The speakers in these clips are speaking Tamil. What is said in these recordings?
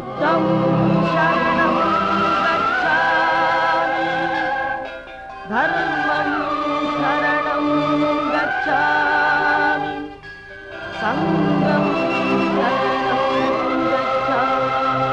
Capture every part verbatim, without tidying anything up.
बुद्धं शरणं गच्छामि धर्मं शरणं गच्छामि संघं शरणं गच्छामि।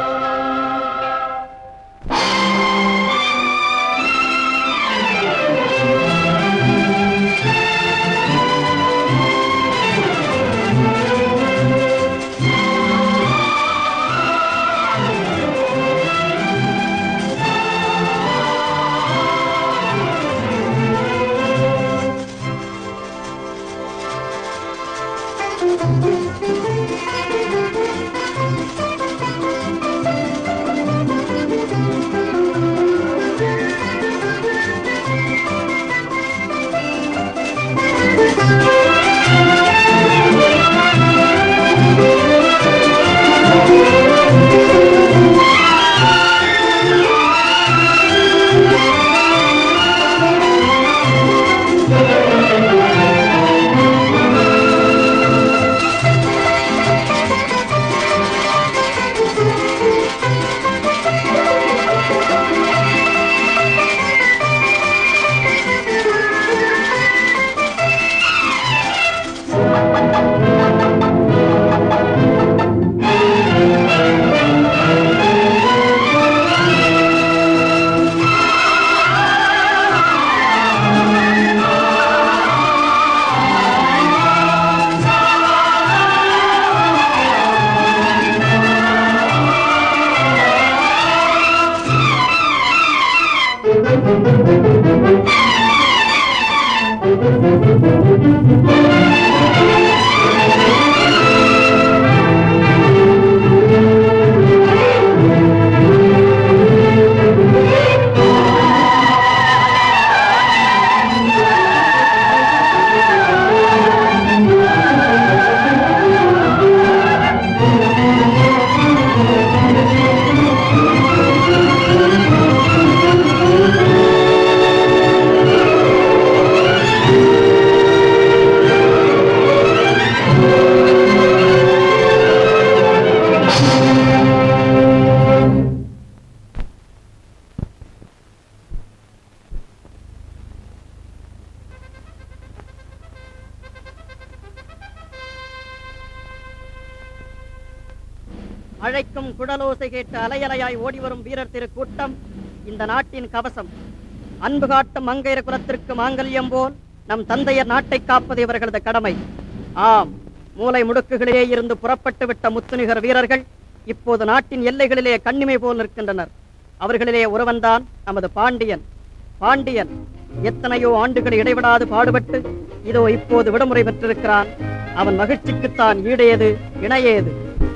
அழைக்கும் குடலோசை கேட்டு அலையலையாய் ஓடிவரும் வீரர் திரு கூட்டம் இந்த நாட்டின் கவசம். அன்பு காட்டும் மங்கையர் குலத்திற்கு மாங்கல்யம் போல் நம் தந்தையர் நாட்டை காப்பது இவர்களது கடமை. ஆம், மூலை முடுக்குகளிலே இருந்து புறப்பட்டு விட்ட முத்துநிகர் வீரர்கள் இப்போது நாட்டின் எல்லைகளிலே கண்ணிமை போல் நிற்கின்றனர். அவர்களிலே ஒருவன்தான் நமது பாண்டியன். பாண்டியன் எத்தனையோ ஆண்டுகள் இடைவிடாது பாடுபட்டு இதோ இப்போது விடுமுறை பெற்றிருக்கிறான். அவன் மகிழ்ச்சிக்குத்தான் ஈடேது இணையேது.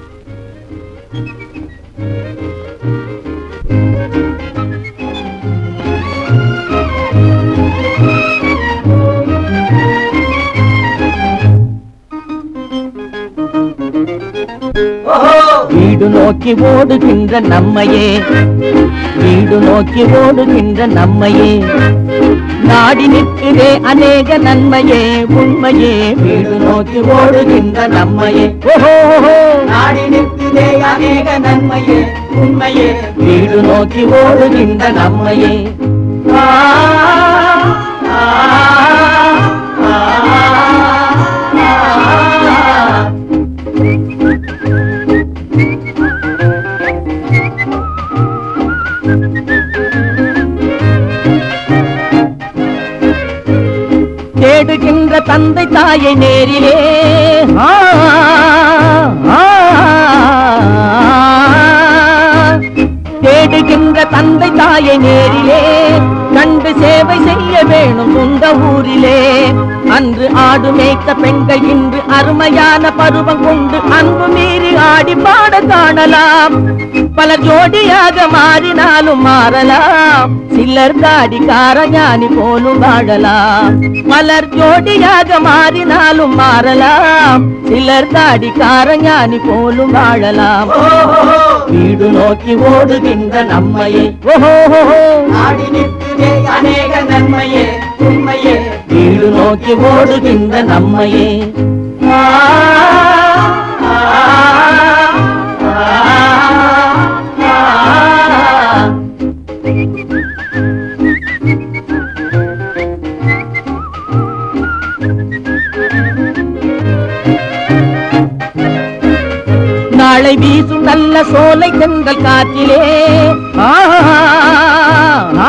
வீடு நோக்கி ஓடுகின்ற நம்மையே, வீடு நோக்கி ஓடுகின்ற நம்மையே, நாடி நிற்குதே அநேக நன்மையே உண்மையே. வீடு நோக்கி ஓடுகின்ற நம்மையே, ஓஹோ நாடி நிற்குதே அநேக நன்மையே உண்மையே. வீடு நோக்கி ஓடுகின்ற நம்மையே. ஆ ஆ தேடுகின்ற தந்தை தாயை நேரிலே, தேடுகின்ற தந்தை தாயை நேரிலே கண்டு சேவை செய்ய வேணும் சொந்த ஊரிலே. அன்று ஆடு மேய்த்த பெண்கள் இன்று அருமையான பருவம் கொண்டு அன்பு மீறி ஆடி பாட காணலாம். பலர் ஜோடியாக மாறினாலும் மாறலாம், சிலர் தாடிக்கார ஞானி போலும் வாழலாம். பலர் ஜோடியாக மாறினாலும் மாறலாம், சிலர் தாடிக்கார ஞானி போலும் வாழலாம். வீடு நோக்கி ஓடுகின்ற நம்மையே, ஓஹோ நாடி நிற்குதே அநேக நன்மையே உண்மையே. வீடு நோக்கி ஓடுகின்ற நம்மையே. ஆ ஆ ஆ வீசும் நல்ல சோலை தென்றல் காற்றிலே ஆ, ஆ,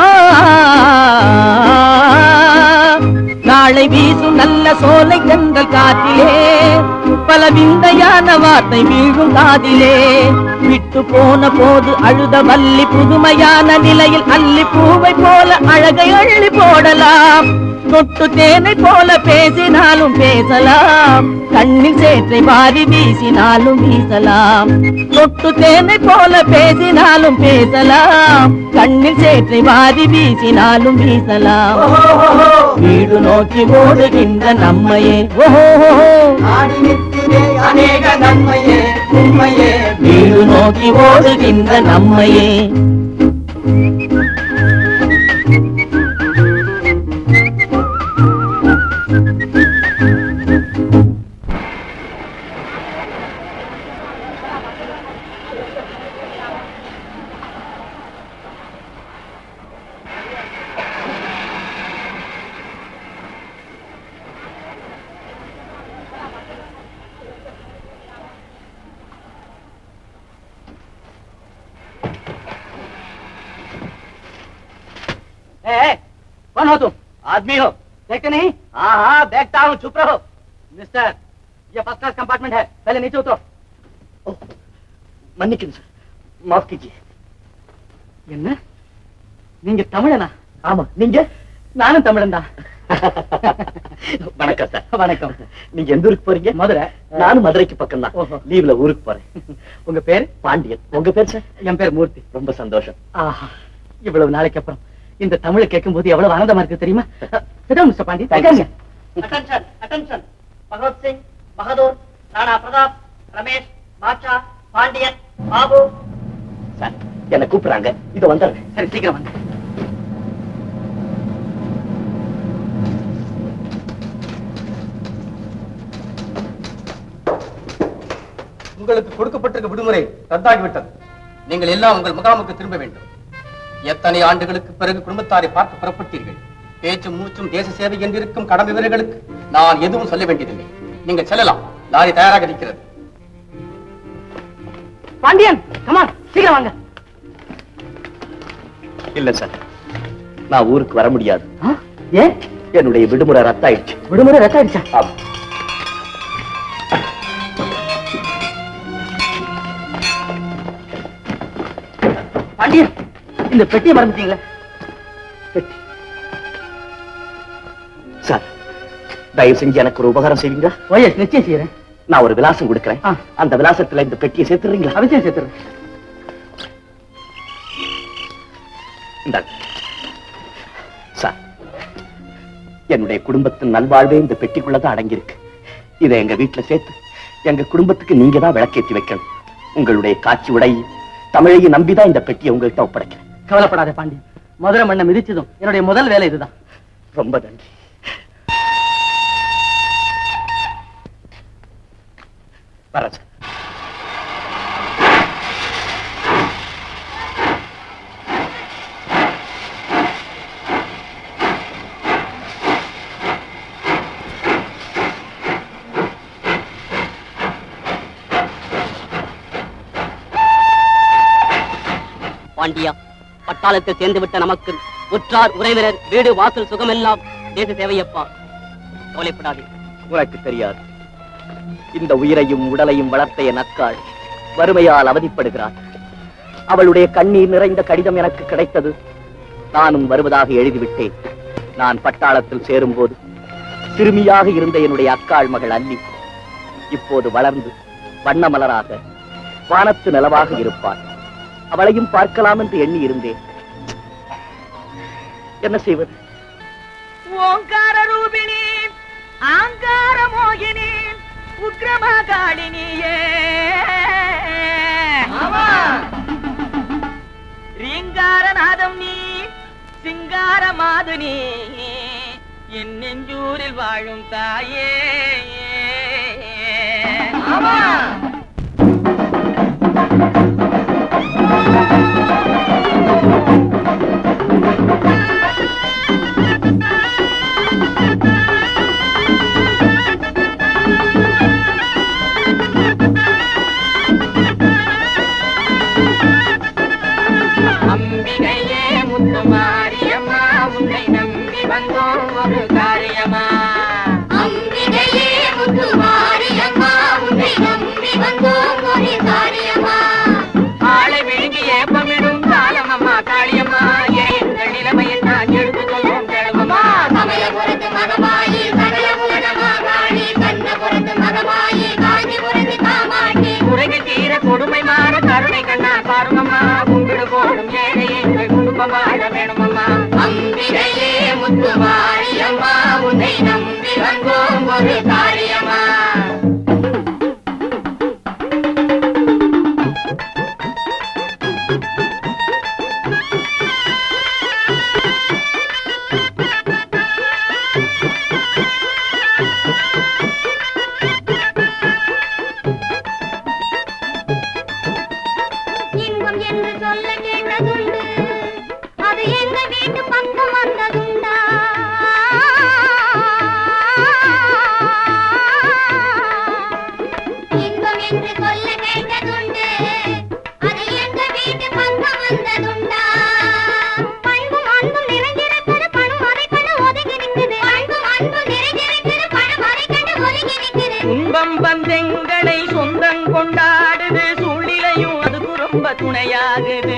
நாளை வீசும் நல்ல சோலை தென்றல் காற்றிலே பல விந்தையான வார்த்தை வீழும் காதிலே விட்டு போன போது அழுத வள்ளி புதுமையான நிலையில் அள்ளி பூவை போல அழகை அள்ளி போடலாம் தொட்டு தேனை போல பேசினாலும் பேசலாம் கண்ணில் சேற்றை வாரி வீசினாலும் வீசலாம் தொட்டு தேனை போல பேசினாலும் பேசலாம் கண்ணில் சேற்றை வாரி வீசினாலும் வீசலாம் வீடு நோக்கி ஓடுகின்ற நம்மையே ஓஹோ அநேக நன்மையே உண்மையே வீடு நோக்கி ஓடுகின்ற நம்மையே कौन हो तुम? आदमी हो, देखते नहीं? हाँ हाँ देखता हूँ, चुप रहो। मिस्टर, ये फर्स्ट क्लास कंपार्टमेंट है, पहले नीचे उतरो। மன்னிக்கணும் சார், மாஃப் कीजिए. என்ன நீங்க தமிழனா? ஆமா, நீங்க? நானும் தமிழன் தான். வணக்கம் சார். வணக்கம். நீங்க எந்த ஊருக்கு போறீங்க? மதுரை. நானும் மதுரைக்கு பக்கம் தான். ஓஹோ. லீவ்ல ஊருக்கு போறேன். உங்க பேரு? பாண்டியன். உங்க பேர் சார்? என் பேர் மூர்த்தி. ரொம்ப சந்தோஷம். ஆஹா, இவ்வளவு நாளைக்கு அப்புறம் இந்த தமிழை கேட்கும் போது எவ்வளவு ஆனந்தமா இருக்கு தெரியுமா? Mister Pandi. Attention attention. Bhagat Singh, Bahadur, Rana Pratap, Ramesh, Baasha, Pandian, Babu. Sir, என்ன கூப்பிடுறாங்க. இது வந்துடுறேன். சரி, சீக்கிரம் வந்து. உங்களுக்கு கொடுக்கப்பட்டிருக்க விடுமுறை ரத்தாகிவிட்டது. நீங்கள் எல்லாம் உங்கள் முகாமுக்கு திரும்ப வேண்டும். எத்தனை ஆண்டுகளுக்கு பிறகு குடும்பத்தாரை பார்த்து புறப்பட்டீர்கள். பேச்சும் மூச்சும் தேச சேவை என்றிருக்கும் கடமை வீரர்களுக்கு நான் எதுவும் சொல்ல வேண்டியதில்லை. நீங்கள் செல்லலாம். லாரி தயாராக இருக்கிறது. பாண்டியன், கமான், சீக்கிரம் வாங்க. இல்ல சார், நான் ஊருக்கு வர முடியாது. ஏன்? என்னுடைய விடுமுறை ரத்தாயிடுச்சு. விடுமுறை ரத்தாயிடுச்சா? ஆமா. பாண்டியன், இந்த பெட்டியை மறந்துட்டீங்களா? பெட்டி. சார், தயவு செஞ்சு எனக்கு ஒரு உபகாரம் செய்வீங்க? ஓஎஸ், நிச்சயம் செய்யறேன். நான் ஒரு விலாசம் கொடுக்கிறேன். ஆ. அந்த விலாசத்துல இந்த பெட்டியை சேர்த்துறீங்களா? அவசியம் சேர்த்துறேன். இந்தாங்க. சார், என்னுடைய குடும்பத்தின் நல்வாழ்வே இந்த பெட்டிக்குள்ளதான் அடங்கியிருக்கு. இதை எங்க வீட்டுல சேர்த்து எங்க குடும்பத்துக்கு நீங்க தான் விளக்கேற்றி வைக்கணும். உங்களுடைய காட்சி உடையும் தமிழையும் நம்பிதான் இந்த பெட்டியை உங்கள்கிட்ட ஒப்படைக்கிறேன். கவலைப்படாத பாண்டி, மதுரை மண்ணை மிதிச்சதும் என்னுடைய முதல் வேலை இதுதான். ரொம்ப நன்றி. வர சார். பாண்டியா, பட்டாளத்தில் சேர்ந்து விட்ட நமக்கு உற்றார் உறவினர் வீடு வாசல் சுகமெல்லாம் தேச சேவையப்பா. கவலைப்படாதே. உனக்கு தெரியாது, இந்த உயிரையும் உடலையும் வளர்த்த என் அக்காள் வறுமையால் அவதிப்படுகிறாள். அவளுடைய கண்ணீர் நிறைந்த கடிதம் எனக்கு கிடைத்தது. நானும் வருவதாக எழுதிவிட்டேன். நான் பட்டாளத்தில் சேரும் போது சிறுமியாக இருந்த என்னுடைய அக்காள் மகள் அல்லி இப்போது வளர்ந்து வண்ண மலராக வானத்து நிலவாக இருப்பாள். அவளையும் பார்க்கலாம் என்று எண்ணி இருந்தேன். என்ன செய்வது? ஓங்கார ரூபிணி, ஆங்கார மோகினி, உக்ரமகாளினியே, ரீங்காரநாதம் நீ, சிங்கார மாதுனி, என் நெஞ்சூரில் வாழும் தாயே. என்று சொல்ல கேட்டதுண்டு, அது எங்க வீட்டு பக்கம் வந்ததுண்டா? இன்பம் என்று சொல்ல கேட்டதுண்டு, அது எங்க வீட்டு பக்கம் வந்ததுண்டா? பண்பும் அன்பும் நிறைந்திருக்கிற பணம் அதை கண்டு ஒதுங்கி நிற்குது. பண்பும் அன்பும் நிறைந்திருக்கிற பணம் அதை கண்டு ஒதுங்கி நிற்குது. துன்பம் பந்தங்களை சொந்தம் கொண்டாடுது, சூழ்நிலையும் அதுக்கு ரொம்ப துணையாகுது.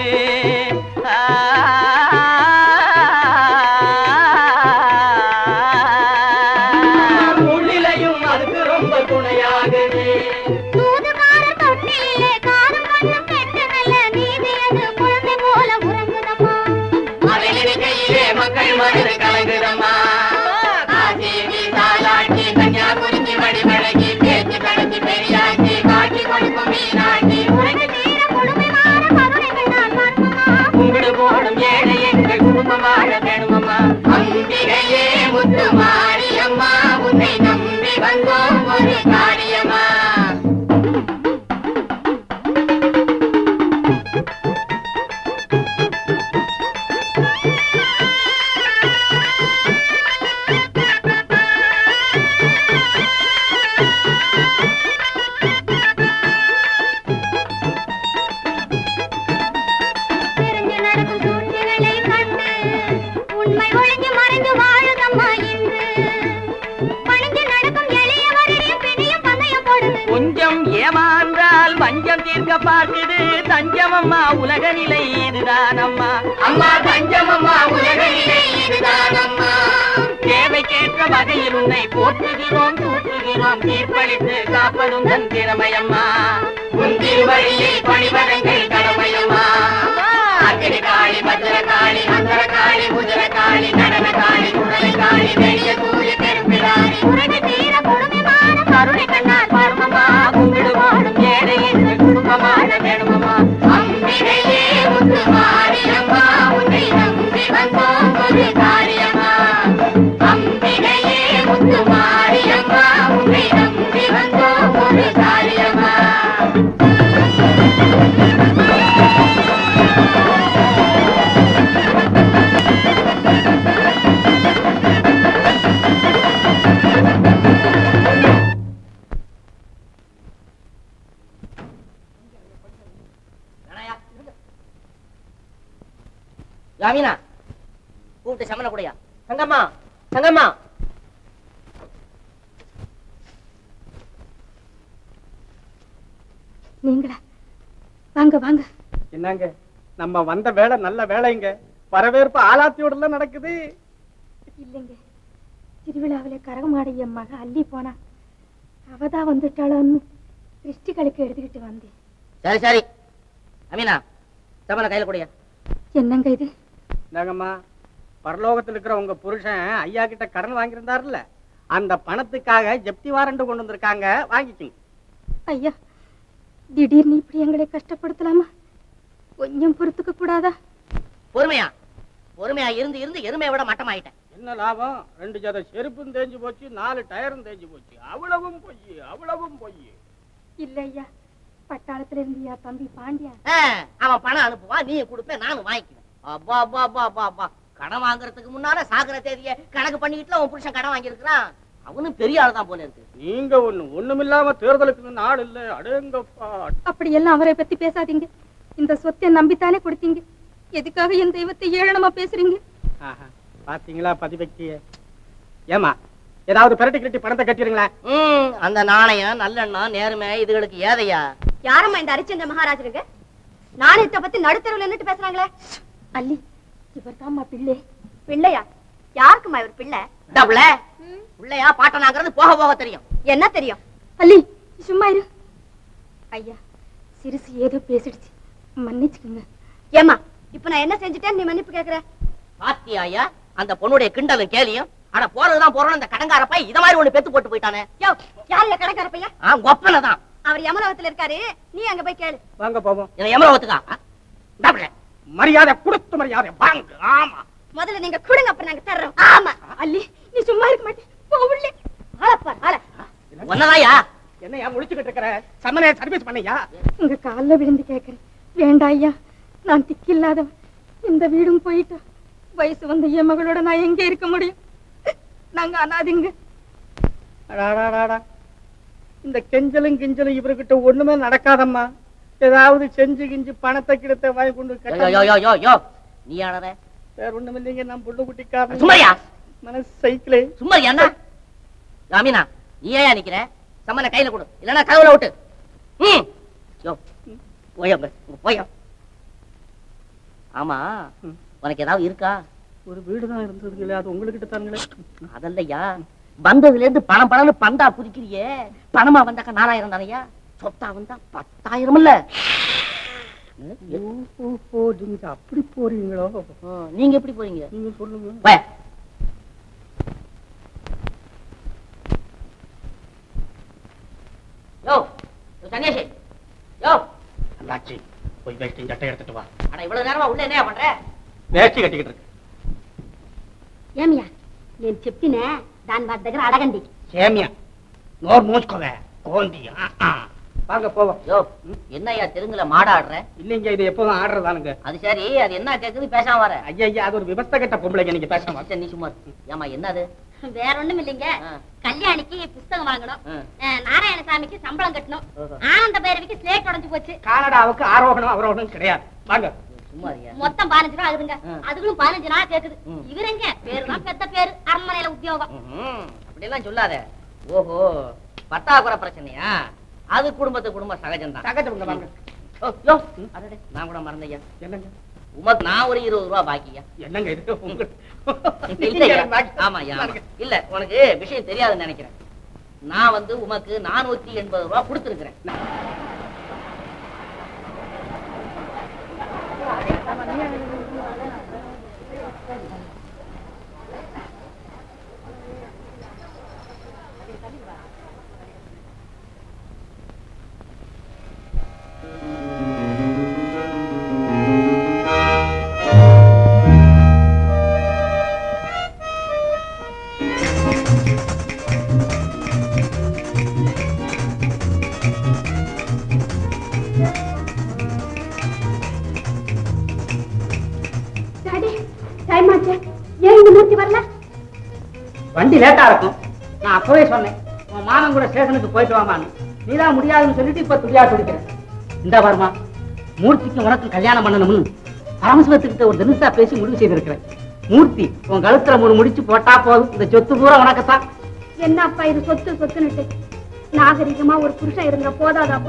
சூழ்நிலையும் அதுக்கு ரொம்ப துணையாகுது. தூதுகாரர் தொட்டிலே காதும் கண்ணும் கெட்டதல்ல, நீதி என்று குழந்தை போல உறங்குதம்மா. அதை நினைக்கையிலே மக்கள் மனது கலங்குதம்மா. காசி விசாலாட்சி கன்னியாகுமரி வடிவழகி பேச்சு கடத்தி பெரியாட்சி காட்சி கொடுக்கும் மீனாட்சி உனக்கு தீர கொடுமையான கருணைகள் நான் மறக்குமா? கும்பிடு போடும் ஏழை எங்கள் குடும்பம் வாழ வேணுமம்மா. அம்பிகையே முத்து மாரியம்மா, உன்னை நம்பி வந்தோம் ஒரு காரியம்மா. தெரிஞ்சு நடக்கும் சூழ்ச்சிகளை கண்டு உண்மை ஒளிஞ்சு மறைஞ்சு வாழுதம்மா என்று. பணிஞ்சு நடக்கும் எளியவரையும் பிணியும் பந்தயம் போடுது. கொஞ்சம் ஏமாந்தால் வஞ்சம் தீர்க்க பார்க்குது. தஞ்சமம்மா உலக நிலை இதுதானம்மா. அம்மா தஞ்சமம்மா உலக நிலை இதுதானம்மா. தேவைக்கேற்ற வகையில் உன்னை போற்றுகிறோம் தூற்றுகிறோம். தீர்ப்பளித்து காப்பதும் தன் திறமையம்மா. உன் திருவழியை பணிபதங்கள் கடமையம்மா. அக்கினி காளி பத்திர காளி அந்தர காளி முதிர காளி நடன காளி குடலை காளி வெளிய தூய பெரும்பிடாரி உனக்கு தீர கொடுமையான கருணை கண்ணார் பார்மம்மா. கும்பிடு போடும் ஏழை எங்கள் குடும்பம் வாழ வேணுமம்மா. அம்பிகையே முத்து மாரியம்மா, உன்னை நம்பி வந்தோம் ஒரு காரியம்மா. அம்பிகையே முத்து மாரியம்மா, உன்னை நம்பி வந்தோம் ஒரு காரியம்மா. யாமினா கூப்பிட்டு சமன கூடயா? தங்கம்மா தங்கம்மா. நீங்களா? வாங்க வாங்க. என்னங்க நம்ம வந்த வேலை நல்ல வேலைங்க. வரவேற்பு ஆலாத்தியோட நடக்குது. இல்லைங்க, திருவிழாவில கரகமாடைய மக அள்ளி போனா அவதான் வந்துட்டாளோன்னு திருஷ்டிகளுக்கு எடுத்துக்கிட்டு வந்தேன். சரி சரி அமீனா சமன கையில கூடயா? என்னங்க இது? என்னங்கம்மா, பரலோகத்தில் இருக்கிற உங்க புருஷன் ஐயா கிட்ட கடன் வாங்கியிருந்தாருல்ல, அந்த பணத்துக்காக ஜப்தி வாரண்ட் கொண்டு வந்திருக்காங்க, வாங்கிக்கங்க. ஐயா, திடீர்னு இப்படி எங்களை கஷ்டப்படுத்தலாமா? கொஞ்சம் பொறுத்துக்க கூடாதா? பொறுமையா பொறுமையா இருந்து இருந்து எருமையை விட மட்டமாயிட்டேன். என்ன லாபம்? ரெண்டு ஜத செருப்பும் தேஞ்சு போச்சு, நாலு டயரும் தேஞ்சு போச்சு. அவ்வளவும் பொய், அவ்வளவும் பொய். இல்ல ஐயா, பட்டாளத்துல இருந்தியா தம்பி பாண்டியா? அவன் பணம் அனுப்புவா, நீ கொடுப்பேன், நானும் வாங்கிக்குவேன். அப்பா அப்பா அப்பா அப்பா அப்பா கடன் வாங்குறதுக்கு முன்னால சாகுற தேதிய கணக்கு பண்ணிக்கிட்டு அவன் புருஷன் கடன் வாங்கி இருக்கிறான். அவனும் பெரிய ஆள் தான் போல இருக்கு. நீங்க ஒண்ணு ஒண்ணுமில்லாம தேர்தலுக்கு நாள் இல்ல. அடேங்கப்பா. அப்படி எல்லாம் அவரை பத்தி பேசாதீங்க. இந்த சொத்தை நம்பித்தானே கொடுத்தீங்க. எதுக்காக என் தெய்வத்தை ஏளனமா பேசுறீங்க? பாத்தீங்களா பதிபக்திய? ஏமா ஏதாவது பெரட்டி கட்டி பணத்தை கட்டிடுங்களா? ம், அந்த நாணயம் நல்லெண்ணம் நேர்மை இதுகளுக்கு ஏதையா? யாரம்மா இந்த அரிச்சந்திர மகாராஜருக்கு நாணயத்தை பத்தி நடுத்தருவில் நின்னுட்டு பேசுறாங்களே? அல்லி, இவர் தான்மா பிள்ளை. பிள்ளையா? யாருக்குமா இவர் பிள்ளை? டபுள பிள்ளையா பாட்டனாங்கிறது போக போக தெரியும். என்ன தெரியும்? அல்லி சும்மா இரு. ஐயா, சிறுசு ஏதோ பேசிடுச்சு, மன்னிச்சுக்கோங்க. ஏமா, இப்ப நான் என்ன செஞ்சுட்டேன் நீ மன்னிப்பு கேக்குற? பாத்தியா ஐயா அந்த பொண்ணுடைய கிண்டலும் கேலியும்? அட போறதுதான் போறோம். இந்த கடங்கார பை இத மாதிரி ஒண்ணு பெத்து போட்டு போயிட்டானே. யோ, யாருல கடற்கார பையா? ஆ, கொப்பனதான். அவர் யமலோகத்துல இருக்காரு, நீ அங்க போய் கேளு. வாங்க போவோம். என்ன யமலோகத்துக்கா? டபுள மரியாதை கொடுத்து மரியாதை வாங்க. ஆமா, முதல்ல நீங்க கொடுங்க, அப்புறம் நாங்க தர்றோம். ஆமா. அல்லி, நீ சும்மா இருக்க மாட்டே. போ உள்ளே. ஆளப்பார் ஆள. ஒன்னதாயா? என்னையா முடிச்சுக்கிட்டு இருக்கிற? சமனே சர்வீஸ் பண்ணியா? உங்க கால்ல விழுந்து கேக்குறேன். வேண்டாம் ஐயா, நான் திக்கில்லாதவன். இந்த வீடும் போயிட்டா வயசு வந்த என் மகளோட நான் எங்க இருக்க முடியும்? நாங்க அனாதிங்க. இந்த கெஞ்சலும் கிஞ்சலும் இவர்கிட்ட ஒண்ணுமே நடக்காதம்மா. ஏதாவது செஞ்சு கிஞ்சு பணத்தை கிடத்த வாங்கி கொண்டு நீ ஆனத வேற ஒண்ணும் இல்லைங்க. நான் புள்ள குட்டிக்காரன். சும்மாயா மனசு சைக்கிளே சும்மா என்ன ராமினா நீ ஏன் நிக்கிற? சம்மன கையில கொடு, இல்லன்னா கதவுல விட்டு. ம் யோ போயா போயா. ஆமா உனக்கு ஏதாவது இருக்கா? ஒரு வீடுதான் இருந்தது இல்லையா? அது உங்ககிட்ட தாங்களே. அதல்லையா, வந்ததுல இருந்து பணம் பணம்னு பந்தா குதிக்கிறியே. பணமா வந்தாக்கா நாலாயிரம் தானையா, சொத்தா வந்தா பத்தாயிரம் இல்ல. நீங்க அப்படி போறீங்களோ? நீங்க எப்படி போறீங்க? நீங்க சொல்லுங்க. யோ சன்னியாசி, யோ அண்ணாச்சி போய் வேஷ்டி சட்டை எடுத்துட்டு வா. அட இவ்வளவு நேரமா உள்ள என்ன பண்ற? வேஷ்டி கட்டிக்கிட்டு இருக்கு. ఏమియా నేను చెప్పినా దాని వారి దగ్గర అడగండి. சேமியா நோர் மூச்சுக்கோவே கோந்தி. வாங்க போவோம். யோ என்னய்யா தெலுங்குல மாடாடுற? இல்லைங்க, இது எப்போதும் ஆடுறதானுங்க. அது சரி, அது என்ன கேக்குது பேசாம வர? ஐயா ஐயா அது ஒரு விவஸ்த கட்ட பொம்பளைங்க, நீங்க பேசாம. நீ சும்மா ஏமா என்னது? வேற ஒண்ணும் இல்லைங்க. கல்யாணிக்கு புஸ்தகம் வாங்கணும், நாராயணசாமிக்கு சம்பளம் கட்டணும், ஆனந்த பைரவிக்கு ஸ்லேட் உடைஞ்சு போச்சு, கனடாவுக்கு ஆரோகணம் அவரோகணம் கிடையாது. வாங்க. மொத்தம் பதினஞ்சு ரூபா ஆகுதுங்க. அதுகளும் பதினஞ்சு நாள் கேக்குது. இவருங்க பேருதான் பெத்த பேரு, அரண்மனையில உத்தியோகம். அப்படி எல்லாம் சொல்லாத. ஓஹோ பத்தாக்குறை பிரச்சனையா? அது குடும்பத்து குடும்ப சகஜம் தான். சகஜம் வாங்க. நான் கூட மறந்தையா. என்னங்க உமக்கு நான் ஒரு இருபது ரூபா பாக்கியா? என்னங்க இது? ஆமா இல்ல உனக்கு விஷயம் தெரியாதுன்னு நினைக்கிறேன். நான் வந்து உமக்கு நானூத்தி எண்பது ரூபா கொடுத்துருக்கிறேன். வண்டி லேட்டா இருக்கும். நான் அப்பவே சொன்னேன் உன் மாமன் கூட ஸ்டேஷனுக்கு போயிட்டு வாமான்னு. நீதான் முடியாதுன்னு சொல்லிட்டு இப்ப துடியா துடிக்கிறேன். இந்த பாருமா, மூர்த்திக்கு உனக்கு கல்யாணம் பண்ணணும்னு பரமசிவத்துக்கிட்ட ஒரு தினசா பேசி முடிவு செய்திருக்கிறேன். மூர்த்தி உன் கழுத்துல மூணு முடிச்சு போட்டா போதும், இந்த சொத்து பூரா உனக்குத்தான். என்னப்பா இது சொத்து சொத்துன்னுட்டு? நாகரிகமா ஒரு புருஷன் இருங்க போதாதாப்பா?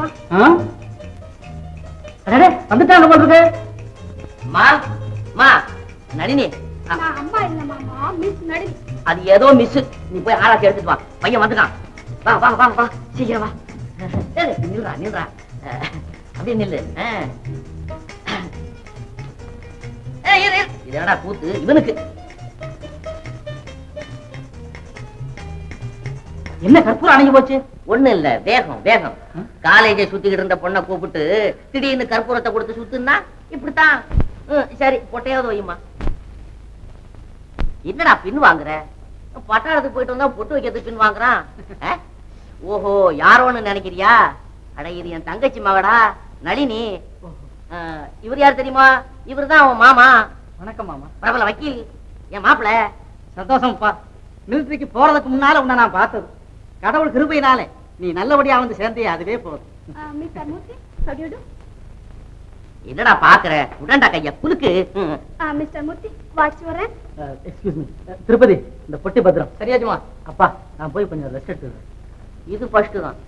வந்துட்டாங்க போட்டுருக்கு. மா மா நளினி, அம்மா இல்ல மாமா, மிஸ் நளினி. அது ஏதோ மிஸ். நீ போய் ஆராய்ச்சி எடுத்துட்டு வா. பையன் வந்துட்டான். வா வா வா வா சீக்கிரம் வா. நில்றா நில்றா அப்படியே நில்லு. இது என்னடா கூத்து இவனுக்கு? என்ன கற்பூரம் அணைஞ்சு போச்சு? ஒண்ணு இல்ல, வேகம் வேகம். காலேஜை சுத்திக்கிட்டு இருந்த பொண்ணை கூப்பிட்டு திடீர்னு கற்பூரத்தை கொடுத்து சுத்துனா இப்படித்தான். சரி பொட்டையாவது வையுமா. என்னடா பின் வாங்குற? பட்டாளத்துக்கு போயிட்டு வந்தா பொட்டு வைக்கிறதுக்கு பின் வாங்குறான். ஓஹோ யாரோன்னு நினைக்கிறியா? அட இது என் தங்கச்சி மகடா நளினி. இவர் யாரு தெரியுமா? இவர் தான் அவன் மாமா. வணக்கம் மாமா. பிரபல வக்கீல், என் மாப்பிள்ள. சந்தோஷம்ப்பா. மிலிட்டரிக்கு போறதுக்கு முன்னால உன்னை நான் பார்த்தது. கடவுள் கிருபையினாலே நீ நல்லபடியா வந்து சேர்ந்தே அதுவே போதும். என்னடா பாக்குற? உடன்டா கையா குலுக்கு. மிஸ்டர் மூர்த்தி வாட்ச் வரேன். எக்ஸ்கியூஸ் மீ திருப்பதி, இந்த பொட்டி பத்திரம் சரியாச்சுமா? அப்பா நான் போய் கொஞ்சம் ரெஸ்ட் எடுத்துக்கிறேன். இது ஃபர்ஸ்ட் தான்.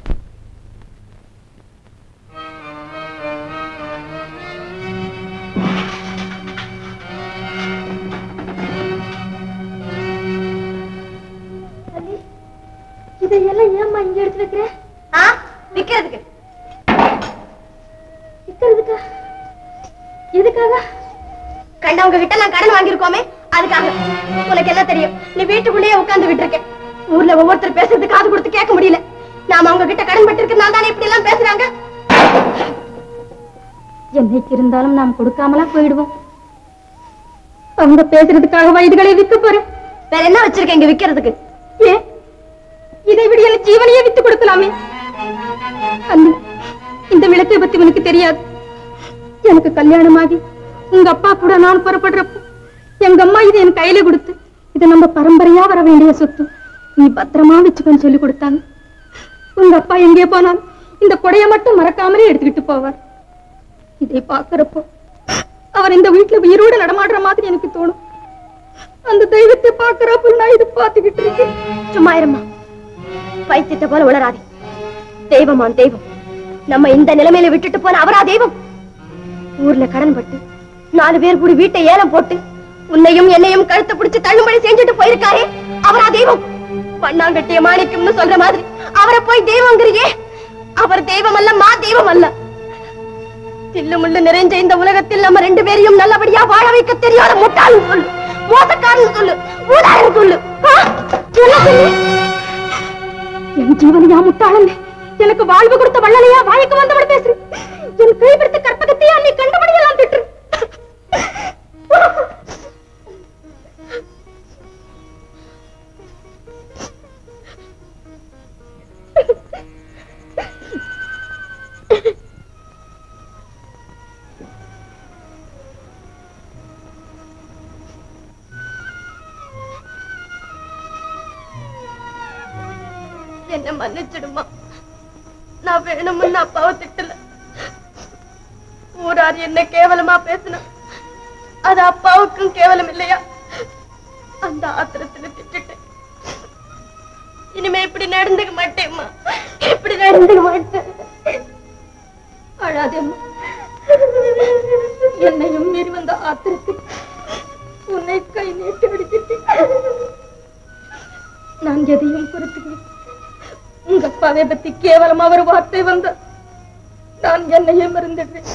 இதையெல்லாம் ஏம்மா இங்க எடுத்து வைக்கிறேன்? விக்கிறதுக்கு. விக்கிறதுக்கா? எதுக்காக? கண்டவங்க கிட்ட நான் கடன் வாங்கியிருக்கோமே அதுக்காக. உனக்கு எல்லாம் தெரியும், நீ வீட்டுக்குள்ளேயே உட்கார்ந்து விட்டு இருக்க. ஊர்ல ஒவ்வொருத்தர் பேசுறது காது கொடுத்து கேட்க முடியல. நாம அவங்க கிட்ட கடன் பட்டு இருக்கிறதுனால தானே இப்படி எல்லாம் பேசுறாங்க. என்னைக்கு இருந்தாலும் நாம் கொடுக்காமலா போயிடுவோம். அவங்க பேசுறதுக்காக இதுகளை வித்து போறேன். வேற என்ன வச்சிருக்கேன் இங்க விக்கிறதுக்கு? ஏன் இதை விட என் ஜீவனையே வித்து கொடுக்கலாமே. இந்த விளக்கை பத்தி உனக்கு தெரியாது. எனக்கு கல்யாணமாகி உங்க அப்பா கூட நான் புறப்படுறப்போ எங்க அம்மா இது என் கையில கொடுத்து இது நம்ம பரம்பரையா வர வேண்டிய சொத்து, நீ பத்திரமா வச்சுக்கன்னு சொல்லி கொடுத்தாங்க. உங்க அப்பா எங்கே போனாலும் இந்த கொடையை மட்டும் மறக்காமலே எடுத்துக்கிட்டு போவார். இதை பாக்குறப்போ அவர் இந்த வீட்டுல உயிரோடு நடமாடுற மாதிரி எனக்கு தோணும். அந்த தெய்வத்தை பாக்குறப்போ நான் இது பார்த்துக்கிட்டு இருக்கேன். சும்மா இருமா, பைத்தியத்தை போல உளராதே. தெய்வமான் தெய்வம் நம்ம இந்த நிலைமையில விட்டுட்டு போன அவரா தெய்வம்? ஊர்ல கடன் பட்டு நாலு பேர் கூடி வீட்டை ஏலம் போட்டு உன்னையும் என்னையும் கழுத்தை பிடிச்சு தள்ளுபடி செஞ்சுட்டு போயிருக்காரே, அவரா தெய்வம்? பண்ணாங்கட்டிய மாணிக்கம்னு சொல்ற மாதிரி அவரை போய் தெய்வங்கிறியே. அவர் தெய்வம் அல்ல, மா தெய்வம் அல்ல. தில்லு முள்ளு நிறைஞ்ச இந்த உலகத்தில் நம்ம ரெண்டு பேரையும் நல்லபடியா வாழ வைக்க தெரியாத முட்டாள்னு சொல்லு, மோசக்காரன்னு சொல்லு, ஊதாரன்னு சொல்லு. என் ஜீவனையா முட்டாளன், எனக்கு வாழ்வு கொடுத்த வள்ளலையா வாய்க்கு வந்தவள் பேசுற. என் கைப்பிடித்த கற்பகத்தையா நீ கண்டுபிடிக்கலாம் திட்டு. என்ன மன்னிச்சிடுமா, நான் வேணும்னு அப்பாவை திட்டல. ஊரார் என்ன கேவலமா பேசின, அது அப்பாவுக்கும் கேவலம் இல்லையா? அந்த ஆத்திரத்துல திட்டுட்டேன். இனிமே இப்படி நடந்துக்க மாட்டேம்மா, இப்படி நடந்துக்க மாட்டேன். அழாதேம்மா, என்னையும் மீறி வந்த ஆத்திரத்தில் உன்னை கை நீட்டி அடிச்சிட்டேன். நான் எதையும் பொறுத்துக்கிறேன். உங்க அப்பாவை பத்தி கேவலமா ஒரு வார்த்தை வந்த நான் என்னையே மறந்துடுறேன்.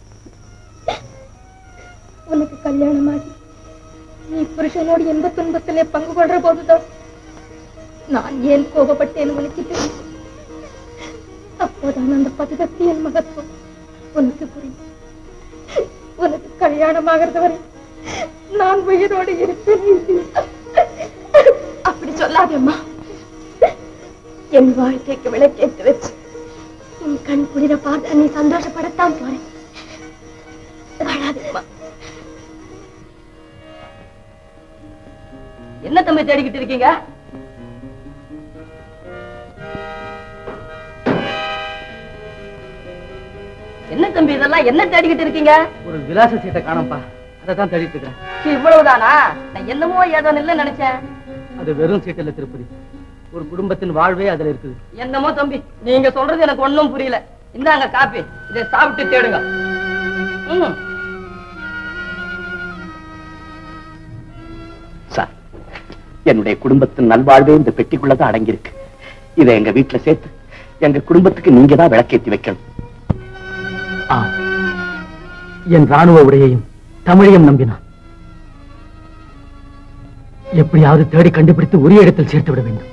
உனக்கு கல்யாணமாகி நீ புருஷனோடு எந்த துன்பத்திலே பங்கு கொள்ற போதுதான் நான் ஏன் கோபப்பட்டேன் உனக்கு தெரியும். அப்போதான் அந்த பதகத்தின் மகத்துவம் உனக்கு புரியும். உனக்கு கல்யாணம் ஆகிறது வரை நான் உயிரோடு இருப்பேன். அப்படி சொல்லாதேம்மா. என் வாழ்க்கைக்கு விளக்கேற்று வச்சு உன் கண் குளிர பார்த்து நீ சந்தோஷப்படத்தான் போறேன். என்ன தம்பி தேடிக்கிட்டு இருக்கீங்க? என்ன தம்பி இதெல்லாம் என்ன தேடிக்கிட்டு இருக்கீங்க? ஒரு விலாச சீட்டை காணப்பா, அதான் தேடிட்டு இருக்கேன். இவ்வளவுதானா? நான் என்னமோ ஏதோ இல்ல நினைச்சேன். அது வெறும் சீட்டு இல்ல திருப்பதி, ஒரு குடும்பத்தின் வாழ்வே அதுல இருக்குது. என்னமோ தம்பி நீங்க சொல்றது எனக்கு ஒண்ணும் புரியல. இந்தாங்க காப்பி, இதை சாப்பிட்டு தேடுங்க. சார், என்னுடைய குடும்பத்தின் நல்வாழ்வே இந்த பெட்டிக்குள்ளதான் அடங்கியிருக்கு. இதை எங்க வீட்டுல சேர்த்து எங்க குடும்பத்துக்கு நீங்க தான் விளக்கேற்றி வைக்கணும். என் ராணுவ உடையையும் தமிழையும் நம்பினான். எப்படியாவது தேடி கண்டுபிடித்து உரிய இடத்தில் சேர்த்து விட வேண்டும்.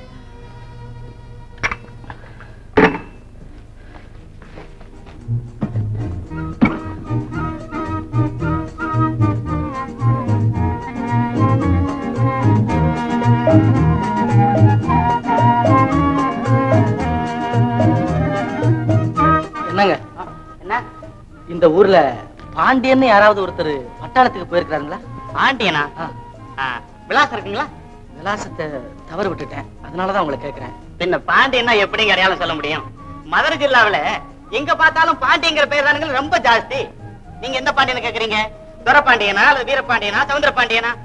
என்னங்க என்ன இந்த ஊர்ல பாண்டியன்னு யாராவது ஒருத்தர் பட்டாளத்துக்கு போயிருக்காருங்களா? பாண்டியனா? விலாசம் இருக்குங்களா? விலாசத்தை தவறு விட்டுட்டேன், அதனாலதான் உங்களை கேட்கிறேன். பின்ன பாண்டியன்னா எப்படிங்க அடையாளம் சொல்ல முடியும்? மதுரை ஜில்லாவில எங்க பார்த்தாலும் பாண்டியங்கிற பேர் தானுங்க ரொம்ப ஜாஸ்தி. நீங்க எந்த பாண்டியனை கேக்குறீங்க? துரப்பாண்டியனா அல்லது வீரபாண்டியனா சவுந்தர பாண்டியனா?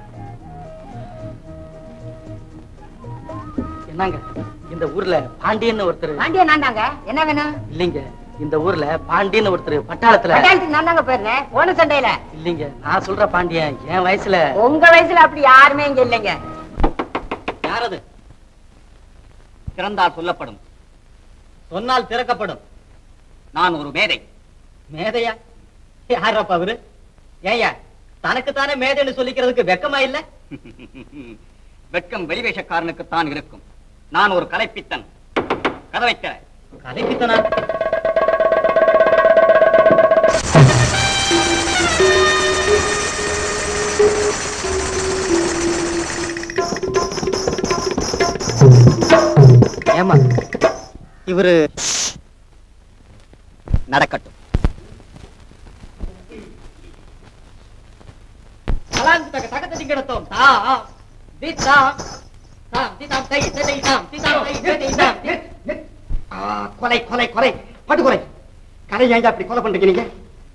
என்னங்க இந்த ஊர்ல பாண்டியன்னு ஒருத்தர். பாண்டியன் நான்தாங்க. என்ன வேணும்? இல்லைங்க, இந்த ஊர்ல பாண்டியன்னு ஒருத்தர் பட்டாளத்துல. பட்டாளத்துக்கு நான் தாங்க போயிருந்தேன் போன சண்டையில. இல்லைங்க, நான் சொல்ற பாண்டியன் என் வயசுல. உங்க வயசுல அப்படி யாருமே இங்க இல்லைங்க. யாரது? திறந்தால் சொல்லப்படும், சொன்னால் திறக்கப்படும். நான் ஒரு மேதை. மேதையா? யாரப்பா அவரு? ஏயா தனக்குத்தானே மேதைன்னு சொல்லிக்கிறதுக்கு வெக்கமா இல்ல? வெட்கம் வெளிவேஷக்காரனுக்குத்தான் இருக்கும். நான் ஒரு கலைப்பித்தன். கதவை திற. கலைப்பித்தனா? ஏமா இவரு நடக்கட்டும். தலாந்து தக தகத்தை கிடத்தோம் தா திதாம் தாம் திதாம் தை தை தாம் திதாம் தை தை தாம். கொலை கொலை கொலை படுகொலை. கலை ஏங்க அப்படி கொலை பண்றீங்க நீங்க?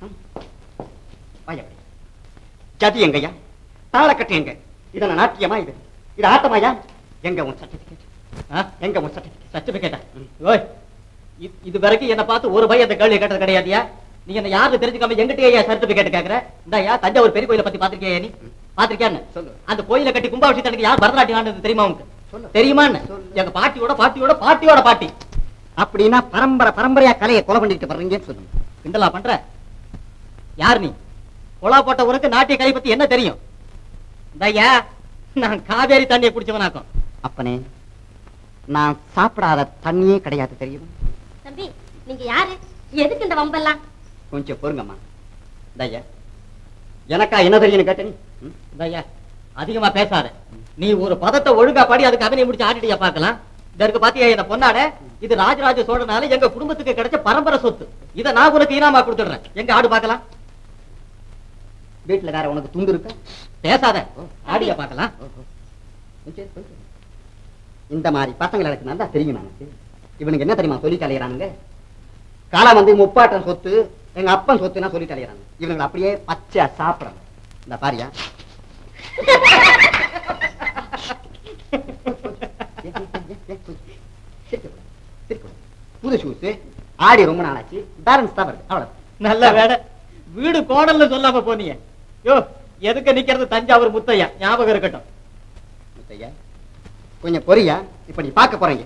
வாயா ஜதி எங்கய்யா? தாளக்கட்டு எங்க? இதன நாட்டியமா இது? இது ஆட்டமாயா? எங்க உன் சர்டிபிகேட்? எங்க உன் சர்டிபிகேட்? சர்டிபிகேட்டா? ஓய் இது வரைக்கும் என்ன பார்த்து ஒரு பையன் அந்த கேள்வி கேட்டது கிடையாதியா? நீ என்ன யாரு தெரிஞ்சுக்காம எங்கிட்டே சர்டிபிகேட் கேக்குற? இந்தாயா தஞ்சாவூர் பெரிய கோயிலை பத்தி பாத்திருக்கியா? நீ பாத்திருக்கியான்னு சொல்லு. அந்த கோயிலை கட்டி கும்பாபிஷேகத்துக்கு யார் பரதநாட்டியம் ஆனது தெரியுமா உனக்கு? தெரியுமான்னு? எங்க பாட்டியோட பாட்டியோட பாட்டியோட பாட்டி. அப்படின்னா பரம்பரை பரம்பரையா கலையை கொலை பண்ணிட்டு வர்றீங்கன்னு சொல்லுங்க. கிண்டலா பண்ற? யார் நீ? கொலா போட்ட உனக்கு நாட்டிய கலை பத்தி என்ன தெரியும்? இந்தாயா நான் காவேரி தண்ணியை குடிச்சவனாக்கும். அப்பனே நான் சாப்பிடாத தண்ணியே கிடையாது தெரியும். தம்பி நீங்க யாரு? எதுக்கு இந்த வம்பெல்லாம்? கொஞ்சம் பொறுங்கம்மா. இந்தாயா எனக்கா என்ன தெரியும் கேட்ட நீ? இந்தாயா அதிகமா பேசாத. நீ ஒரு பதத்தை ஒழுங்கா பாடி அதுக்கு அபிநயம் முடிச்சு ஆடிட்டியா பார்க்கலாம். இதற்கு பாத்தியா இந்த பொன்னாட? இது ராஜராஜ சோழனால எங்க குடும்பத்துக்கு கிடைச்ச பரம்பரை சொத்து. இதை நான் உனக்கு ஈனாமா கொடுத்துடுறேன். எங்க ஆடு பார்க்கலாம். வீட்டுல வேற உனக்கு துண்டு இருக்க? பேசாத, ஆடியா பார்க்கலாம். இந்த மாதிரி பசங்களை எனக்கு நல்லா தெரியும். எனக்கு இவனுக்கு என்ன தெரியுமா சொல்லி தலையிறானுங்க? காலம் வந்து முப்பாட்டம் சொத்து எங்க அப்பன் சொத்துனா சொல்லி தலையிறாங்க. இவங்களை அப்படியே பச்சை சாப்பிடறாங்க. இந்த பாரியா புது ஷூஸ் ஆடி ரொம்ப நாளாச்சு. பேலன்ஸ் தான் வருது. அவ்வளவு நல்ல வேலை வீடு கோடல்ல சொல்லாம போனீங்க. யோ எதுக்கு நிக்கிறது? தஞ்சாவூர் முத்தையா ஞாபகம் இருக்கட்டும். முத்தையா கொஞ்சம் பொரியா. இப்ப நீ பார்க்க போறீங்க.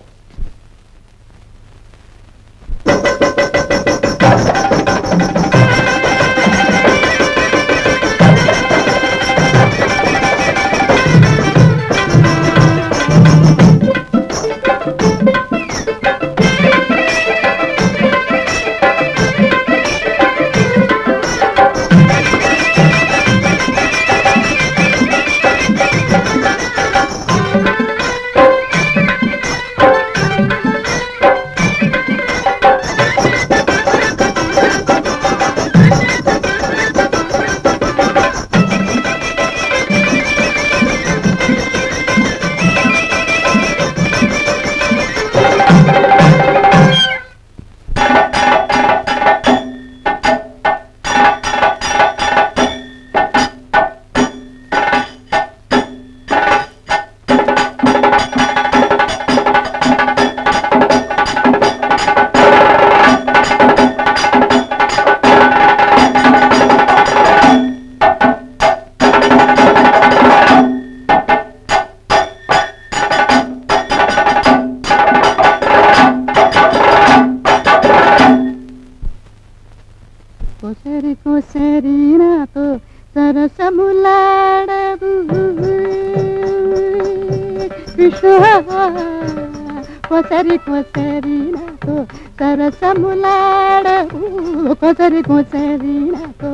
కొసరి కొసరి నాతో సరసములాడవు కొసరి కొసరి నాతో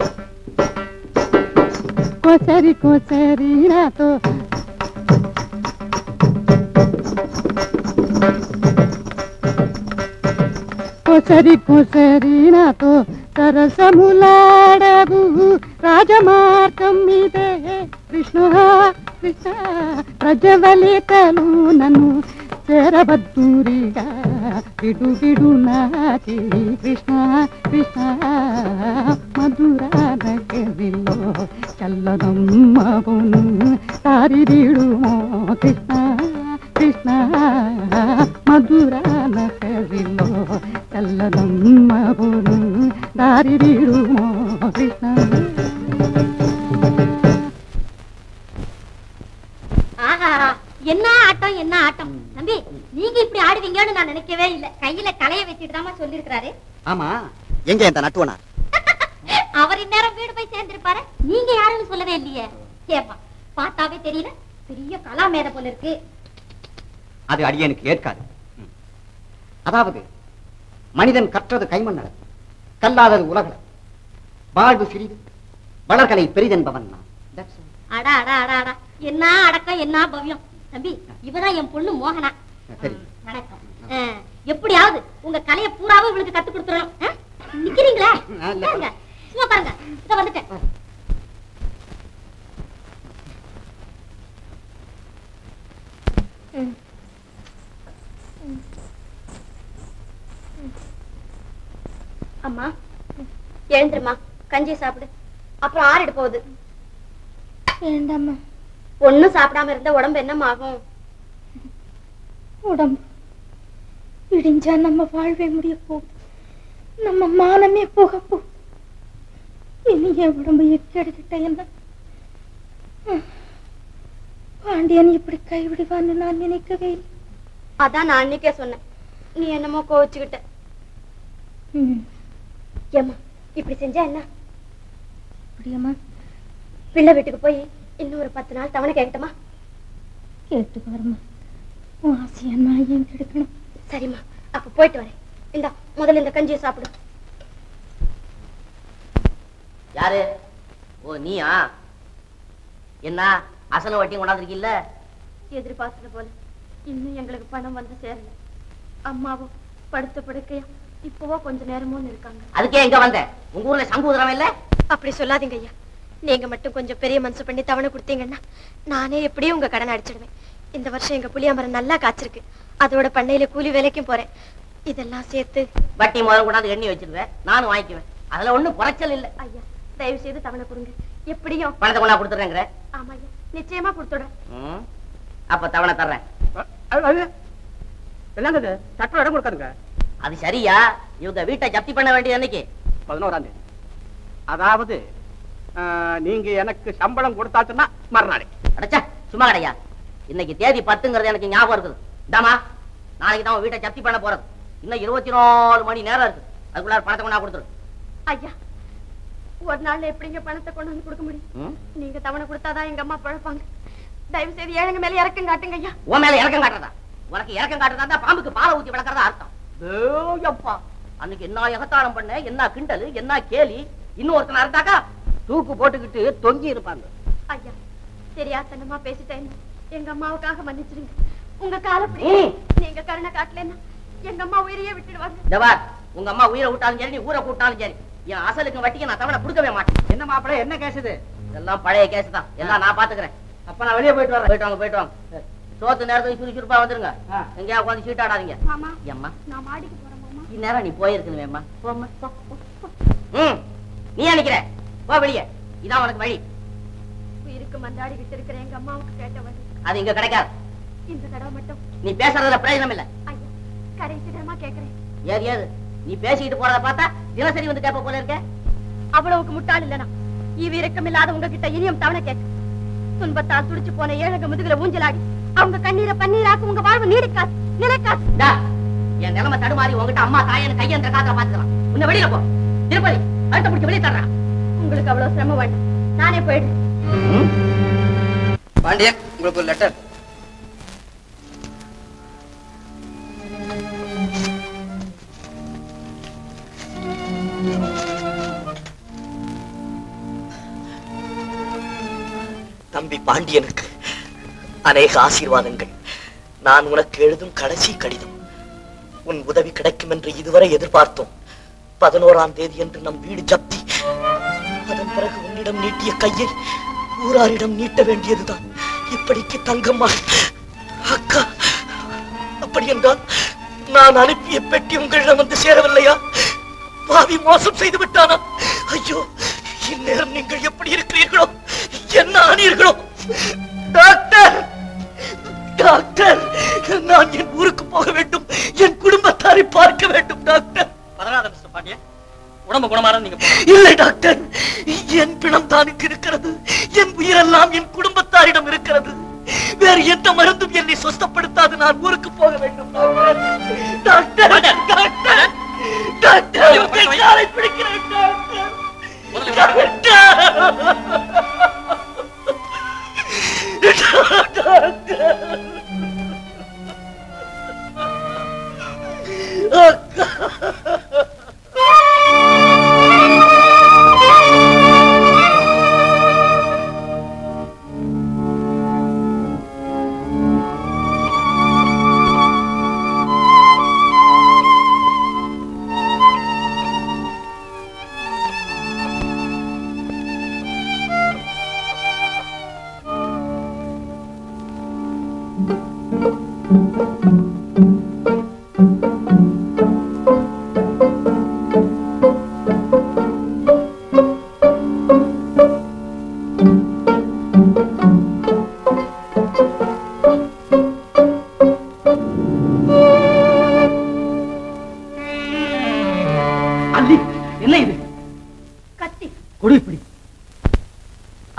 కొసరి కొసరి నాతో కొసరి కొసరి నాతో సరసములాడవు రాజమార్గం మీదే కృష్ణ కృష్ణ ప్రజవలితలు నన్ను చేరబద్దూరిగా విడు విడు నాచి కృష్ణ కృష్ణ మధుర నగరిలో చల్లదమ్మవును తారి విడుమో కృష్ణ కృష్ణ మధుర నగరిలో చల్లదమ్మవును దారి విడుమో కృష్ణ. என்ன ஆட்டம் என்ன ஆட்டம் தம்பி, நீங்க இப்படி ஆடுவீங்கன்னு நான் நினைக்கவே இல்ல. கையில கலைய வச்சுட்டு தான் சொல்லிருக்காரு. ஆமா எங்க இந்த நட்டுவனா? அவர் இந்நேரம் வீடு போய் சேர்ந்திருப்பாரு. நீங்க யாருன்னு சொல்லவே இல்லையே. கேப்பா பார்த்தாவே தெரியல, பெரிய கலா மேத போல இருக்கு. அது அடியனுக்கு ஏற்காது. அதாவது மனிதன் கற்றது கைமண்ண, கல்லாதது உலகள, வாழ்வு சிறிது வளர்கலை பெரிதென்பவன் நான். அடா அடா அடா அடா, என்ன அடக்கம் என்ன பவ்யம். தம்பி இவதான் என் பொண்ணு மோகனா. வணக்கம். எப்படியாவது உங்க கலைய பூராவும் இவளுக்கு கத்து கொடுத்துறோம். நிக்கிறீங்களா? சும்மா பாருங்க, இத வந்துட்டேன். எழுந்துருமா, கஞ்சி சாப்பிடு, அப்புறம் ஆறிடு போகுது. வேண்டாமா. ஒண்ணும் சாப்பிடாம இருந்த உடம்பு என்னம்மா ஆகும்? உடம்பு இடிஞ்சா நம்ம வாழ்வே முடிய போகுது, நம்ம மானமே போக போகுது. இனி என் உடம்பு எக்கெடுக்கிட்ட என்ன? பாண்டியன் இப்படி கைவிடுவான்னு நான் நினைக்கவே இல்லை. அதான் நான் அன்னைக்கே சொன்னேன், நீ என்னமோ கோவிச்சுக்கிட்ட. ஏம்மா இப்படி செஞ்சா என்ன? அப்படியம்மா, பிள்ளை வீட்டுக்கு போய் இன்னும் ஒரு பத்து நாள் தவணை கேட்கட்டுமா? கேட்டுக்கு வரமா, உன் ஆசையா நான் ஏன் கெடுக்கணும்? சரிம்மா, அப்ப போயிட்டு வரேன். இந்தா முதல்ல இந்த கஞ்சியை சாப்பிடு. யாரு? ஓ நீயா? என்ன அசல வட்டி கொண்டாந்துருக்கீல்ல? எதிர்பார்த்தது போல இன்னும் எங்களுக்கு பணம் வந்து சேரல. அம்மாவும் படுத்த படுக்கையா இப்பவோ கொஞ்ச நேரமும் இருக்காங்க. அதுக்கே எங்க வந்த? உங்க ஊர்ல சங்குதிரம் இல்ல? அப்படி சொல்லாதீங்க ஐயா. நீங்க மட்டும் கொஞ்சம் பெரிய மனசு பண்ணி தவணை கொடுத்தீங்கன்னா நானே எப்படியும் உங்க கடன் அடிச்சிடுவேன். இந்த வருஷம் எங்க புளியாமரம் நல்லா காய்ச்சிருக்கு. அதோட பண்ணையில கூலி வேலைக்கும் போறேன். இதெல்லாம் சேர்த்து வட்டி முதல் கொண்டாந்து எண்ணி வச்சிருவேன், நானும் வாங்கிக்குவேன். அதுல ஒண்ணும் குறைச்சல் இல்ல. ஐயா தயவு செய்து தவணை கொடுங்க. எப்படியும் பணத்தை கொண்டா கொடுத்துறேங்கிற? ஆமா ஐயா, நிச்சயமா கொடுத்துடுறேன். அப்ப தவணை தர்றேன். என்னங்க சட்டம் இடம் கொடுக்காதுங்க. அது சரியா? இவங்க வீட்டை ஜப்தி பண்ண வேண்டியது அன்னைக்கு பதினோராம் தேதி. அதாவது நீங்க எனக்கு சம்பளம் கொடுத்தாச்சுன்னா மறுநாளே. அடைச்சா சும்மா கிடையா? இன்னைக்கு தேதி பத்துங்கிறது எனக்கு ஞாபகம் இருக்குது. தாமா நாளைக்கு தான் வீட்டை ஜப்தி பண்ண போறது. இன்னும் இருபத்தி நாலு மணி நேரம் இருக்கு. அதுக்குள்ளார பணத்தை கொண்டா கொடுத்துரு. ஐயா ஒரு நாள்ல எப்படிங்க பணத்தை கொண்டு வந்து கொடுக்க முடியும்? நீங்க தவணை கொடுத்தாதான் எங்க அம்மா பழப்பாங்க. தயவு செய்து ஏழைங்க மேல இறக்கம் காட்டுங்க ஐயா. உன் மேல இறக்கம் காட்டுறதா? உனக்கு இறக்கம் காட்டுறதா பாம்புக்கு பாலை ஊத்தி வளர்க்கறதா அர்த்தம். அப்பா அன்னைக்கு என்ன எகத்தாளம் பண்ண, என்ன கிண்டலு, என்ன கேலி. இன்னும் ஒருத்தன இருந்தாக்கா தூக்கு போட்டுக்கிட்டு தொங்கி இருப்பாங்க. ஐயா தெரியாதனமா பேசிட்டேன். எங்க அம்மாவுக்காக மன்னிச்சிருங்க. உங்க காலப்படி நீங்க கருணை காட்டலன்னா எங்க அம்மா உயிரையே விட்டுடுவாங்க. ஜவார், உங்க அம்மா உயிரை விட்டாலும் சரி, நீ ஊரை கூட்டாலும் சரி, என் அசலுக்கு வட்டிக்கு நான் தவணை கொடுக்கவே மாட்டேன். என்ன மாப்பிள்ள, என்ன கேசுது? இதெல்லாம் பழைய கேஸ் தான். எல்லாம் நான் பாத்துக்கிறேன். அப்ப நான் வெளியே போயிட்டு வரேன். போயிட்டு வாங்க, போயிட்டு வாங்க. சோத்து நேரத்துக்கு சுறுசுறுப்பா வந்துருங்க. எங்கேயா உட்காந்து சீட் ஆடாதீங்க. மாமா அம்மா நான் மாடிக்கு போறேன். மாமா இந்நேரம் நீ போயிருக்கணுமேம்மா. போம்மா. ம் நீ நினைக்கிற போ வெளியே. இதான் உனக்கு வழி. உயிருக்கு மந்தாடி விட்டு இருக்கிற எங்க அம்மாவுக்கு கேட்ட வழி அது இங்க கிடைக்காது. இந்த தடவை மட்டும் நீ பேசுறதுல பிரயோஜனம் இல்ல. ஐயா கடைசி தடமா கேக்குறேன். ஏது ஏது நீ பேசிக்கிட்டு போறத பார்த்தா தினசரி வந்து கேட்ப போல இருக்க. அவ்வளவுக்கு முட்டாள் இல்லனா ஈவு இரக்கம் இல்லாத உங்ககிட்ட இனியும் தவணை கேட்க. துன்பத்தால் துடிச்சு போன ஏழக முதுகுல ஊஞ்சலாடி அவங்க கண்ணீரை பன்னீராக்கு உங்க வாழ்வு நீடிக்காது, நிலைக்காது. என் நிலைமை தடுமாறி உங்ககிட்ட அம்மா தாயன்னு கையன்ற காதல பாத்துக்கலாம். உன்னை வெளியில போ. திருப்பதி அடுத்த பிடிச்சி வெளியே தர்றான். உங்களுக்கு அவ்வளவு சிரமம் வேண்டாம், நானே போயிடுறேன். பாண்டியன், உங்களுக்கு ஒரு லெட்டர். தம்பி பாண்டியனுக்கு அநேக ஆசீர்வாதங்கள். நான் உனக்கு எழுதும் கடைசி கடிதம். உன் உதவி கிடைக்கும் என்று இதுவரை எதிர்பார்த்தோம். பதினோராம் தேதி என்று நம் வீடு ஜப்தி. அதன் பிறகு உன்னிடம் நீட்டிய கையை ஊராரிடம் நீட்ட வேண்டியதுதான். இப்படிக்கு தங்கம்மா அக்கா, அப்படி என்றால் நான் அனுப்பிய பெட்டி உங்களிடம் வந்து சேரவில்லையா? பாவி மோசம் செய்து விட்டானா? ஐயோ, இந்நேரம் நீங்கள் எப்படி இருக்கிறீர்களோ, என்ன ஆனீர்களோ? டாக்டர், டாக்டர், நான் என் ஊருக்கு போக வேண்டும். என் குடும்பத்தாரை பார்க்க வேண்டும் டாக்டர். பதறாத மிஸ்டர் பாண்டியன், உடம்பு குணமான நீங்க இல்லை டாக்டர், என் பிணம் தானுக்கு இருக்கிறது. என் உயிரெல்லாம் என் குடும்பத்தாரிடம் இருக்கிறது. வேறு எந்த மருந்தும் என்னை சொஸ்தப்படுத்தாது. நான் ஊருக்கு போக வேண்டும் டாக்டர். டாக்டர், டாக்டர், டாக்டர், காலை பிடிக்கிறேன் டாக்டர்.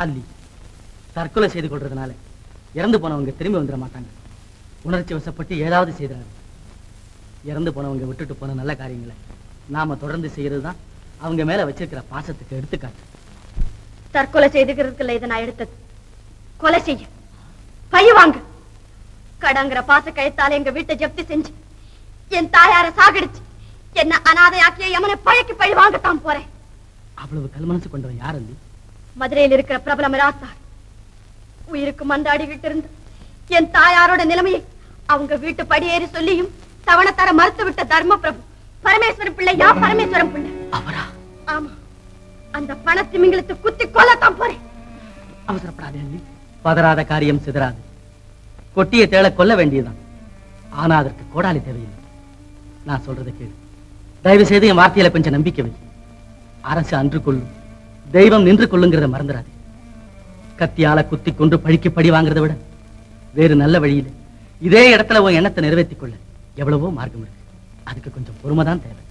அல்லி தற்கொலை செய்து கொள்றதுனால இறந்து போனவங்க திரும்பி வந்துட மாட்டாங்க. உணர்ச்சி வசப்பட்டு ஏதாவது செய்தாரு. இறந்து போனவங்க விட்டுட்டு போன நல்ல காரியங்களை நாம தொடர்ந்து செய்யறதுதான் அவங்க மேல வச்சிருக்கிற பாசத்துக்கு எடுத்துக்காட்டு. தற்கொலை செய்துக்கிறதுக்குள்ள இதை நான் எடுத்தது. கொலை செய்ய பழி வாங்க கடங்கிற பாச கழுத்தால எங்க வீட்டை ஜப்தி செஞ்சு என் தாயார சாகடிச்சு என்ன அனாதையாக்கிய யமனை பழிக்கு பழி வாங்கத்தான் போறேன். அவ்வளவு கல்மனசு கொண்டவன் யார் அல்லி? மதுரையில் இருக்கிற பிரபல மிராத்தார் உயிருக்கு மந்தாடிக்கிட்டு இருந்து என் தாயாரோட நிலைமையை அவங்க வீட்டு படியேறி சொல்லியும் தவணத்தர மறுத்து விட்ட தர்ம பிரபு பரமேஸ்வரன் பிள்ளை. யா பரமேஸ்வரன் பிள்ளை அவரா? ஆமா, அந்த பணத்திமிங்களுக்கு குத்தி கொல்லத்தான் போறேன். அவசரப்படாதே அல்லி. பதறாத காரியம் சிதறாது. கொட்டிய தேள கொல்ல வேண்டியதுதான். ஆனா அதற்கு கோடாலி தேவையில்லை. நான் சொல்றதை கேளு. தயவு செய்து என் வார்த்தையில கொஞ்சம் நம்பிக்கை வை. அரசு அன்று கொள்ளும், தெய்வம் நின்று கொள்ளுங்கிறத மறந்துடாது. கத்தியால குத்தி கொண்டு பழிக்கு படி வாங்குறதை விட வேறு நல்ல வழியில இதே இடத்துல உன் எண்ணத்தை நிறைவேற்றிக் கொள்ள எவ்வளவோ மார்க்கம் இருக்கு. அதுக்கு கொஞ்சம் பொறுமைதான் தேவை.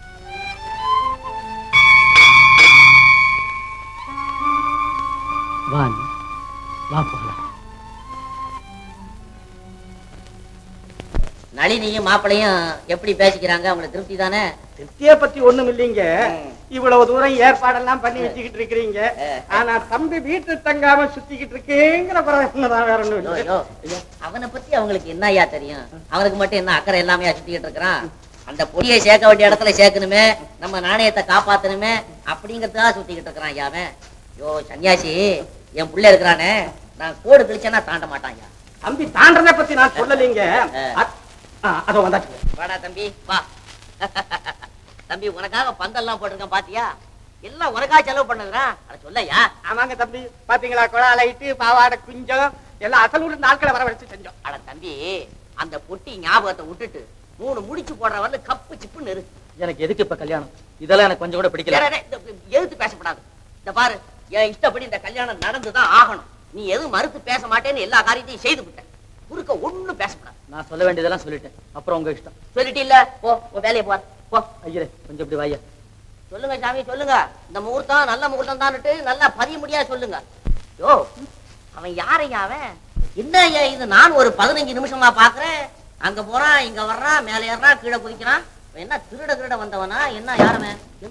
வா நீ, வா போகலாம். நளினியும் மாப்பிளையும் எப்படி பேசிக்கிறாங்க? அவங்களுக்கு திருப்தி தானே? திருப்திய பத்தி ஒண்ணும் இல்லைங்க. இவ்வளவு தூரம் ஏற்பாடெல்லாம் பண்ணி வச்சுக்கிட்டு இருக்கிறீங்க. ஆனா தம்பி வீட்டு தங்காம சுத்திக்கிட்டு இருக்கேங்கிற பிரச்சனைதான், வேற ஒண்ணும் இல்லை. அவனை பத்தி அவங்களுக்கு என்னையா தெரியும்? அவனுக்கு மட்டும் என்ன அக்கறை எல்லாமே சுத்திக்கிட்டு இருக்கிறான். அந்த பொடியை சேர்க்க வேண்டிய இடத்துல சேர்க்கணுமே, நம்ம நாணயத்தை காப்பாத்தணுமே அப்படிங்கறதுக்காக சுத்திக்கிட்டு இருக்கிறான் ஐயாவன். யோ சன்னியாசி, என் புள்ள இருக்கிறானே, நான் கோடு கிழிச்சேன்னா தாண்ட மாட்டான். தம்பி தாண்டறத பத்தி நான் சொல்லலீங்க. அதோ வந்தாச்சு. வாடா தம்பி வா. தம்பி உனக்காக பந்தெல்லாம் போட்டிருக்கேன் பாத்தியா? எல்லாம் உனக்காக செலவு பண்ணதுடா. அத சொல்லையா? ஆமாங்க தம்பி, பாத்தீங்களா? கொலா லைட்டு, பாவாடை குஞ்சம் எல்லாம் அசலூர் நாட்களை வர வச்சு செஞ்சோம். அட தம்பி, அந்த பொட்டி ஞாபகத்தை விட்டுட்டு மூணு முடிச்சு போடுற வந்து கப்பு சிப்புன்னு இரு. எனக்கு எதுக்கு இப்ப கல்யாணம்? இதெல்லாம் எனக்கு கொஞ்சம் கூட பிடிக்கல. எதிர்த்து பேசப்படாது. இந்த பாரு, என் இஷ்டப்படி இந்த கல்யாணம் நடந்துதான் ஆகணும். நீ எதுவும் மறுத்து பேச மாட்டேன்னு எல்லா காரியத்தையும் செய்து விட்ட. குறுக்க ஒண்ணும் பேசப்படாது. நான் சொல்ல வேண்டியதெல்லாம் சொல்லிட்டேன். அப்புறம் உங்க இஷ்டம். சொல்லிட்டு இல்ல, போ வேலையை போ. போ ஐயரே, கொஞ்சம் இப்படி வாயா. சொல்லுங்க சாமி, சொல்லுங்க. இந்த முகூர்த்தம் நல்ல முகூர்த்தம் தான்ட்டு நல்லா பதிய முடியாது சொல்லுங்க. யோ, அவன் யாரையா அவன்? என்ன இது? நான் ஒரு பதினஞ்சு நிமிஷமா பாக்குறேன். அங்க போறான், இங்க வர்றான், மேல ஏறான், கீழே குதிக்கிறான். என்ன திருட திருட வந்தவனா? என்ன யாருமே?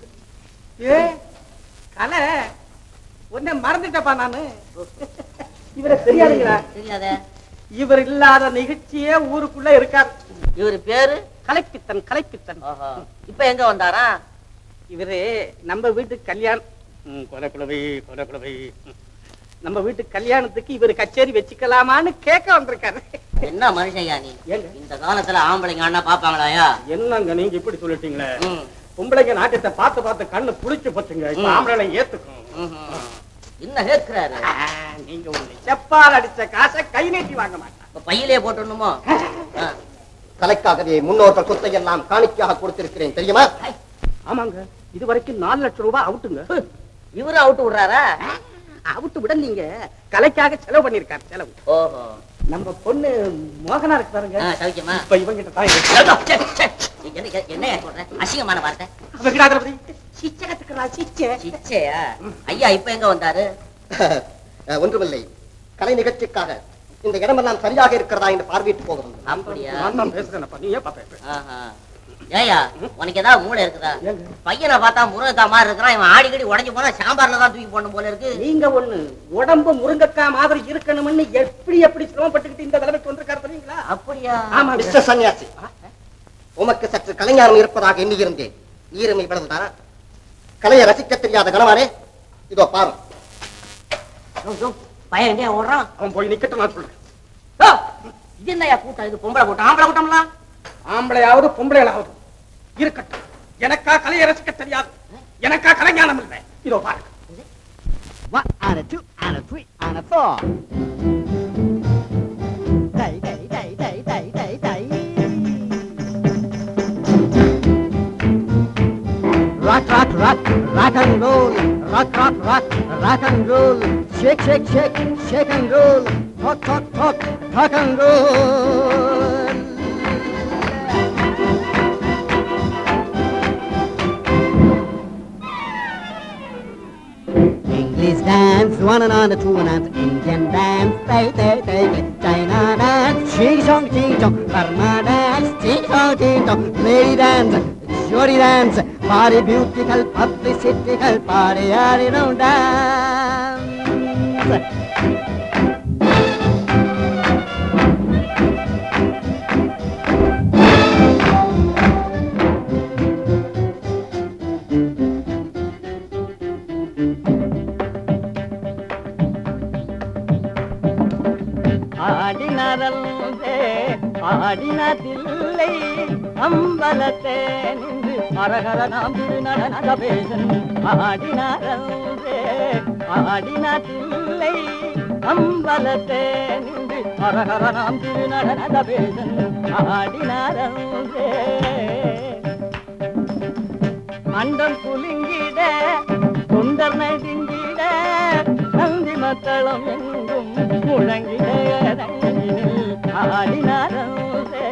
ஏ கலை, ஒன்ன மறந்துட்டப்பா நானு. இவரை தெரியாதுங்களா? தெரியாத. இவர் இல்லாத நிகழ்ச்சியே ஊருக்குள்ள இருக்காரு. இவரு பேரு கலைப்பித்தன். கலைப்பித்தன். இப்ப எங்க வந்தாரா? இவரு நம்ம வீட்டு கல்யாணம் கொலைக்குழவை கொலைக்குழவை நம்ம வீட்டு கல்யாணத்துக்கு இவரு கச்சேரி வச்சுக்கலாமான்னு கேட்க வந்திருக்காரு. என்ன மனுஷன்யா நீ? இந்த காலத்துல ஆம்பளைங்க அண்ணா பாப்பாங்களாயா? என்னங்க நீங்க இப்படி சொல்லிட்டீங்களே? பொம்பளைங்க நாட்டத்தை பார்த்து பார்த்து கண்ணு புளிச்சு போச்சுங்க. இப்ப ஆம்பளை ஏத்துக்கும். என்ன கேட்கிறாரு? நீங்க ஒண்ணு செப்பால் அடிச்ச காசை கை நீட்டி வாங்க மாட்டாங்க. பையிலே போட்டுணுமோ? கலைக்காகவே முன்னோர்கள் சொத்தை எல்லாம் காணிக்கையாக கொடுத்திருக்கிறேன் தெரியுமா? ஆமாங்க, இது வரைக்கும் நாலு லட்சம் ரூபாய் அவுட்டுங்க. இவரு அவுட்டு விடுறாரா? அவுட்டு விட நீங்க கலைக்காக செலவு பண்ணிருக்காரு. செலவு. ஓஹோ. நம்ம பொண்ணு மோகனா இருக்கு பாருங்க. சௌக்கியமா? இப்ப இவங்கிட்ட தான் என்ன சொல்றேன்? அசிங்கமான வார்த்தை. ஐயா இப்ப எங்க வந்தாரு? ஒன்றுமில்லை, கலை நிகழ்ச்சிக்காக இந்த இடமெல்லாம் சரியாக இருக்கிறதா என்று பார்வையிட்டு போகிறோம். அப்படியா? நீயே பாப்பேன். ஏயா, உனக்கு ஏதாவது மூளை இருக்குதா? பையனை பார்த்தா முருங்கக்கா மாதிரி இருக்கிறான். இவன் ஆடிக்கடி உடஞ்சு போனா சாம்பார்ல தான் தூக்கி போடணும் போல இருக்கு. நீங்க ஒண்ணு உடம்பு முருங்கக்கா மாதிரி இருக்கணும்னு எப்படி எப்படி சிரமப்பட்டுக்கிட்டு இந்த நிலைமைக்கு வந்திருக்காரு தெரியுங்களா? அப்படியா? ஆமா மிஸ்டர் சன்னியாசி, உமக்கு சற்று கலைஞானம் இருப்பதாக எண்ணியிருந்தேன். ஈரமை இவ்வளவுதான். கலையை ரசிக்க தெரியாத கணவானே, இதோ பாரு. பையன் எங்க ஓடுறான்? அவன் போய் நிக்கட்டும், நான் சொல்றேன். இது என்னையா கூட்டம்? இது பொம்பளை கூட்டம், ஆம்பளை கூட்டம்லாம்? ஆம்பளையாவது பொம்பளையாவது இருக்கட்டும். எனக்கா கலையை ரசிக்க தெரியாது, எனக்கா கலைஞானம் இல்லை. இதோ பாருங்க. One and a two and a three and a four. Day day day day day day day. Rock rock rock rock and roll. Rock rock rock rock and roll. Shake shake shake shake and roll. Talk talk talk talk and roll. Ding English dance, one and on the two and on Indian dance, tay tay tay tay. China dance, ching chong ching chong. Burma dance, ching chong ching chong. Lady dance, jolly dance, body beautiful, publicity, party, you know dance. ஆடினரல்வே ஆடினதில்லை அம்பலத்தே நின்று அரகர நாம் திருநடனகபேசன் ஆடினரல்வே ஆடினதில்லை அம்பலத்தே நின்று அரகர நாம் திருநடனகபேசன் ஆடினரல்வே மண்டம் குலுங்கிட தொண்டர் நடுங்கிட நந்தி மக்களும் எங்கும் முழங்கிட ஆடினாரே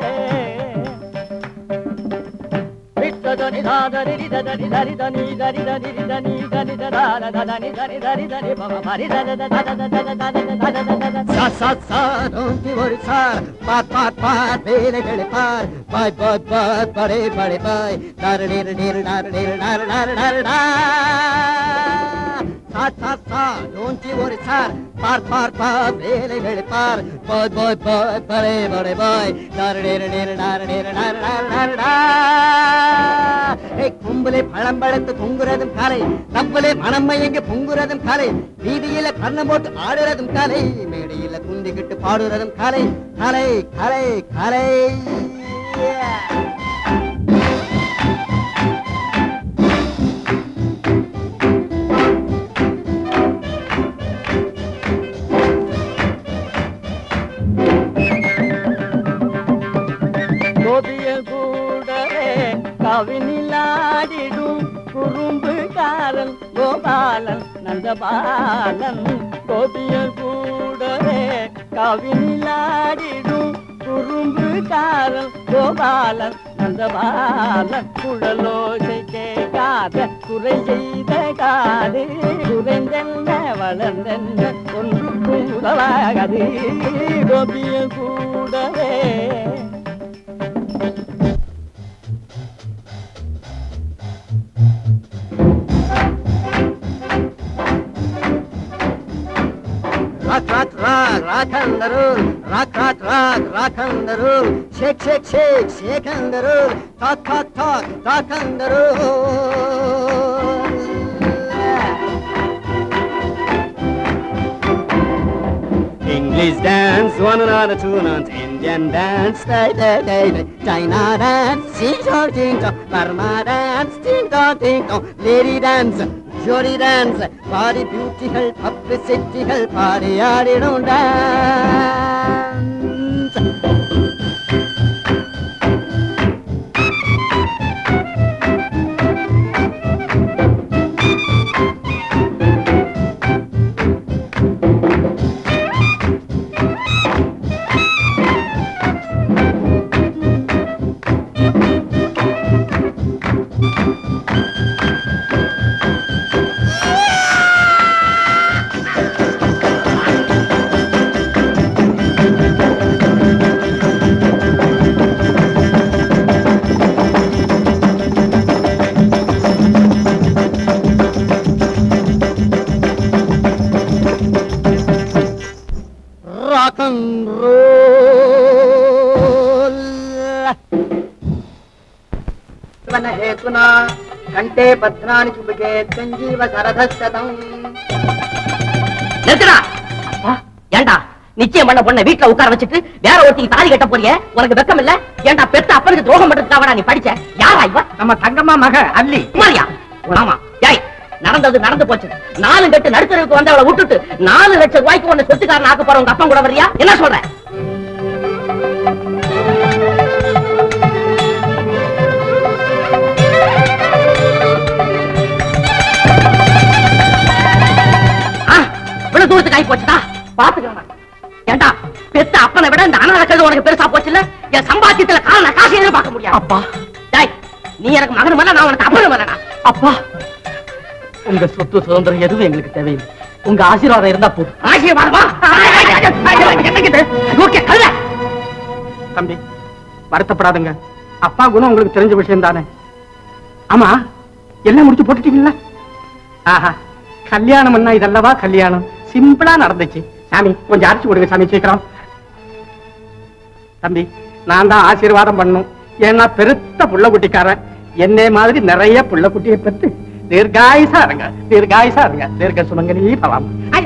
விட்டதனி தாதரி தரி தரி தனி தரி தரி தனி தரி ததான தனி தரி தரி தரி பம பரி தத தத தத தத தத Sa sa sa, don't you worry, sir. Pat pat pat, bele bele pat. Bye bye bye, bye bye bye. Dar dar dar dar dar dar dar dar dar. Sa sa sa, don't you worry, sir. Pat pat pat, bele bele pat. Bye bye bye, bye bye bye. Dar dar dar dar dar dar dar dar dar. Hey, kumbale பழம் பழத்து பொங்குறதும் காலை, தப்பலே மனம்மையங்க பொங்குறதும் காலை, வீதியில கண்ணம் போட்டு ஆடுறதும் காலை, மேடையில குந்திக்கிட்டு பாடுறதும் காலை, காலை காலை காலை. கவினிலாடிடும் குறும்புகாரன் கோபாலன் நந்தபாலன் கோபிய கூடவே கவினிலாடிடும் குறும்புகாரன் கோபாலன் நந்தபாலன் குழலோசை கேட்காத குறை செய்த காது குறைந்தென்ன வளர்ந்தென்ன ஒன்றுக்கும் உதவாகாது கோபிய கூடவே. Rock, rock, rock, rock and the roll. Rock, rock, rock, rock and the roll. Shake, shake, shake, shake and the roll. Talk, talk, talk, talk and the roll. English dance, one another, two and Indian dance, day, day, day, day. China dance, sing, song, sing, song. Burma dance, ding, dong, ding, dong. Lady dance, jolly dance, body beautiful, publicity, party, you know dance. Rock and roll. हेतुना कंटे पत्राणि चुबके संजीव सरधस्तम. நிறுத்துடா. ஏண்டா நிச்சயம் பண்ண பொண்ணை வீட்டுல உட்கார வச்சுட்டு வேற ஒருத்திக்கு தாலி கட்ட போறிய? உனக்கு வெக்கம் இல்ல? ஏண்டா பெத்த அப்பனுக்கு துரோகம் பண்றதுக்காக நீ படிச்ச? யாரா இவ? நம்ம தங்கம்மா மக அல்லி. குமாரியா? ஆமா. ஏய், நடந்தது நடந்து போச்சு. நாலு கட்டு நடுத்தருக்கு வந்து அவளை விட்டுட்டு நாலு லட்சம் ரூபாய்க்கு ஒண்ணு சொத்துக்காரன் ஆக்க போற உங்க அப்பா கூட வரியா? என்ன சொல்ற? இவ்வளவு தூரத்துக்கு ஆகி போச்சுதா? பாத்துக்கலாம். ஏண்டா பெத்த அப்பனை விட இந்த அனாதை கழுதை உனக்கு பெருசா போச்சு இல்ல? என் சம்பாத்தியத்துல கால காசு எதிர்பார்க்க முடியாது. அப்பா நீ எனக்கு மகனும் இல்ல, நான் உனக்கு அப்பனும் இல்லடா. அப்பா உங்க சொத்து சுதந்திரம் எதுவும் எங்களுக்கு தேவையில்லை. உங்க ஆசீர்வாதம் இருந்தா போதும். ஆசீர்வாதமா? தம்பி வருத்தப்படாதுங்க. அப்பா குணம் உங்களுக்கு தெரிஞ்ச விஷயம் தானே. ஆமா, எல்லாம் முடிச்சு போட்டுட்டீங்களா? ஆஹா, கல்யாணம் என்ன இதல்லவா கல்யாணம். சிம்பிளா நடந்துச்சு. சாமி கொஞ்சம் அரைச்சு கொடுங்க சாமி சீக்கிரம். தம்பி நான் தான் ஆசீர்வாதம் பண்ணும். ஏன்னா பெருத்த புள்ள குட்டிக்காரன். என்னை மாதிரி நிறைய புள்ள குட்டியை பெற்று தீர்காயுசா இருங்க, தீர்காயுசா இருங்க, தீர்க்க சுமங்கலி பலம்.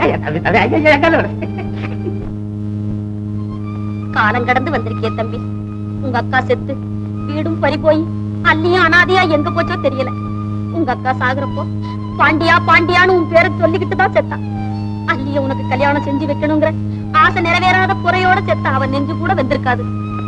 காலம் கடந்து வந்திருக்கிய தம்பி. உங்க அக்கா செத்து வீடும் பறி போய் அல்லியும் அனாதையா எங்க போச்சோ தெரியல. உங்க அக்கா சாகுறப்போ பாண்டியா பாண்டியான்னு உன் பேரை சொல்லிக்கிட்டு தான் செத்தா. அல்லிய உனக்கு கல்யாணம் செஞ்சு வைக்கணுங்கிற ஆசை நிறைவேறாத குறையோட செத்தா. அவன் நெஞ்சு கூட வந்திருக்காது.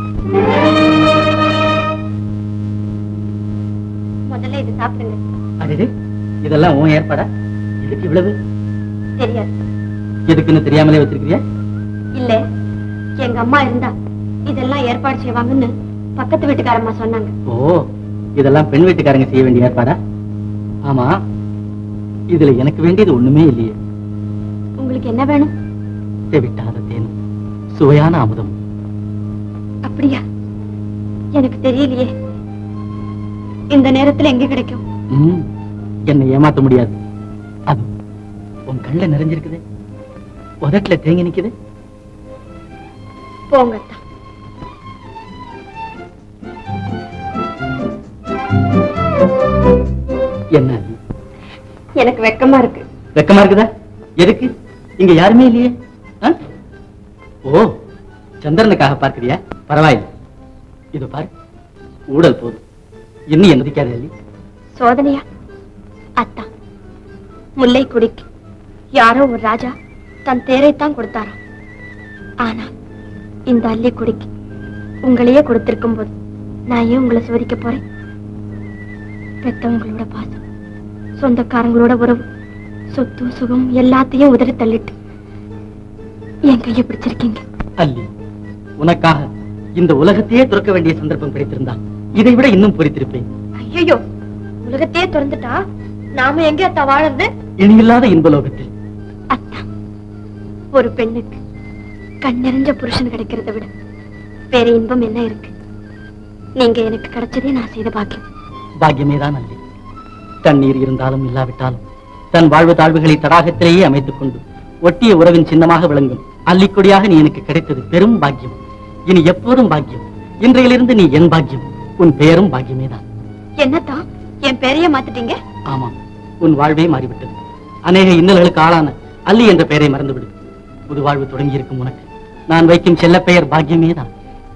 முதல்ல இது சாப்பிடுங்க. அது இதெல்லாம் உன் ஏற்பாடா? எதுக்கு இவ்வளவு? தெரியாது. எதுக்குன்னு தெரியாமலே வச்சிருக்கிறியா? இல்ல, எங்க அம்மா இருந்தா இதெல்லாம் ஏற்பாடு செய்வாங்கன்னு பக்கத்து வீட்டுக்காரம்மா சொன்னாங்க. ஓ, இதெல்லாம் பெண் வீட்டுக்காரங்க செய்ய வேண்டிய ஏற்பாடா? ஆமா, இதுல எனக்கு வேண்டியது ஒண்ணுமே இல்லையே. உங்களுக்கு என்ன வேணும்? விட்டாத தேனும் சுவையான அமுதம். அப்படியா? எனக்கு தெரியலையே. இந்த நேரத்துல எங்க கிடைக்கும்? ம், என்னை ஏமாத்த முடியாது. அது உன் கண்ணுல நிறைஞ்சிருக்குது, உதட்டுல தேங்கி நிக்குது. போங்க. என்ன? எனக்கு வெக்கமா இருக்கு. வெக்கமா இருக்குதா? எதுக்கு? இங்க யாருமே இல்லையே. ஓ, சந்திரனுக்காக பார்க்கிறியா? பரவாயில்லை. இது பாரு, ஊடல் போதும். இன்னும் என்ன மதிக்காத இல்ல? சோதனையா? அத்தா, முல்லை குடிக்கு யாரோ ஒரு ராஜா தன் தேரைத்தான் கொடுத்தாராம். ஆனா இந்த அல்லி குடிக்கு உங்களையே கொடுத்திருக்கும் போது நான் ஏன் உங்களை சோதிக்க போறேன்? பெத்தவங்களோட பாசம், சொந்தக்காரங்களோட உறவு, சொத்து சுகம் எல்லாத்தையும் உதறி தள்ளிட்டு என் கையை பிடிச்சிருக்கீங்க. அல்லி, உனக்காக இந்த உலகத்தையே துறக்க வேண்டிய சந்தர்ப்பம் கிடைத்திருந்தா இதை விட இன்னும் பொறித்திருப்பேன். ஐயோ, உலகத்தையே திறந்துட்டா நாம எங்க அத்தா வாழறது? இனியில்லாத இன்பலோகத்தில். அத்தா, ஒரு பெண்ணுக்கு கண் நிறைஞ்ச புருஷன் கிடைக்கிறத விட வேற இன்பம் என்ன இருக்கு? நீங்க எனக்கு கிடைச்சதே நான் செய்த பாக்கியம். பாக்கியமேதான் அல்லி. தண்ணீர் இருந்தாலும் இல்லாவிட்டாலும் தன் வாழ்வு தாழ்வுகளை தடாகத்திலேயே அமைத்துக் கொண்டு ஒட்டிய உறவின் சின்னமாக விளங்கும் அல்லிக்கொடியாக நீ எனக்கு கிடைத்தது பெரும் பாக்கியம். இனி எப்போதும் பாக்கியம். இன்றையிலிருந்து நீ என் பாக்கியம். உன் பெயரும் பாக்கியமேதான். என்னத்தான் என் பெயரையே மாத்திட்டீங்க? ஆமாம், உன் வாழ்வே மாறிவிட்டது. அநேக இன்னல்களுக்கு ஆளான அல்லி என்ற பெயரை மறந்துவிடு. புது வாழ்வு தொடங்கி இருக்கும் உனக்கு நான் வைக்கும் செல்ல பெயர் பாக்கியமேதான்.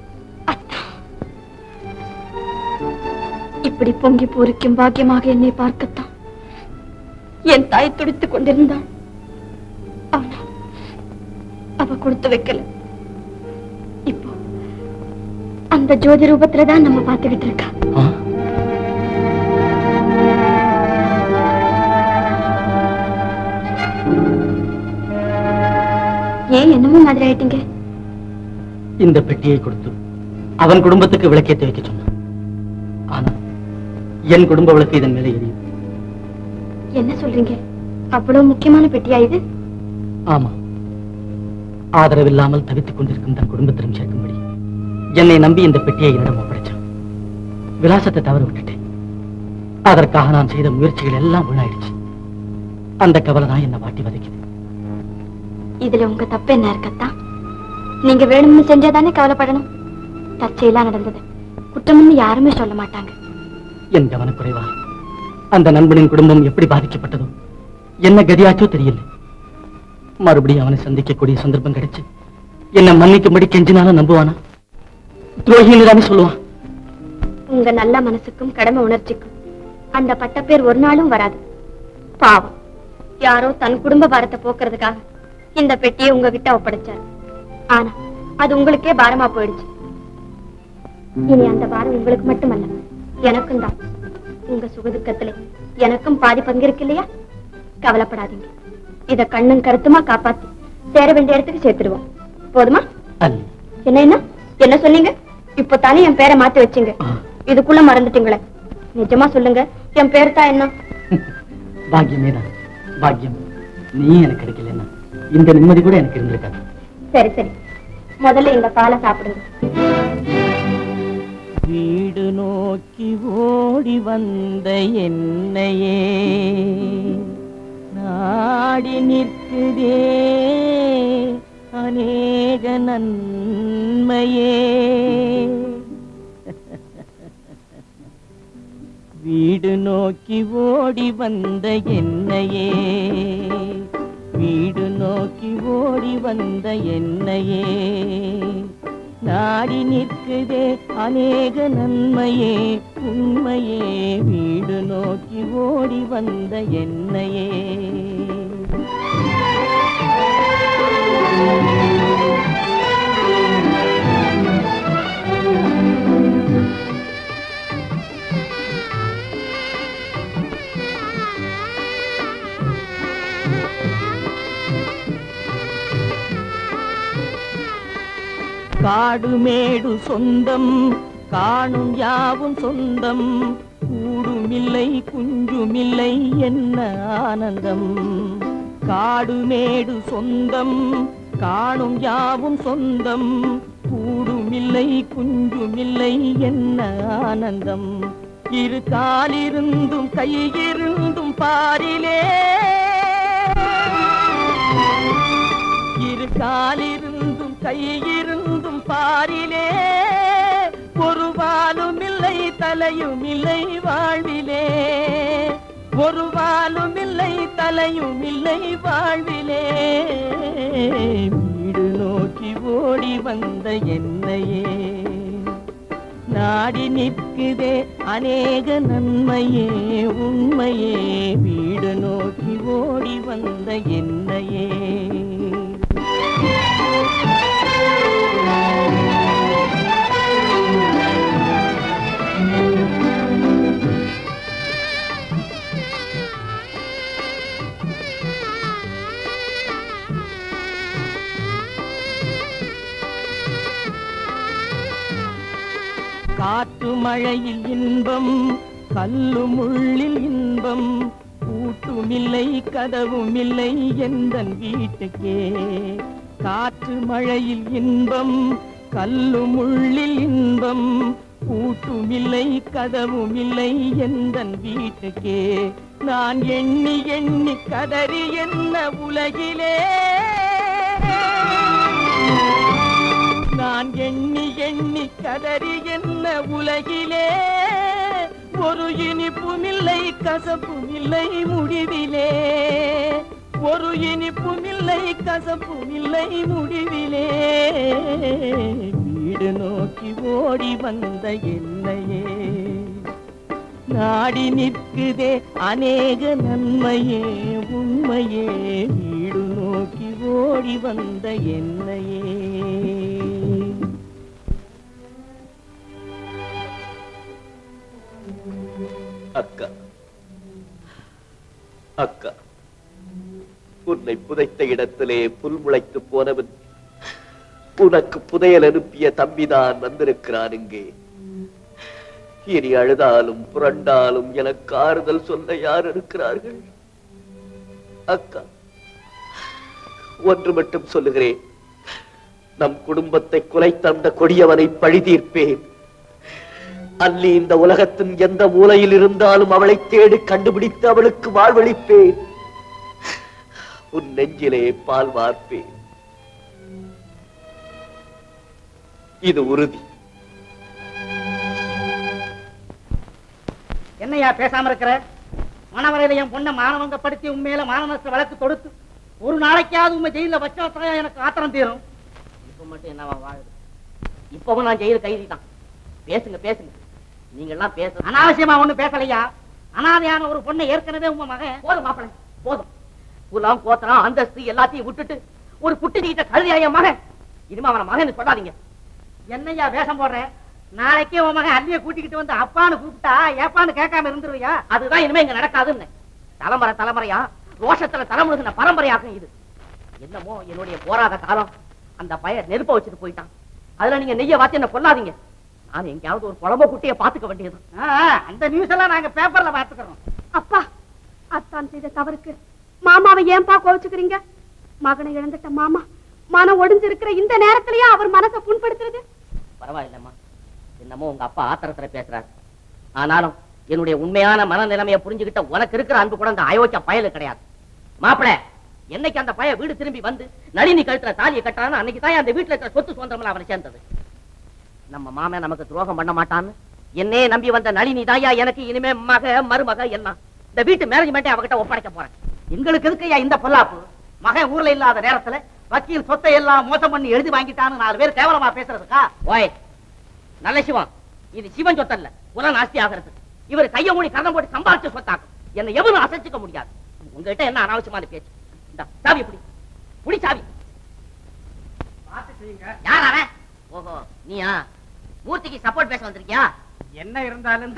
இப்படி பொங்கி பூரிக்கும் பாக்கியமாக என்னை பார்க்கத்தான் என் தாய் துடித்துக் கொண்டிருந்தாள். ஆனா அவ கொடுத்து வைக்கல. இப்போ அந்த ஜோதி ரூபத்துலதான் நம்ம பார்த்துக்கிட்டு இருக்கா. ஏன் என்னமோ மாதிரி ஆயிட்டீங்க? இந்த பெட்டியை கொடுத்து அவன் குடும்பத்துக்கு விளக்கேற்றி வைக்க சொன்னான். ஆனா என் குடும்ப விளக்கு இதன் மேலே எரியும். என்ன சொல்றீங்க? அவ்வளவு முக்கியமான பெட்டியா இது? ஆமா, ஆதரவில்லாமல் தவித்துக் கொண்டிருக்கும் தன் குடும்பத்திலும் சேர்க்கும்படி என்னை நம்பி இந்த பெட்டியை என்னிடம் ஒப்படைச்சான். விலாசத்தை தவறு விட்டுட்டேன். அதற்காக நான் செய்த முயற்சிகள் எல்லாம் வீணாயிடுச்சு. அந்த கவலை தான் என்ன வாட்டி வதைக்குது. இதுல உங்க தப்பு என்ன இருக்கத்தா? நீங்க வேணும்னு செஞ்சாதானே கவலைப்படணும். தற்செயலா நடந்தது குற்றம்னு யாருமே சொல்ல மாட்டாங்க. என் கவனக்குறைவா அந்த நண்பனின் குடும்பம் எப்படி பாதிக்கப்பட்டதோ, என்ன கதியாச்சோ தெரியல. மறுபடியும் அவனை சந்திக்கக்கூடிய சந்தர்ப்பம் கிடைச்சு என்ன மன்னிக்கும்படி கெஞ்சினாலும் நம்புவானா? துரோகின்னு தானே சொல்லுவான். உங்க நல்ல மனசுக்கும் கடமை உணர்ச்சிக்கும் அந்த பட்டப்பேர் ஒரு நாளும் வராது. பாவம், யாரோ தன் குடும்ப பாரத்தை போக்குறதுக்காக இந்த பெட்டியை உங்ககிட்ட ஒப்படைச்சார். ஆனா அது உங்களுக்கே பாரமா போயிடுச்சு. இனி அந்த பாரம் உங்களுக்கு மட்டுமல்ல, எனக்கும் தான். உங்க சுகதுக்கத்துல எனக்கும் பாதி பங்கு இருக்கு இல்லையா? கவலைப்படாதீங்க. இத கண்ணும் கருத்துமா காப்பாத்தி சேர வேண்டிய இடத்துக்கு சேர்த்துடுவோம். போதுமா? என்ன என்ன என்ன சொன்னீங்க? இப்ப தானே என் பேரை மாத்தி வச்சீங்க, இதுக்குள்ள மறந்துட்டீங்களே. நிஜமா சொல்லுங்க, என் பேரு தான் என்ன? பாக்கியமேதான். பாக்கியம் நீ எனக்கு கிடைக்கலன்னா இந்த நிம்மதி கூட எனக்கு இருந்திருக்காது. சரி சரி, முதல்ல இந்த பாலை சாப்பிடுங்க. வீடு நோக்கி ஓடி வந்த என்னையே நாடி நிற்குதே அநேக நன்மையே. வீடு நோக்கி ஓடி வந்த என்னையே வீடு நோக்கி ஓடி வந்த என்னையே நாடி நிற்குதே அநேக நன்மையே உண்மையே. வீடு நோக்கி ஓடி வந்த என்னையே காடு மேடு சொந்தம் காணும் யாவும் சொந்தம் கூடுமில்லை குஞ்சுமில்லை என்ன ஆனந்தம். காடு மேடு சொந்தம் காணும் யாவும் சொந்தம் கூடுமில்லை குஞ்சுமில்லை என்ன ஆனந்தம். இரு காலிருந்தும் கையிருந்தும் பாரிலே இரு காலிருந்தும் கையிருந்தும் பாரிலே ஒரு வாலும் இல்லை தலையும் இல்லை வாழ்விலே ஒரு வாலும் இல்லை தலையும் இல்லை வாழ்விலே. வீடு நோக்கி ஓடி வந்த என்னையே நாடி நிற்குதே அநேக நன்மையே உண்மையே. வீடு நோக்கி ஓடி வந்த என்னையே காற்று மழையில் இன்பம் கல்லு முள்ளில் இன்பம் கூட்டுமில்லை கதவுமில்லை எந்தன் வீட்டுக்கே. காற்று மழையில் இன்பம் கல்லு முள்ளில் இன்பம் கூட்டுமில்லை கதவுமில்லை எந்தன் வீட்டுக்கே. நான் எண்ணி எண்ணி கதறி என்ன உலகிலே நான் எண்ணி எண்ணி கதறி என்ன உலகிலே ஒரு இனிப்புமில்லை கசப்புமில்லை முடிவிலே ஒரு இனிப்புமில்லை கசப்புமில்லை முடிவிலே. வீடு நோக்கி ஓடி வந்த என்னையே நாடி நிற்குதே அநேக நன்மையே உண்மையே. வீடு நோக்கி ஓடி வந்த என்னையே அக்கா அக்கா உன்னை புதைத்த இடத்திலே புல் முளைத்து போனவன் உனக்கு புதையல் அனுப்பிய தம்பிதான் வந்திருக்கிறான் இங்கே. இனி அழுதாலும் புரண்டாலும் எனக்கு ஆறுதல் சொல்ல யார் இருக்கிறார்கள்? அக்கா ஒன்று மட்டும் சொல்லுகிறேன், நம் குடும்பத்தை குலைத்த அந்த கொடியவனை பழி தீர்ப்பேன். அல்லி இந்த உலகத்தின் எந்த மூலையில் இருந்தாலும் அவளை தேடி கண்டுபிடித்து அவளுக்கு வாழ்வளிப்பேன். உன் நெஞ்சிலே பால் வார்ப்பேன். இது உறுதி. என்னையா பேசாம இருக்கிற? மனவரையில என் பொண்ணை மானவங்க படுத்தி உண்மையில மானநஷ்ட வழக்கு தொடுத்து ஒரு நாளைக்காவது உண்மை ஜெயில வச்சாதான் எனக்கு ஆத்திரம் தீரும். இப்ப மட்டும் என்னவா வாழுது? இப்பவும் நான் ஜெயில கைதி தான். பேசுங்க பேசுங்க, நீங்க எல்லாம் பேச அனாவசியமா ஒண்ணு பேசலையா? அனாதையான ஒரு பொண்ணை ஏற்கனவே உங்க மகன் போதும் மாப்பிள போதும். குலாம் கோத்தரம் அந்தஸ்து எல்லாத்தையும் விட்டுட்டு ஒரு புட்டுக்கிட்ட கழுதியா மகன். இனிமே அவன மகன் சொல்லாதீங்க. என்னையா வேஷம் போடுற? நாளைக்கே உன் மகன் அள்ளிய கூட்டிக்கிட்டு வந்து அப்பான்னு கூப்பிட்டா ஏப்பான்னு கேட்காம இருந்துருவியா? அதுதான் இனிமே இங்க நடக்காதுன்னு. தலைமுறை தலைமுறையா ரோஷத்துல தலைமுழுகின பரம்பரையாகும் இது. என்னமோ என்னுடைய போராத காலம் அந்த பையன் நெருப்ப வச்சுட்டு போயிட்டான். அதுல நீங்க நெய்ய வாத்தி என்ன கொல்லாதீங்க. நான் எங்கேயாவது ஒரு குழம்பு குட்டியை பாத்துக்க வேண்டியது. அந்த நியூஸ் எல்லாம் நாங்க பேப்பர்ல பாத்துக்கிறோம். அப்பா, அத்தான் செய்த தவறுக்கு மாமாவை ஏன்பா கோவிச்சுக்கிறீங்க? மகனை இழந்துட்ட மாமா மனம் ஒடிஞ்சிருக்கிற இந்த நேரத்திலேயே அவர் மனசை புண்படுத்துறது. பரவாயில்லம்மா, என்னமோ உங்க அப்பா ஆத்திரத்துல பேசுறாரு. ஆனாலும் என்னுடைய உண்மையான மனநிலைமையை புரிஞ்சுக்கிட்ட உனக்கு இருக்கிற அன்பு கூட அந்த அயோக்கிய பயலு கிடையாது. மாப்பிள, என்னைக்கு அந்த பய வீடு திரும்பி வந்து நளினி கழுத்துல தாலியை கட்டான்னு அன்னைக்கு தான் அந்த வீட்டுல இருக்கிற சொத்து சுதந்திரம்லாம் அவனை சேர்ந்தது. நம்ம மாமன் நமக்கு துரோகம் பண்ண மாட்டான்னு என்னே நம்பி வந்த நளினி தாயா எனக்கு இனிமே மக மருமக எல்லாம் இந்த வீட்டு மேனேஜ்மெண்ட்டை அவகிட்ட ஒப்படைக்க போறேன். எங்களுக்கு எதுக்கையா இந்த பொல்லாப்பு? மகன் ஊர்ல இல்லாத நேரத்துல வக்கீல் சொத்தை எல்லாம் மோசம் பண்ணி எழுதி வாங்கிட்டான்னு நாலு பேர் கேவலமா பேசுறதுக்கா? ஓய் நல்ல சிவம், இது சிவன் சொத்தல்ல, உலக நாஸ்தி ஆகிறது. இவர் கைய மூடி கரணம் போட்டு சம்பாதிச்ச சொத்தாக்கும். என்னை எவரும் அசைச்சுக்க முடியாது. உங்ககிட்ட என்ன அனாவசியமான பேச்சு? இந்த சாவி புடி புடி சாவி. யார் அவன்? ஓஹோ, நீயா? மூர்த்திக்கு சப்போர்ட் பேச வந்திருக்கியா? என்ன இருந்தாலும்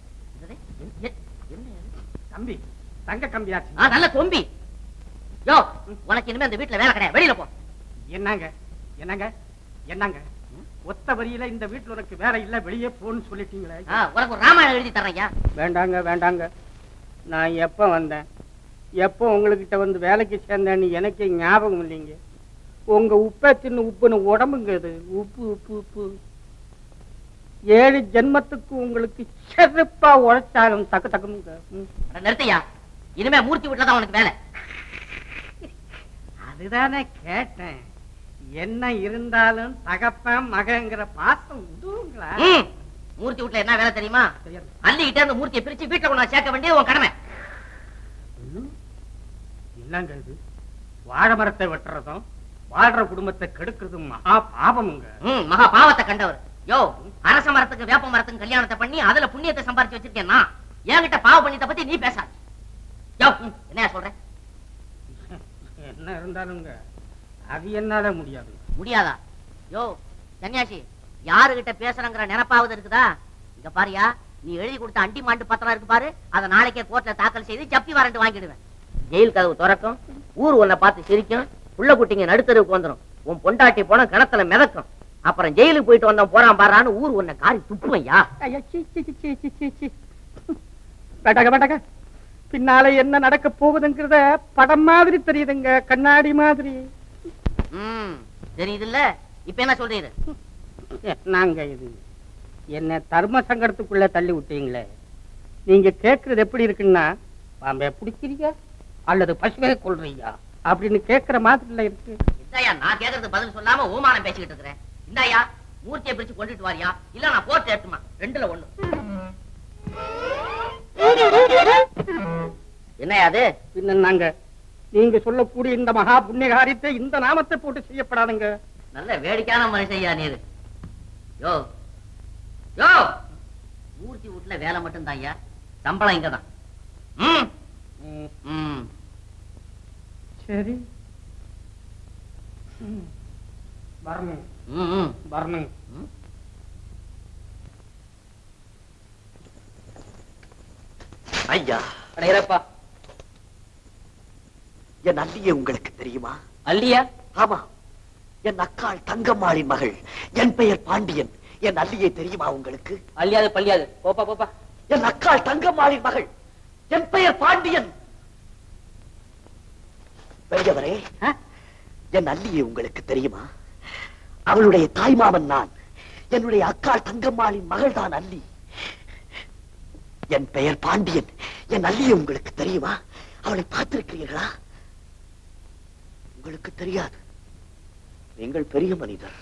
தம்பி தங்க கம்பியாச்சு. நல்ல தொம்பி. யோ, உனக்கு இனிமே இந்த வீட்டுல வேலை கிடையாது, வெளியில போ. என்னங்க என்னங்க என்னங்க ஒத்த வரியில இந்த வீட்டுல உனக்கு வேலை இல்ல, வெளியே போன்னு சொல்லிட்டீங்களே. உனக்கு ஒரு ராமாயணம் எழுதி தர்றேன். வேண்டாங்க வேண்டாங்க, நான் எப்ப வந்தேன், எப்போ உங்ககிட்ட வந்து வேலைக்கு சேர்ந்தேன்னு எனக்கு ஞாபகம் இல்லைங்க. உங்க உப்பை தின்னு உப்புன்னு உடம்புங்க இது. உப்பு உப்பு உப்பு ஏழு ஜென்மத்துக்கு உங்களுக்கு செருப்பா உழைச்சாலும் தக்கு தக்குங்க. நிறுத்தையா, இனிமே மூர்த்தி வீட்டுல தான் உனக்கு வேலை. அதுதானே கேட்டேன். என்ன இருந்தாலும் தகப்பன் மகங்கிற பாசம் உதுங்களா? மூர்த்தி வீட்டுல என்ன வேலை தெரியுமா? அள்ளிக்கிட்டே அந்த மூர்த்தியை பிரிச்சு வீட்டுல கொண்டு சேர்க்க வேண்டியது உன் கடமை. என்னங்க இது? வாழை மரத்தை வெட்டுறதும் வாழ்ற குடும்பத்தை கெடுக்கிறதும் மகா பாவமுங்க. மகா பாவத்தை கண்டவர். யோ, அரச மரத்துக்கு வேப்ப மரத்துக்கு கல்யாணத்தை பண்ணி அதுல புண்ணியத்தை சம்பாதிச்சு வச்சிருக்கேன் நான். என்கிட்ட பாவ புண்ணியத்தை பத்தி நீ பேசாத. யோ, என்ன சொல்றேன்? என்ன இருந்தாலுங்க அது என்னால முடியாது. முடியாதா? யோ சன்னியாசி, யாருகிட்ட பேசுறங்கிற நினைப்பாவது இருக்குதா? இங்க பாரியா, நீ எழுதி கொடுத்த அண்டி மாண்டு பத்திரம் இருக்கு பாரு, அதை நாளைக்கே கோர்ட்ல தாக்கல் செய்து ஜப்தி வாரண்ட் வாங்கிடுவேன். ஜெயில் கதவு திறக்கும், ஊர் உன்னை பார்த்து சிரிக்கும், புள்ள குட்டிங்க நடுத்தருவுக்கு வந்துடும், உன் பொண்டாட்டி போன கிணத்துல மிதக்கும். அப்புறம் ஜெயிலுக்கு போயிட்டு வந்தோம் போறான் பாரான்னு ஊர் உன்னை காரி துப்புவையா. பின்னால என்ன நடக்க போகுதுங்கிறத படம் மாதிரி தெரியுதுங்க, கண்ணாடி மாதிரி. ம், தெரியுதுல்ல? இப்ப என்ன சொல்றீங்க? நாங்க இது என்ன தர்ம சங்கடத்துக்குள்ள தள்ளி விட்டீங்களே. நீங்க கேக்குறது எப்படி இருக்குன்னா, பாம்பே பிடிக்கிறீங்க அல்லது பசுவை கொள்றீங்க அப்படின்னு கேக்குற மாதிரி இருக்கு. இந்தாயா, நான் கேக்குறது பதில் சொல்லாம ஓமானம் பேசிக்கிட்டு இருக்கிறேன். இந்தாயா, மூர்த்தியை பிரிச்சு கொண்டுட்டு வாரியா, இல்ல நான் போட்டு ஏற்றுமா? ரெண்டுல ஒண்ணு. என்னையா அது? பின்ன நாங்க நீங்க சொல்லக்கூடிய இந்த மகா புண்ணிய காரியத்தை இந்த நாமத்தை போட்டு செய்யப்படாதுங்க. நல்ல வேடிக்கையான மனுஷையா நீரு. யோ யோ, மூர்த்தி வீட்டுல வேலை மட்டும் தான் ஐயா, சம்பளம் இங்கதான். சரி வரணும் வரணும். ஐயா அடையறப்பா, என் அல்லியே உங்களுக்கு தெரியுமா? அல்லியா? ஆமா, என் அக்காள் தங்கம்மாளின் மகள். என் பெயர் பாண்டியன். என் அல்லியே தெரியுமா உங்களுக்கு? அல்லியாது பள்ளியாது, போப்பா போப்பா. என் அக்காள் தங்கம்மாளின் மகள். என் பெயர் பாண்டியன். பெரியவரே, என் அல்லியே உங்களுக்கு தெரியுமா? அவளுடைய தாய்மாமன் நான். என்னுடைய அக்காள் தங்கம்மாளின் மகள் தான் அல்லி. என் பெயர் பாண்டியன். என் அல்லியே உங்களுக்கு தெரியுமா? அவளை பார்த்திருக்கிறீர்களா? உங்களுக்கு தெரியாது, நீங்கள் பெரிய மனிதர்.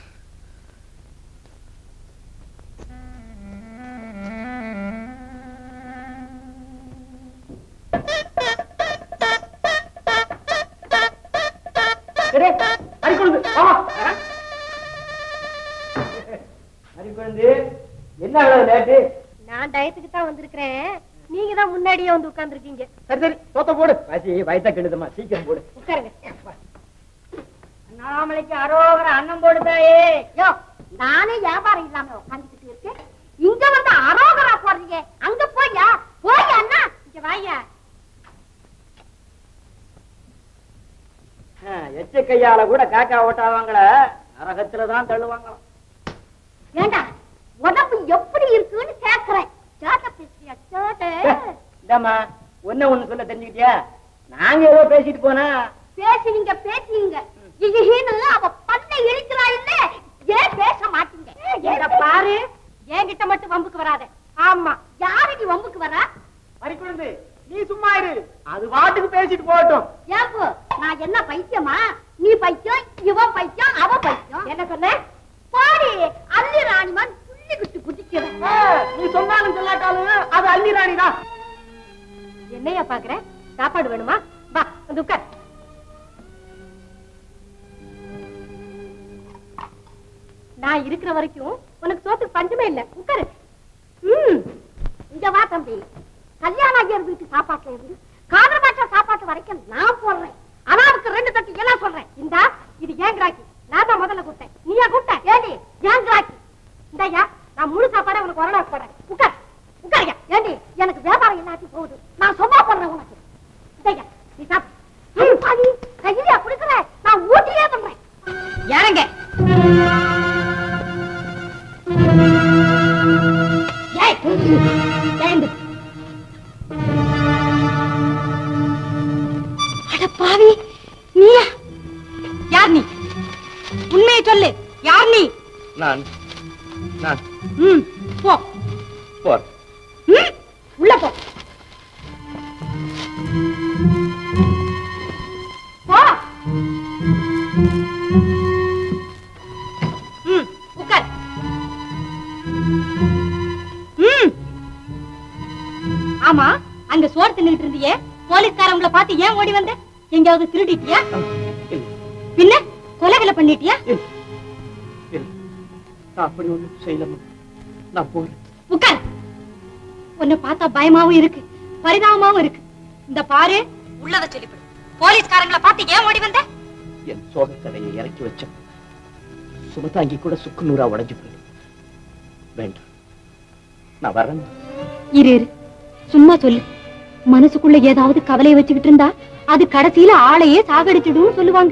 என்ன லேட்டு? நான் டயத்துக்கு தான் வந்திருக்கிறேன், நீங்க தான் முன்னாடியே வந்து உட்கார்ந்துருக்கீங்க. சரி சரி, தோத்த போடு. வயசா கெடுதமா, சீக்கிரம் போடு. உட்காருங்க. நாமளைக்கு அரோகர அன்னம் போடுதாயே. யோ, நானே வியாபாரம் இல்லாம உட்காந்துக்கிட்டு இருக்கேன், இங்க வந்து அரோகரா போடுறீங்க. அங்க போயா போயா அண்ணா, இங்க வாயா. எச்ச கையால கூட காக்கா ஓட்டாவாங்கள, நரகத்துலதான் தள்ளுவாங்களாம். ஏண்டா, உடம்பு எப்படி இருக்குன்னு கேக்குறேன். சேட்ட பேசியா சேட்ட? இதாமா ஒண்ணு ஒண்ணு சொல்ல தெரிஞ்சுக்கிட்டியா? நாங்க ஏதோ பேசிட்டு போனா பேசுவீங்க பேசுவீங்க இகிஹீன்னு அவ பல்லை இழுக்கிறா இல்ல ஏன் பேச மாட்டீங்க இத பாரு என்கிட்ட மட்டும் வம்புக்கு வராத ஆமா யாருக்கு வம்புக்கு வரா மறிக்குழுந்து நீ சும்மா இரு அது வாட்டுக்கு பேசிட்டு போகட்டும் ஏப்போ நான் என்ன பைத்தியமா நீ பைத்தியம் இவன் பைத்தியம் அவ பைத்தியம் என்ன சொன்ன பாரு அல்லி ராணிமான் புள்ளி குட்டி குதிக்கிறேன் நீ சொன்னாலும் சொல்லாட்டாலும் அது அல்லி ராணிதான் என்னையா பாக்குற சாப்பாடு வேணுமா வா வந்து உட்கார் நான் இருக்கிற வரைக்கும் உனக்கு சோத்துக்கு பஞ்சமே இல்ல உட்காரு ம் இங்க வா தம்பி கல்யாணம் ஆகியர் வீட்டு சாப்பாட்டுல இருந்து காதல் மாற்ற சாப்பாட்டு வரைக்கும் நான் போடுறேன் ஆனா அதுக்கு ரெண்டு தட்டு எல்லாம் சொல்றேன் இந்தா இது ஏன் கிராக்கி நான் தான் முதல்ல கூப்பிட்டேன் நீயா கூப்பிட்ட ஏடி ஏன் கிராக்கி இந்தயா நான் முழு சாப்பாடை உனக்கு ஒரு நாள் போடுறேன் உட்கார் உட்காருங்க ஏண்டி எனக்கு வியாபாரம் இல்லாட்டி போகுது நான் சும்மா போடுறேன் உனக்கு இந்தயா நீ சாப்பிடு பாதி கையில குடுக்கற நான் ஊட்டியே பண்றேன் யாருங்க ஏய் ஏந்து அட பாவி நீயா யார் நீ உண்மையை சொல்லு யார் நீ நான் நான் ம் போ போ ம் உள்ள போ போ ம் உட்கார் ம் ஆமா அங்க சோறு தின்னுட்டு இருந்தியே போலீஸ்காரங்களை பார்த்து ஏன் ஓடி வந்த எங்கயாவது திருடிட்டியா பின்ன கொலைகளை பண்ணிட்டியா அப்படி ஒண்ணும் செய்யலமா நான் போறேன் உட்கார் உன்னை பார்த்தா பயமாவும் இருக்கு பரிதாபமாவும் இருக்கு இந்த பாரு உள்ளத சொல்லிவிடு போலீஸ்காரங்களை பார்த்து ஏன் ஓடி வந்த என் சோக கதையை இறக்கி வச்ச சுமதாங்கி கூட சுக்கு நூறா உடைஞ்சு போயிடும் வேண்டாம் நான் வரேன் இரு இரு சும்மா சொல்லு மனசுக்குள்ள ஏதாவது கவலையை வச்சுக்கிட்டு இருந்தா அது கடைசியில ஆளையே சாகடிச்சிடும் சொல்லுவாங்க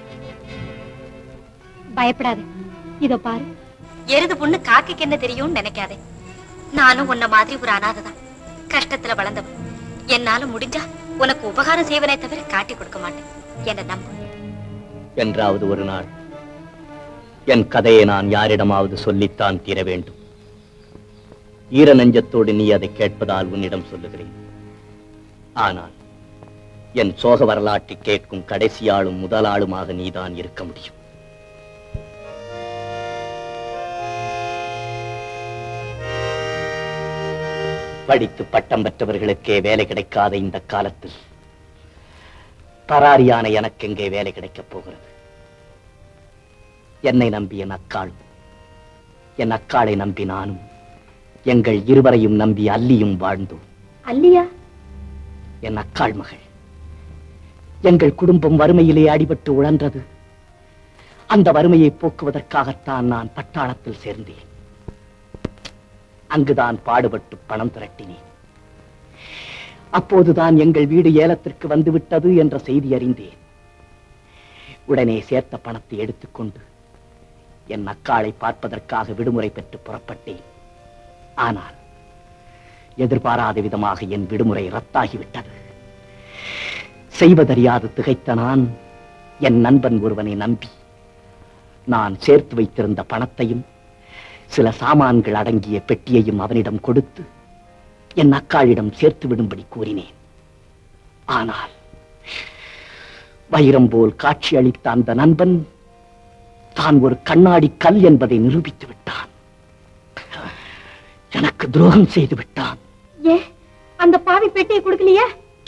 பயப்படாத இதோ பாரு எருது பொண்ணு காக்கைக்கு என்ன தெரியும்னு நினைக்காதே நானும் உன்ன மாதிரி ஒரு அனாதைதான் கஷ்டத்துல வளர்ந்தவன் என்னால முடிஞ்சா உனக்கு உபகாரம் செய்வனே தவிர காட்டி கொடுக்க மாட்டேன் என்ன நம்பு என்றாவது ஒரு நாள் என் கதையை நான் யாரிடமாவது சொல்லித்தான் தீர வேண்டும் ஈர நெஞ்சத்தோடு நீ அதை கேட்பதால் உன்னிடம் சொல்லுகிறேன் ஆனால் என் சோக வரலாற்றை கேட்கும் கடைசியாளும் முதலாளுமாக நீதான் இருக்க முடியும் படித்து பட்டம் பெற்றவர்களுக்கே வேலை கிடைக்காத இந்த காலத்தில் பராரியான எனக்கு எங்கே வேலை கிடைக்கப் போகிறது என்னை நம்பி என் அக்காள் என் அக்காளை நம்பி நானும் எங்கள் இருவரையும் நம்பி அல்லியும் வாழ்ந்தோம் அல்லியா என் அக்காள் மகள் எங்கள் குடும்பம் வறுமையிலே அடிபட்டு உழன்றது அந்த வறுமையை போக்குவதற்காகத்தான் நான் பட்டாளத்தில் சேர்ந்தேன் அங்குதான் பாடுபட்டு பணம் திரட்டினேன் அப்போதுதான் எங்கள் வீடு ஏலத்திற்கு வந்துவிட்டது என்ற செய்தி அறிந்தேன் உடனே சேர்த்த பணத்தை எடுத்துக்கொண்டு என் அக்காளை பார்ப்பதற்காக விடுமுறை பெற்று புறப்பட்டேன் ஆனால் எதிர்பாராத விதமாக என் விடுமுறை ரத்தாகிவிட்டது செய்வதறியாது திகைத்த நான் என் நண்பன் ஒருவனை நம்பி நான் சேர்த்து வைத்திருந்த பணத்தையும் சில சாமான்கள் அடங்கிய பெட்டியையும் அவனிடம் கொடுத்து என் அக்காளிடம் சேர்த்து விடும்படி கூறினேன் ஆனால் வைரம் போல் காட்சி அளித்த அந்த நண்பன் தான் ஒரு கண்ணாடி கல் என்பதை நிரூபித்து விட்டான் எனக்கு துரோகம் செய்து விட்டான் ஏ அந்த பாவி பெட்டியை கொடுக்கலையே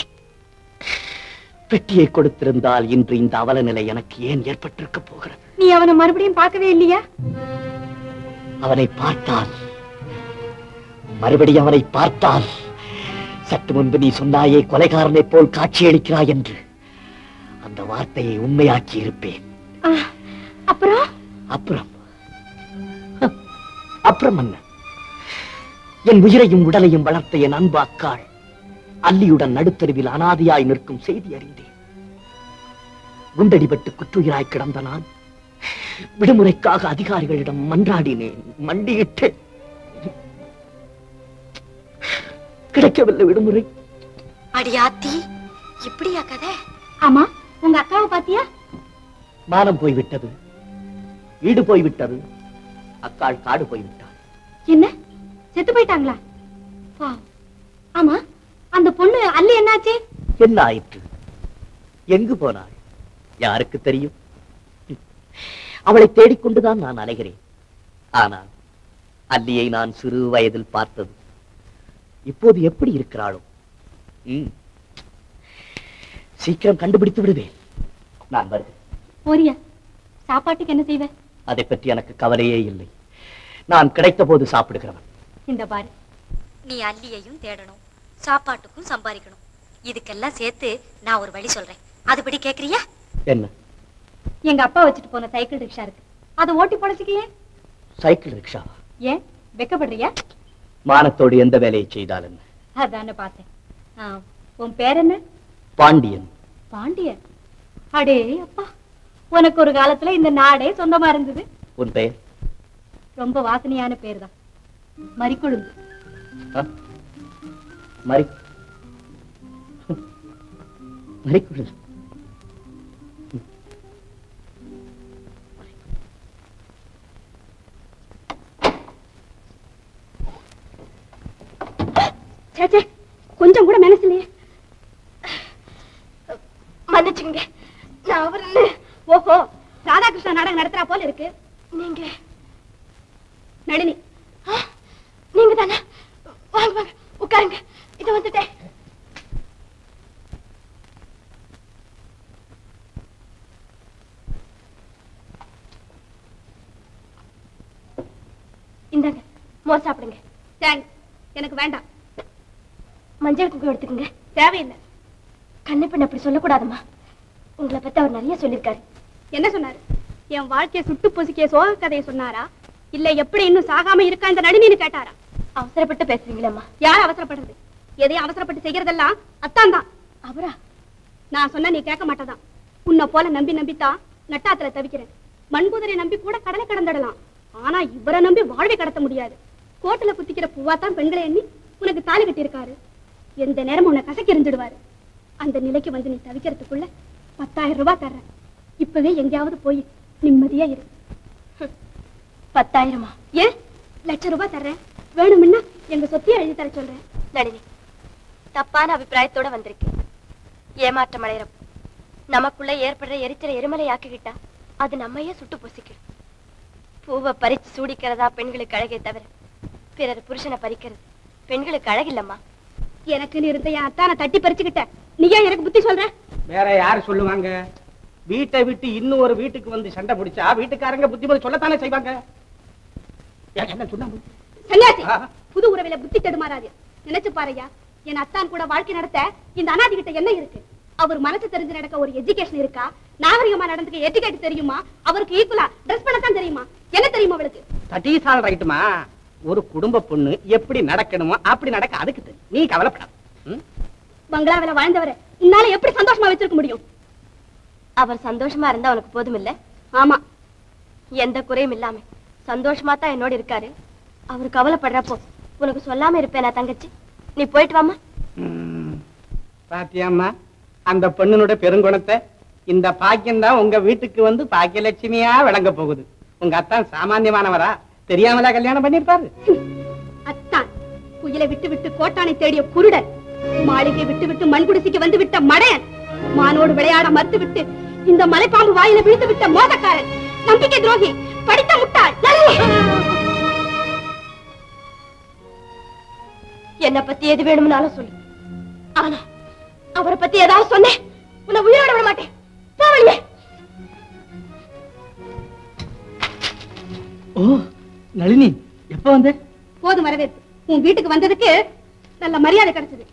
பெட்டியை கொடுத்திருந்தால் இன்று இந்த அவல நிலை எனக்கு ஏன் ஏற்பட்டிருக்க போகிறது நீ அவனை மறுபடியும் பார்க்கவே இல்லையா அவனை பார்த்தால் மறுபடியும் அவனை பார்த்தால் சற்று முன்பு நீ சொன்னாயே கொலைகாரனை போல் காட்சியளிக்கிறாய் என்று அந்த வார்த்தையை உண்மையாக்கி இருப்பேன் அப்புறம் அப்புறம் அப்புறம் என்ன என் உயிரையும் உடலையும் வளர்த்த என் அன்பு அக்காள் அல்லியுடன் நடுத்தருவில் அனாதையாய் நிற்கும் செய்தி அறிந்தேன் குண்டடிபட்டு குற்றுயிராய் கிடந்த நான் விடுமுறைக்காக அதிகாரிகளிடம் மன்றாடினேன் மண்டியிட்டேன் கிடைக்கவில்லை விடுமுறை அடியாத்தி இப்படியா கதை? ஆமா, உங்க அக்காவை பாத்தியா? மானம் போய்விட்டது, வீடு போய்விட்டது, அக்காள் காடு போய்விட்டாள். என்ன, செத்து போயிட்டாங்களா? ஆமா, அந்த பொண்ணு அல்லி என்னாச்சு? என்ன ஆயிற்று? எங்கு போனாள்? யாருக்கு தெரியும்? அவளை தேடிக்கொண்டுதான் நான் அலைகிறேன். ஆனால் அல்லியை நான் சிறு வயதில் பார்த்தது. இப்போது எப்படி இருக்கிறாளோ? சீக்கிரம் கண்டுபிடித்து விடுவேன். நான் வருகிறேன். போறியா? சாப்பாட்டுக்கு என்ன செய்வ? அதை பற்றி எனக்கு கவலையே இல்லை. நான் கிடைத்த போது சாப்பிடுகிறவன். இந்த பாரு, நீ அல்லியையும் தேடணும், சாப்பாட்டுக்கும் சம்பாதிக்கணும். இதுக்கெல்லாம் சேர்த்து நான் ஒரு வழி சொல்றேன். அதுபடி கேக்குறியா? என்ன? எங்க அப்பா வச்சுட்டு போன சைக்கிள் ரிக்ஷா இருக்கு, அதை ஓட்டி பொழைச்சிக்கியே. சைக்கிள் ரிக்ஷாவா? ஏன் வெக்கப்படுறியா? மானத்தோடு எந்த வேலையை செய்தால் என்ன? அதான பார்த்தேன். உன் பேர் என்ன? பாண்டியன். பாண்டியன்? அடே அப்பா, உனக்கு ஒரு காலத்துல இந்த நாடே சொந்தமா இருந்தது. உன் பெயர்? ரொம்ப வாசனையான பேர் தான், மறிக்குழுந்து. மறி மறிக்குழுந்து. கொஞ்சம் கூட மனசுலயே மன்னிச்சுங்க. நான் அவரு ஓஹோ ராதாகிருஷ்ண நாடகம் நடத்துறா போல இருக்கு. நீங்க நளினி? நீங்க தானே? வாங்க வாங்க உட்காருங்க. இத வந்துட்டேன். இந்தாங்க மோர் சாப்பிடுங்க. தேங்க்ஸ், எனக்கு வேண்டாம். மஞ்சள் குங்குமம் எடுத்துக்கங்க. தேவையில்லை. கண்ணு பெண் அப்படி சொல்லக்கூடாதுமா. உங்களை பத்தி அவர் நிறைய சொல்லியிருக்காரு. என்ன சொன்னாரு? என் வாழ்க்கையை சுட்டு பொசுக்கிய சோக கதையை சொன்னாரா, இல்ல எப்படி இன்னும் சாகாம இருக்கா இந்த நளினின்னு கேட்டாரா? அவசரப்பட்டு பேசுறீங்களேம்மா. யார் அவசரப்படுறது? எதையும் அவசரப்பட்டு செய்யறதெல்லாம் அத்தான் தான். அவரா? நான் சொன்னா நீ கேட்க மாட்டதான். உன்னை போல நம்பி நம்பித்தான் நட்டாத்துல தவிக்கிறேன். மண்புதரை நம்பி கூட கடலை கடந்துடலாம், ஆனா இவரை நம்பி வாழ்வை கடத்த முடியாது. கோட்டுல குத்திக்கிற பூவாத்தான் பெண்களை எண்ணி உனக்கு தாலி கட்டி இருக்காரு. எந்த நேரமும் உன்னை கசக்கி எரிஞ்சிடுவாரு. அந்த நிலைக்கு வந்து நீ தவிக்கிறதுக்குள்ள பத்தாயிரம் ரூபாய் தர்றேன். இப்பவே எங்கேயாவது போய் நிம்மதியா இரு. பத்தாயிரமா? ஏன் லட்சம் ரூபாய் தர்றேன். வேணும்னா எங்க சொத்தியை எழுதி தர சொல்றேன். நளினி, தப்பான அபிப்பிராயத்தோட வந்திருக்கேன். ஏமாற்றம் அடையிறப்போ நமக்குள்ள ஏற்படுற எரிச்சலை எரிமலை ஆக்கிக்கிட்டா அது நம்மையே சுட்டு பொசிக்கிடும். பூவை பறிச்சு சூடிக்கிறதா பெண்களுக்கு அழகே தவிர பிறர் புருஷனை பறிக்கிறது பெண்களுக்கு அழகில்லம்மா. எனக்கு இருந்த என் அத்தானை தட்டி பறிச்சுக்கிட்ட நீ ஏன் எனக்கு புத்தி சொல்ற? வேற யாரு சொல்லுவாங்க? வீட்டை விட்டு இன்னும் ஒரு வீட்டுக்கு வந்து சண்டை பிடிச்சா வீட்டுக்காரங்க புத்திமதி சொல்லத்தானே செய்வாங்க. என்ன சொன்னா? சன்னியாசி, புது உறவில புத்தி தடுமாறாது. நினைச்சு பாருயா, என் அத்தான் கூட வாழ்க்கை நடத்த இந்த அனாதி கிட்ட என்ன இருக்கு? அவர் மனசு தெரிஞ்சு நடக்க ஒரு எஜுகேஷன் இருக்கா? நாகரிகமா நடந்துக்க எட்டிகேட் தெரியுமா? அவருக்கு ஈக்குவலா ட்ரெஸ் பண்ணத்தான் தெரியுமா? என்ன தெரியுமா அவளுக்கு? தட்டீசால் ரைட்டுமா? ஒரு குடும்ப பொண்ணு எப்படி நடக்கணுமோ அப்படி நடக்க அதுக்கு தெரியும். நீ கவலைப்படாத. பங்களாவில வாழ்ந்தவரை இன்னால எப்படி சந்தோஷமா வச்சிருக்க முடியும்? அவர் சந்தோஷமா இருந்தா அவனுக்கு போதும் இல்ல? ஆமா, எந்த குறையும் இல்லாம சந்தோஷமா தான் என்னோட இருக்காரு. அவரு கவலைப்படுறப்போ உனக்கு சொல்லாம இருப்பேனா தங்கச்சி? நீ போயிட்டு வாமா. பாத்தியாம்மா அந்த பொண்ணுனோட பெருங்குணத்தை? இந்த பாக்கியம் தான் உங்க வீட்டுக்கு வந்து பாக்கியலட்சுமியா விளங்க போகுது. உங்க அத்தான் சாமான்யமானவரா? தெரியாமலா கல்யாணம் பண்ணிருப்பாரு? அத்தான் குயிலை விட்டு விட்டு கோட்டானை தேடிய குருடன், மாளிகை விட்டு விட்டு மண்குடிசைக்கு வந்து விட்ட மடையன், மானோடு விளையாட மறுத்து விட்டு இந்த மலைப்பாம்பு வாயில விழுந்து விட்ட மோசக்காரன், நம்பிக்கை துரோகி, படித்த முட்டாள். என்ன பத்தி எது வேணும்னாலும் சொல்லு. ஆனா அவரை பத்தி ஏதாவது சொன்னேன் உன்னை உயிரோட விட மாட்டேன். போவலியே. ஓ நளினி, எப்ப வந்த? போதும் வரவேற்பு. உன் வீட்டுக்கு வந்ததுக்கு நல்ல மரியாதை கிடைச்சது.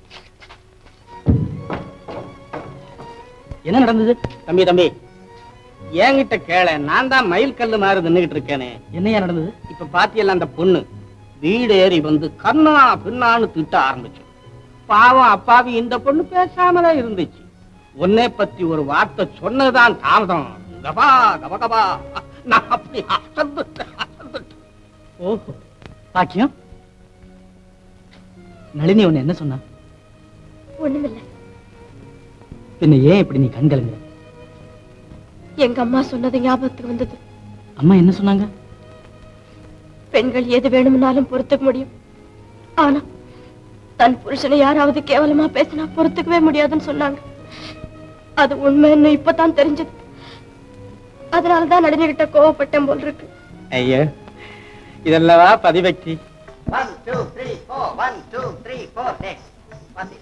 என்ன நடந்தது? தம்பி தம்பி என்கிட்ட கேள. நான் தான் மயில் கல்லு மாதிரி நின்னுகிட்டு இருக்கேனே. என்னையா நடந்தது? இப்ப பாத்தியல்ல அந்த பொண்ணு வீடு ஏறி வந்து கண்ணா பின்னான்னு திட்ட ஆரம்பிச்சு. பாவம் அப்பாவி இந்த பொண்ணு பேசாமதான் இருந்துச்சு. உன்னை பத்தி ஒரு வார்த்தை சொன்னதுதான் தாமதம். கபா கபகபா நான் அப்படி அசந்துட்டேன் அசந்துட்டேன். ஓஹோ பாக்கியம், நளினி உன்னை என்ன சொன்னா? ஒண்ணுமில்லை. பின்ன ஏன் இப்படி நீ கண்கலங்க? எங்க அம்மா சொன்னது ஞாபகத்துக்கு வந்தது. அம்மா என்ன சொன்னாங்க? பெண்கள் எது வேணும்னாலும் பொறுத்துக்க முடியும், ஆனா தன் புருஷனை யாராவது கேவலமா பேசினா பொறுத்துக்கவே முடியாதுன்னு சொன்னாங்க. அது உண்மைன்னு இப்பதான் தெரிஞ்சது. அதனாலதான் நடுநிகிட்ட கோவப்பட்டேன் போல் இருக்கு. ஐயா, இதெல்லவா பதிவக்தி? One, two, three, four. One, two, three, four. Next. One.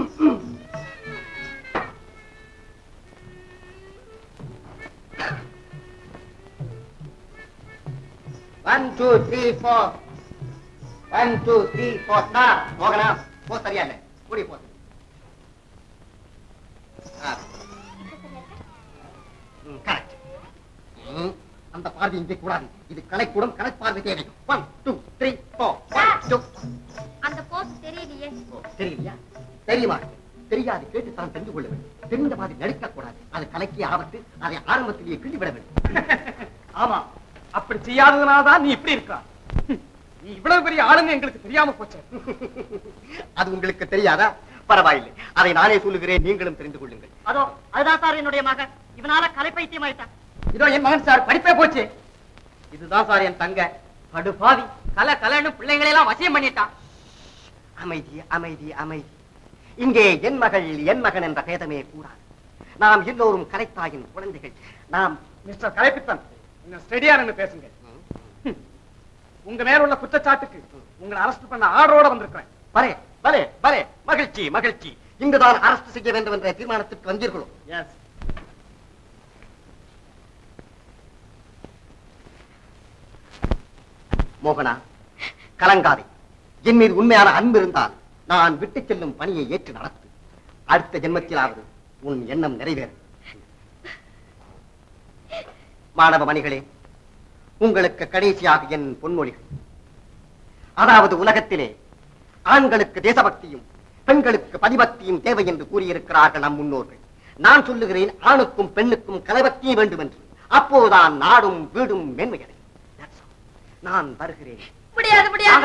One, two, three, four. One, two, three, four. Star. போகனா போ, சரியா இல்ல கூடி போ. கரெக்ட். அந்த பார்வை இங்கே கூடாது. இது கலைக்கூடம், கலைப்பார்வை தேவை. One two three four. அந்த போஸ் தெரியலையே. தெரியலையா? தெரியுமா? தெரியாது, கேட்டு தான் தெரிந்து கொள்ள வேண்டும். தெரிந்த மாதிரி நடிக்க கூடாது. அது கலைக்கு ஆபத்து. அதை ஆரம்பத்திலேயே கிள்ளி விட வேண்டும். ஆமா, அப்படி செய்யாததுனாலதான் நீ இப்படி இருக்கா. நீ இவ்வளவு பெரிய ஆளுன்னு எங்களுக்கு தெரியாம போச்சு. அது உங்களுக்கு தெரியாதா? பரவாயில்லை, அதை நானே சொல்லுகிறேன், நீங்களும் தெரிந்து கொள்ளுங்கள். அதோ அதுதான் சார் என்னுடைய மகன். இவனால கலை பைத்தியம் ஆயிட்டான். இதோ என் மகன் சார், படிப்பே போச்சு. இதுதான் சார் என் தங்க படுபாவி. கலை கலைன்னு பிள்ளைங்களை எல்லாம் வசியம் பண்ணிட்டான். அமைதி, அமைதி, அமைதி. இங்கே என் மகள், என் மகன் என்ற பேதமே கூடாது. நாம் எல்லோரும் கலைத்தாயின் குழந்தைகள். நாம் மிஸ்டர் கலைப்பித்தன், ஸ்டெடியான்னு பேசுங்க. உங்க மேல உள்ள குற்றச்சாட்டுக்கு உங்களை அரெஸ்ட் பண்ண ஆர்டரோட வந்திருக்கிறேன். பலே பலே பலே, மகிழ்ச்சி மகிழ்ச்சி. இங்குதான் அரசு செய்ய வேண்டும் என்ற தீர்மானத்திற்கு வந்தீர்களோ? எஸ். மோகனா, கலங்காதே. என் மீது உண்மையான அன்பு இருந்தால் நான் விட்டு செல்லும் பணியை ஏற்று நடத்து. அடுத்த ஜென்மத்திலாவது உன் எண்ணம் நிறைவேறும். மாணவ மணிகளே, உங்களுக்கு கடைசியாக என் பொன்மொழிகள். அதாவது உலகத்திலே ஆண்களுக்கு தேசபக்தியும் பெண்களுக்கு பதிபக்தியும் தேவை என்று கூறியிருக்கிறார்கள் நம் முன்னோர்கள். நான் சொல்லுகிறேன், ஆணுக்கும் பெண்ணுக்கும் கலைபக்தியும் வேண்டும் என்று. அப்போதுதான் நாடும் வீடும் மேன்மையடையும். நான் வருகிறேன். முடியாது முடியாது.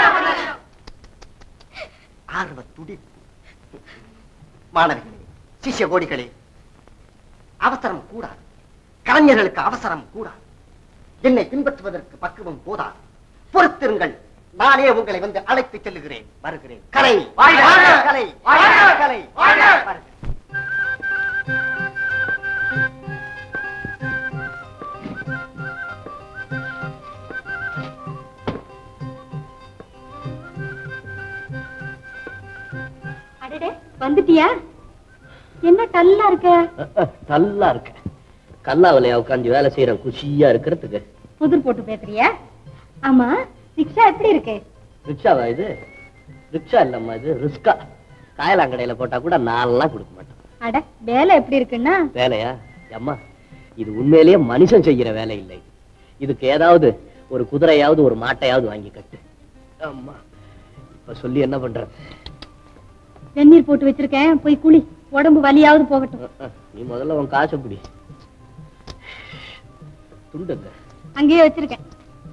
ஆர்வ துடிப்பு. மாணவிகளே, சிஷ்ய கோடிகளே, அவசரம் கூடாது. கலைஞர்களுக்கு அவசரம் கூடாது. என்னை பின்பற்றுவதற்கு பக்குவம் போதாது. பொறுத்திருங்கள், நானே உங்களை வந்து அழைத்து செல்லுகிறேன். வருகிறேன். கலை கலை கலை. வந்துட்டியா? என்ன டல்லா இருக்க? நல்லா இருக்க. கல்லாவிலையா உட்காந்து வேலை செய்யற குஷியா இருக்கிறதுக்கு. புதிர் போட்டு பேசுறியா? ஆமா, ரிக்ஷா எப்படி இருக்கு? ரிக்ஷாவா இது? ரிக்ஷா இல்லம்மா, இது ரிஸ்கா. காயலாங்கடையில போட்டா கூட நான்லாம் கொடுக்க மாட்டேன். அட, வேலை எப்படி இருக்குன்னா? வேலையா அம்மா, இது உண்மையிலேயே மனுஷன் செய்யற வேலை இல்லை. இதுக்கு ஏதாவது ஒரு குதிரையாவது ஒரு மாட்டையாவது வாங்கி கட்டு. அம்மா, இப்ப சொல்லி என்ன பண்ற? வெந்நீர் போட்டு வச்சிருக்கேன், போய் குளி. உடம்பு வலியாவது போகட்டும். நீ முதல்ல உன் காசை பிடி. துண்டுங்க அங்கேயே வச்சிருக்கேன்.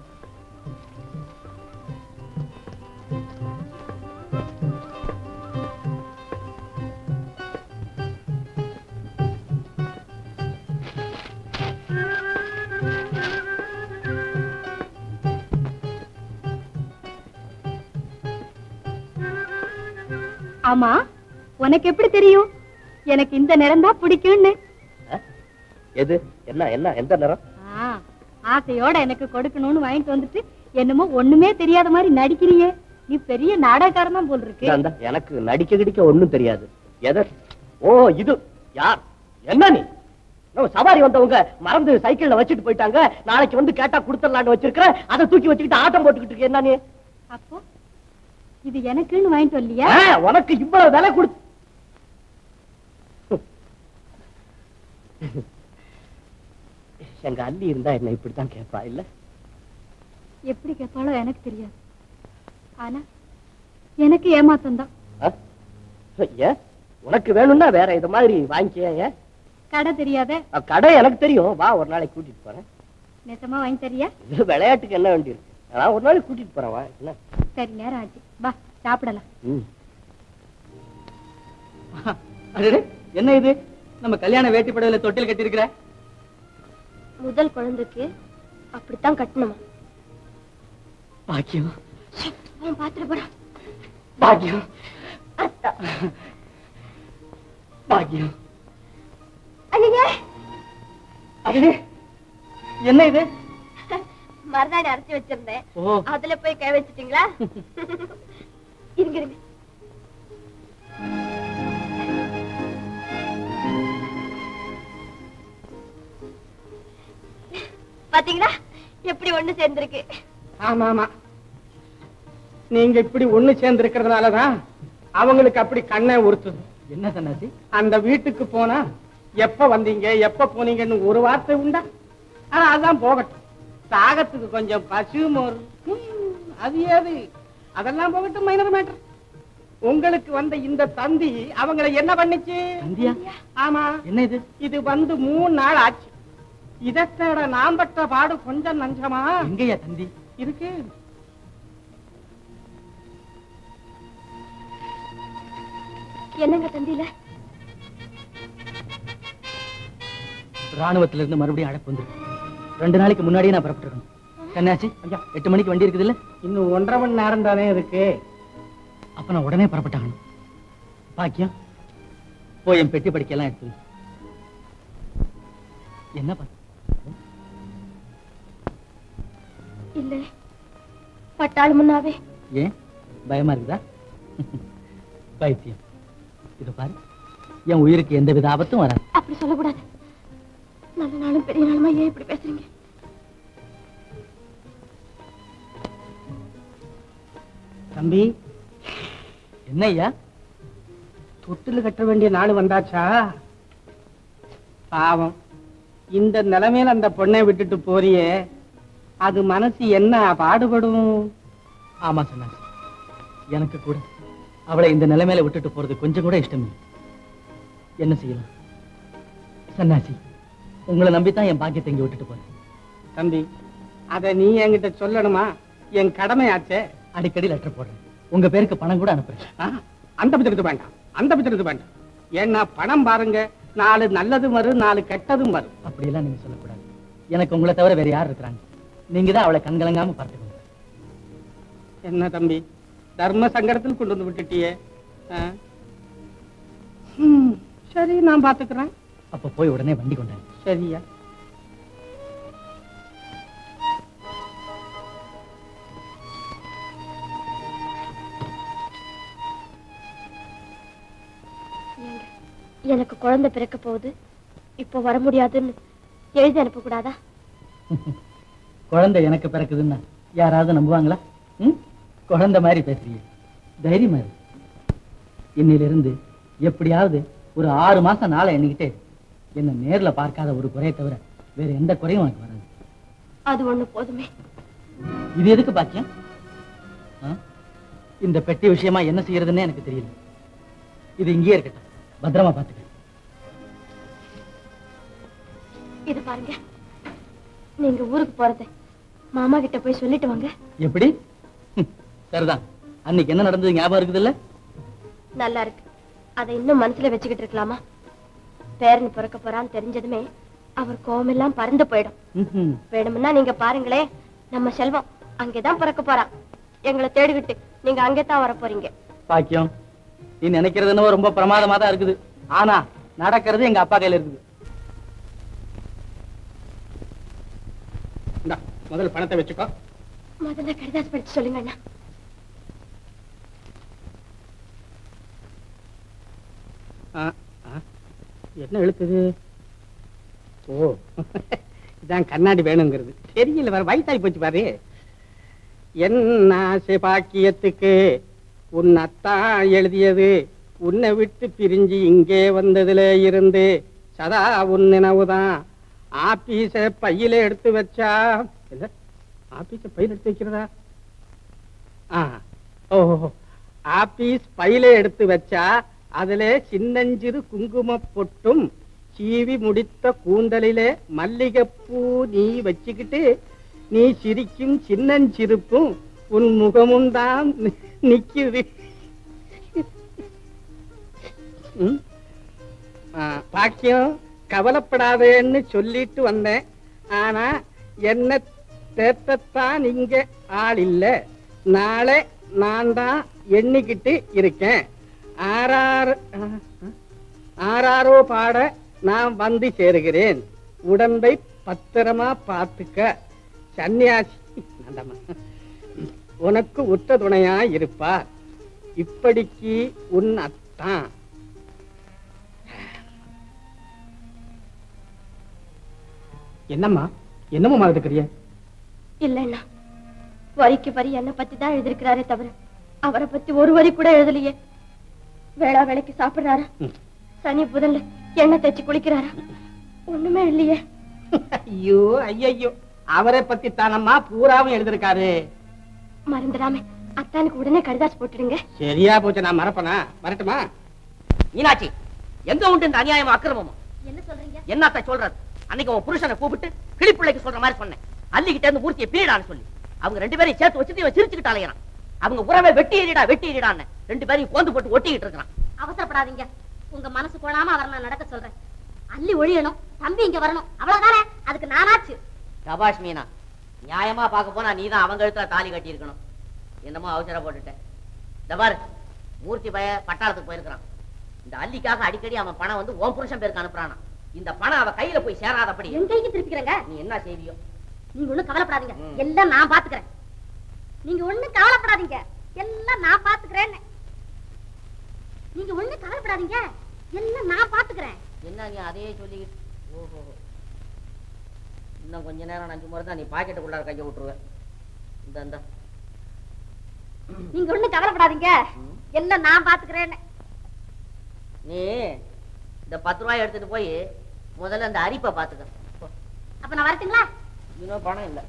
ஆமா, உனக்கு எப்படி தெரியும் எனக்கு இந்த நிறம் தான் பிடிக்கும்னு? எது? என்ன என்ன எந்த நிறம்? ஆசையோட எனக்கு கொடுக்கணும்னு வாங்கிட்டு வந்துட்டு என்னமோ ஒண்ணுமே தெரியாத மாதிரி நடிக்கிறியே. நீ பெரிய நாடகக்காரன் தான் போல் இருக்கு. எனக்கு நடிக்க கிடிக்க ஒண்ணும் தெரியாது. எத? ஓ, இது யார்? என்ன நீ? சவாரி வந்தவங்க மறந்து சைக்கிள்ல வச்சுட்டு போயிட்டாங்க. நாளைக்கு வந்து கேட்டா கொடுத்துடலான்னு வச்சிருக்கிற. அதை தூக்கி வச்சுக்கிட்டு ஆட்டம் போட்டுக்கிட்டு என்ன நீ? அப்போ இது எனக்குன்னு வாங்கிட்டு வரலையா? உனக்கு இவ்வளவு விலை கொடு. எங்க அள்ளி இருந்தா என்ன இப்படித்தான் கேட்பா இல்ல? எப்படி கேட்பாளோ எனக்கு தெரியாது. ஆனா எனக்கு ஏமாத்தம் தான். உனக்கு வேணும்னா வேற இது மாதிரி வாங்கிக்க. கடை தெரியாத? கடை எனக்கு தெரியும். வா, ஒரு நாளைக்கு கூட்டிட்டு போறேன். நெசமா வாங்கி தரியா? இது விளையாட்டுக்கு என்ன வேண்டி இருக்கு? நான் ஒரு நாளைக்கு கூட்டிட்டு போறேன். வா. என்ன? சரி, நேரம் ஆச்சு, வா சாப்பிடலாம். என்ன இது? நம்ம கல்யாண வேட்டி படகுல தொட்டில் கட்டி இருக்கிற? முதல் குழந்தைக்கு அப்படித்தான் கட்டணுமா? பாக்கியம் பாத்துட்டு போறான். பாக்கியம் பாக்கியம். ஐயா அடே என்ன இது? மறுநாடி அரைச்சி வச்சிருந்தேன். அதுல போய் கை வச்சிட்டீங்களா? இருங்க இருங்க. பாத்தீங்களா எப்படி ஒண்ணு சேர்ந்திருக்கு? ஆமா ஆமா, நீங்க இப்படி ஒண்ணு சேர்ந்து இருக்கிறதுனாலதான் அவங்களுக்கு அப்படி கண்ணை உறுத்துது. என்ன சன்னாசி? அந்த வீட்டுக்கு போனா எப்ப வந்தீங்க எப்ப போனீங்கன்னு ஒரு வார்த்தை உண்டா? ஆனா அதான் போகட்டும். சாகத்துக்கு கொஞ்சம் பசு மோர் அது ஏது, அதெல்லாம் போகட்டும், மைனர் மேட்டர். உங்களுக்கு வந்த இந்த தந்தி அவங்களை என்ன பண்ணுச்சு? தந்தியா? ஆமா. என்ன இது? இது வந்து மூணு நாள் ஆச்சு. இதத்தோட நாம் பட்ட பாடு கொஞ்சம் நஞ்சமா? எங்கயா தந்தி இருக்கு? என்னங்க தந்தியில? ராணுவத்துல இருந்து மறுபடியும் அழைப்பு வந்துருக்கு. ரெண்டு நாளைக்கு முன்னாடியே நான் புறப்பட்டுருக்கேன். கண்ணாச்சி, ஐயா எட்டு மணிக்கு வண்டி இருக்குது இல்ல? இன்னும் ஒன்றரை மணி நேரம் தானே இருக்கு. அப்ப நான் உடனே புறப்பட்டாங்க. பாக்கியம், போய் என் பெட்டி படிக்கலாம் எடுத்து. என்ன பண்ண? இல்ல பட்டாள் முன்னாவே. ஏன் பயமா இருக்குதா? பைத்தியம், இது பாரு, என் உயிருக்கு எந்த வித ஆபத்தும் வராது. அப்படி சொல்லக்கூடாது. நல்ல நாளும் பெரிய நாளுமா ஏன் இப்படி பேசுறீங்க? தம்பி, என்ன ஐயா? தொட்டில் கட்ட வேண்டிய நாள் வந்தாச்சா? பாவம், இந்த நிலைமையில அந்த பொண்ணை விட்டுட்டு போறியே, அது மனசு என்ன பாடுபடும்? ஆமா சன்னாசி, எனக்கு கூட அவளை இந்த நிலைமையில விட்டுட்டு போறது கொஞ்சம் கூட இஷ்டம் இல்லை. என்ன செய்யலாம் சன்னாசி? உங்களை நம்பித்தான் என் பாக்கியத்தை இங்க விட்டுட்டு போறேன். தம்பி, அத நீ என்கிட்ட சொல்லணுமா? என் கடமையாச்சே. அடிக்கடி லெட்டர் போடுறேன், உங்க பேருக்கு பணம் கூட அனுப்புறேன். அந்த பிச்சருக்கு வேண்டாம், அந்த பிச்சருக்கு வேண்டாம். ஏன்னா பணம் பாருங்க, நாலு நல்லதும் வரும், நாலு கெட்டதும் வரும். அப்படியெல்லாம் நீங்க சொல்லக்கூடாது. எனக்கு உங்களை தவிர வேற யார் இருக்கிறாங்க? நீங்க தான் அவளை கண்கலங்காம பார்த்துக்கணும். என்ன தம்பி, தர்ம சங்கடத்தில் கொண்டு வந்து விட்டுட்டியே. ம், சரி, நான் பாத்துக்கிறேன். அப்ப போய் உடனே வண்டி கொண்டாங்க. சரியா? எனக்கு குழந்தை பிறக்க போகுது, இப்போ வர முடியாதுன்னு எழுதி அனுப்ப கூடாதா? குழந்தை எனக்கு பிறக்குதுன்னா யாராவது நம்புவாங்களா? ம், குழந்தை மாதிரி பேசுறீங்க, தைரியமா இருக்கு. இன்னிலிருந்து எப்படியாவது ஒரு ஆறு மாசம் நாளை எண்ணிக்கிட்டே என்ன நேர்ல பார்க்காத ஒரு குறையை தவிர வேற எந்த குறையும் எனக்கு வராது. அது ஒண்ணு போதுமே. இது எதுக்கு பாக்கியம்? இந்த பெட்டி விஷயமா என்ன செய்யறதுன்னு எனக்கு தெரியல. இது இங்கேயே இருக்கட்டும், பத்திரமா பாத்துக்க. இது பாருங்க, நீங்க ஊருக்கு போறது மாமா கிட்ட போய் சொல்லிட்டு வாங்க. எப்படி? சரிதான், அன்னைக்கு என்ன நடந்தது ஞாபகம் இருக்குது இல்ல? நல்லா இருக்கு. அதை இன்னும் மனசுல வச்சுக்கிட்டு இருக்கலாமா? பேரன் பிறக்க போறான்னு தெரிஞ்சதுமே அவர் கோவமெல்லாம் பறந்து போயிடும். வேணும்னா நீங்க பாருங்களே, நம்ம செல்வம் அங்கேதான் பிறக்க போறான். எங்களை தேடிக்கிட்டு நீங்க அங்கேதான் வர போறீங்க. பாக்கியம், நீ நினைக்கிறது என்னவோ ரொம்ப பிரமாதமா தான் இருக்குது. ஆனா நடக்கிறது எங்க அப்பா கையில இருக்குது. முதல்ல பணத்தை வச்சுக்கோ. முதல்ல கடிதாசி படிச்சு சொல்லுங்க அண்ணா. என்ன எழுத்துது? ஓ, இதான் கண்ணாடி வேணுங்கிறது. தெரியல, வேற வயசாகி போச்சு பாரு. என்ன ஆசை பாக்கியத்துக்கு உன் அத்தா எழுதியது, உன்னை விட்டு பிரிஞ்சு இங்கே வந்ததுல இருந்து சதா உன் நினைவுதான். ஆபீஸ பையில எடுத்து வச்சா, இல்ல ஆபீஸ பையில எடுத்து வைக்கிறதா? ஓ, ஆபீஸ் பையில எடுத்து வச்சா அதுல சின்னஞ்சிறு குங்கும பொட்டும் சீவி முடித்த கூந்தலிலே மல்லிகைப்பூ நீ வச்சுக்கிட்டு நீ சிரிக்கும் சின்னஞ்சிருப்பும் உன் முகமும் தான் நிக்குது. பாக்கியம் கவலைப்படாதேன்னு சொல்லிட்டு வந்தேன். ஆனா என்ன தேத்தத்தான் இங்க ஆள் இல்ல. நாளை நான் தான் எண்ணிக்கிட்டு இருக்கேன். ஆறாறு ஆறாரோ பாட நான் வந்து சேருகிறேன். உடம்பை பத்திரமா பார்த்துக்க. சன்னியாசி உனக்கு உற்ற துணையா இருப்பார். இப்படிக்கு உன் அத்தான். என்னம்மா என்னமோ மாதிரி இல்லைன்னா வரிக்கு வரி என்ன பத்தி தான் எழுதிருக்கிறாரே தவிர அவரை பத்தி ஒரு வரி கூட எழுதலையே. வேளா வேலைக்கு சாப்பிடுறாரா, சனி புதன்ல எண்ணெய் தேய்ச்சி குளிக்கிறாரா, ஒண்ணுமே இல்லையே. ஐயோ ஐயோ, அவரை பத்தி தானம்மா பூராவும் எழுதிருக்காரு. மறந்துடாம அத்தானுக்கு உடனே கடிதாசு போட்டுடுங்க. சரியா போச்சு, நான் மறப்பனா? வரட்டுமா? மீனாட்சி, எங்க உண்டு இந்த அநியாயம் அக்கிரமமா? என்ன சொல்றீங்க? என்னத்த சொல்றது? அன்னைக்கு உன் புருஷனை கூப்பிட்டு கிளிப்பிள்ளைக்கு சொல்ற மாதிரி சொன்னேன். அள்ளிக்கிட்ட இருந்து மூர்த்தியை பீடான்னு சொல்லி அவங்க ரெண்டு பேரையும் சேர்த்து வச்சுட்டு இவன் சிரிச்சுக்கிட்டு அலையறான். அவங்க உறவை வெட்டி எறிடா வெட்டி எறிடான்னு ரெண்டு பேரையும் கோந்து போட்டு ஒட்டிக்கிட்டு இருக்கான். அவசரப்படாதீங்க, உங்க மனசு போடாம அவரை நான் நடக்க சொல்றேன். அள்ளி ஒழியணும், தம்பி இங்க வரணும், அவ்வளவுதானே. அதுக்கு நானாச்சு. சபாஷ் மீனா, நியாயமா பார்க்க போனா நீதான் அவங்க இடத்துல தாலி கட்டி இருக்கணும். என்னமோ அவசர போட்டுட்டேன். இந்த பாரு, மூர்த்தி பய பட்டாளத்துக்கு போயிருக்கிறான். இந்த அள்ளிக்காக அடிக்கடி அவன் பணம் வந்து ஓம் புருஷன் பேருக்கு அனுப்புறானா. இந்த பணம் அவ கையில போய் சேராதபடி என் கைக்கு திருப்பிக்கிறேங்க. நீ என்ன செய்வியோ? நீங்க ஒண்ணும் கவலைப்படாதீங்க, எல்லாம் நான் பாத்துக்கிறேன். நீங்க ஒண்ணும் கவலைப்படாதீங்க, எல்லாம் நான் பாத்துக்கிறேன். நீங்க ஒண்ணும் கவலைப்படாதீங்க, எல்லாம் நான் பாத்துக்கிறேன். என்ன நீ அதையே சொல்லிக்கிட்டு? ஓஹோ, இன்னும் கொஞ்ச நேரம் அஞ்சு முறை தான் நீ பாக்கெட்டுக்குள்ளார கைய விட்டுருவேன். இந்த இந்த நீங்க ஒண்ணும் கவலைப்படாதீங்க, எல்லாம் நான் பாத்துக்கிறேன். நீ இந்த பத்து ரூபாய் எடுத்துட்டு போய் முதல்ல அந்த அரிப்பை பாத்துக்க. அப்ப நான் வரட்டுங்களா? இன்னும் பணம் இல்ல.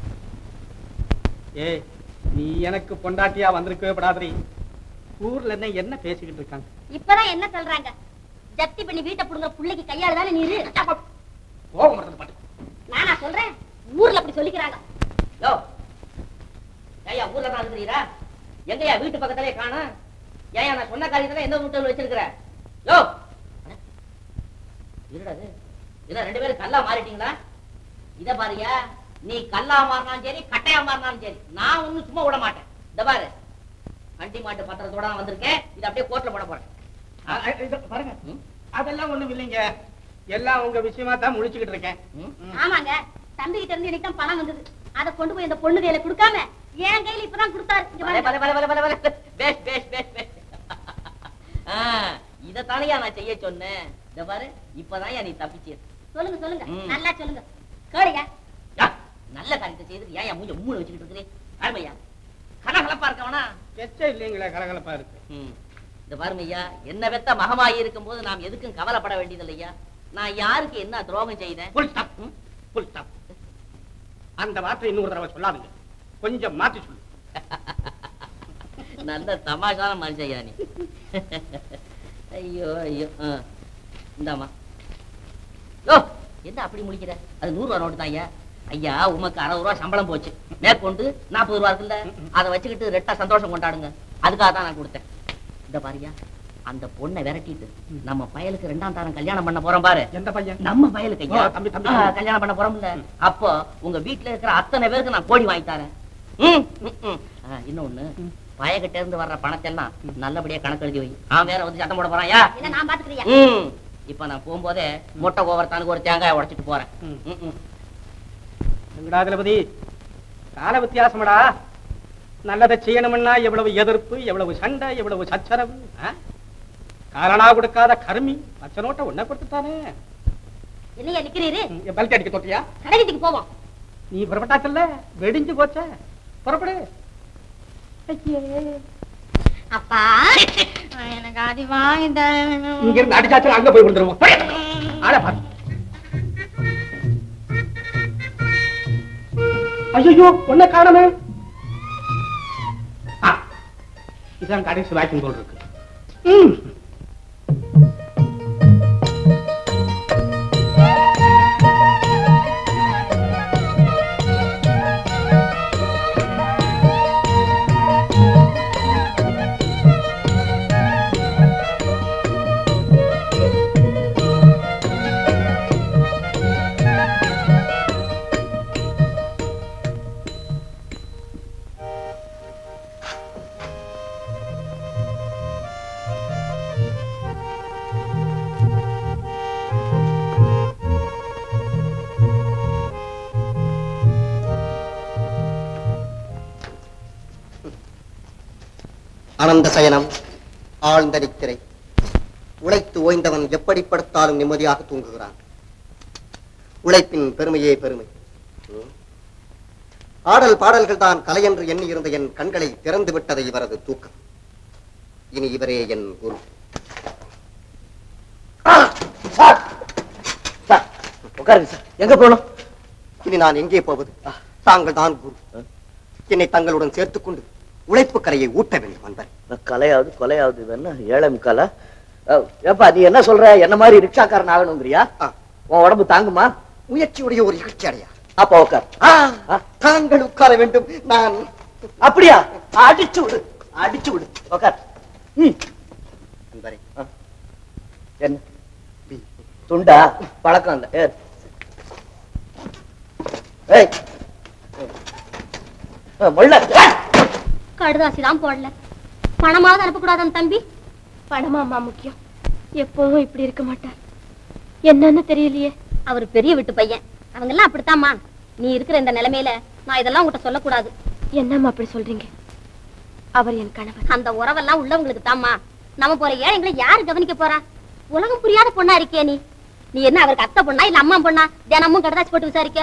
ஏய், நீ எனக்கு பொண்டாட்டியா வந்திருக்கவே படாதீ. ஊர்ல என்ன என்ன பேசிக்கிட்டு இருக்காங்க? இப்பதான் என்ன சொல்றாங்க? ஜப்தி பண்ணி வீட்டை புடுங்க புள்ளைக்கு கையாளுதானே நீரு. போக மாட்டேன் பாட்டு. நானா சொல்றேன்? ஊர்ல அப்படி சொல்லிக்கிறாங்க. யோ, ஏயா ஊர்ல தான் இருக்கிறீரா? எங்கயா வீட்டு பக்கத்திலே காணோம்? ஏயா நான் சொன்ன காரியத்துல எந்த வீட்டுல வச்சிருக்கிற? யோ, இருடாது, இத ரெண்டு பேரும் கல்லா மாறிட்டீங்களா? இத பாருயா, நீ கல்லா மாறினாலும் சரி கட்டையா மாறினாலும் சரி, நான் ஒண்ணும் சும்மா விட மாட்டேன். இந்த பாரு, அண்டி மாட்டு பத்திரத்தோட நான் வந்திருக்கேன். இதை அப்படியே கோர்ட்ல போட போறேன். பாருங்க, அதெல்லாம் ஒண்ணும் இல்லைங்க. எல்லாம் உங்க விஷயமா தான் முழிச்சுக்கிட்டு இருக்கேன். ஆமாங்க, தம்பி கிட்ட இருந்து எனக்கு பணம் வந்தது. அதை கொண்டு போய் இந்த பொண்ணு கையில கொடுக்காம என் கையில இப்பதான் கொடுத்தாரு. இதத்தானையா நான் செய்ய சொன்னேன். இந்த பாரு, இப்பதான் நீ தப்பிச்சு. சொல்லுங்க சொல்லுங்க, நல்லா சொல்லுங்க. கேளுங்க. நல்ல காரியத்தை செய்து ஏன் மூஞ்ச மூணு வச்சுக்கிட்டு இருக்கிறேன்? ஆமையா, கலகலப்பா இருக்கவனா? பெச்ச இல்லைங்களா? கலகலப்பா இருக்கு. இந்த பாருமையா, என்ன வெத்த மகமாயி இருக்கும் போது நாம் எதுக்கும் கவலைப்பட வேண்டியது இல்லையா? நான் யாருக்கு என்ன துரோகம் செய்தேன்? அந்த வார்த்தை இன்னொரு தடவை சொல்லாதுங்க, கொஞ்சம் மாத்தி சொல்லு. நல்ல தமாஷான மனுஷையா நீ. ஐயோ ஐயோ, இந்தாமா. யோ, என்ன அப்படி முடிக்கிற? அது நூறு ரூபா நோட்டு தான் ஐயா. ஐயா, உமக்கு அறுபது ரூபா சம்பளம் போச்சு, மேற்கொண்டு நாற்பது ரூபா இருக்குல்ல, அதை வச்சுக்கிட்டு ரெட்டா சந்தோஷம் கொண்டாடுங்க. அதுக்காக தான் நான் கொடுத்தேன். இந்த பாரியா, அந்த பொண்ணை விரட்டிட்டு நம்ம பயலுக்கு ரெண்டாம் தாரம் கல்யாணம் பண்ண போறோம் பாரு. எந்த பையன்? நம்ம பயலுக்கு கல்யாணம் பண்ண போறோம்ல. அப்போ உங்க வீட்டுல இருக்கிற அத்தனை பேருக்கு நான் கோடி வாங்கி தரேன். இன்னொன்னு, பயகிட்ட இருந்து வர்ற பணத்தை எல்லாம் நல்லபடியா கணக்கு எழுதி வை. அவன் வேற வந்து சத்தம் போட போறான். யா, நான் பாத்துக்கிறேன். இப்ப நான் போகும்போதே மொட்டை கோவரத்தானுக்கு ஒரு தேங்காய் உடைச்சிட்டு போறேன். வெங்கடாதிபதி, கால வித்தியாசமடா. நல்லதை செய்யணும்னா எவ்வளவு எதிர்ப்பு, எவ்வளவு சண்டை, எவ்வளவு சச்சரவு. காரணா கொடுக்காத கருமி பச்சை நோட்டை ஒன்ன கொடுத்துட்டானே. என்னையா நிக்கிறீரு? பல்டி அடிக்க தோட்டியா? கடைக்கு போவோம். நீ புறப்பட்டாச்சல்ல, வெடிஞ்சு போச்ச. புறப்படு. அப்பா, எனக்கு அடி வாங்கி தரணும். இங்க இருந்து அடிச்சாச்சு அங்க போய் விழுந்துருவோம். ஆள பாரு. ஐயோ, ஒன்ன காணமே. இதான் கடைசி வாக்கிங் போல் இருக்கு. அனந்த சயனம், ஆழ்ந்த நித்திரை. உழைத்து ஓய்ந்தவன் எப்படி படுத்தாலும் நிம்மதியாக தூங்குகிறான். உழைப்பின் பெருமையே பெருமை. ஆடல் பாடல்கள் தான் கலை என்று எண்ணி இருந்த என் கண்களை திறந்து விட்டது இவரது தூக்கம். இனி இவரே என் குரு. உட்காருங்க சார். எங்க போகணும்? இனி நான் எங்கே போவது? தாங்கள் தான் குரு. என்னை தங்களுடன் சேர்த்துக் கொண்டு உழைப்பு கரையை ஊட்ட வேண்டும் அன்பர். கலையாவது கொலையாவது இது என்ன ஏழை முக்காலா? ஏப்பா நீ என்ன சொல்ற? என்ன மாதிரி ரிக்ஷாக்காரன் ஆகணுங்கிறியா? உன் உடம்பு தாங்குமா? முயற்சியுடைய ஒரு இகழ்ச்சி அடையா. அப்ப உட்கார். தாங்கள் உட்கார வேண்டும். நான் அப்படியா? அடிச்சு விடு, அடிச்சு விடு. உட்கார். அன்பரே, என்ன துண்டா? பழக்கம் இல்ல. ஏய் கடுதாசி தான் போடல. பணமாவது அனுப்பக்கூடாதான் தம்பி? பணமாமா முக்கியம். எப்பவும் இப்படி இருக்க மாட்டார். என்னன்னு தெரியலையே. அவர் பெரிய வீட்டு பையன். அவங்க எல்லாம் அப்படித்தாம்மா. நீ இருக்கிற இந்த நிலைமையில நான் இதெல்லாம் உங்ககிட்ட சொல்லக்கூடாது. என்னம்மா அப்படி சொல்றீங்க? அவர் என் கணவர். அந்த உறவெல்லாம் உள்ளவங்களுக்கு தாம்மா. நம்ம போற ஏழைங்களை யாரு கவனிக்க போறா? உலகம் புரியாத பொண்ணா இருக்கே நீ. நீ என்ன அவருக்கு அத்தை பொண்ணா இல்ல அம்மா பொண்ணா? தினமும் கடுதாசி போட்டு விசாரிக்க.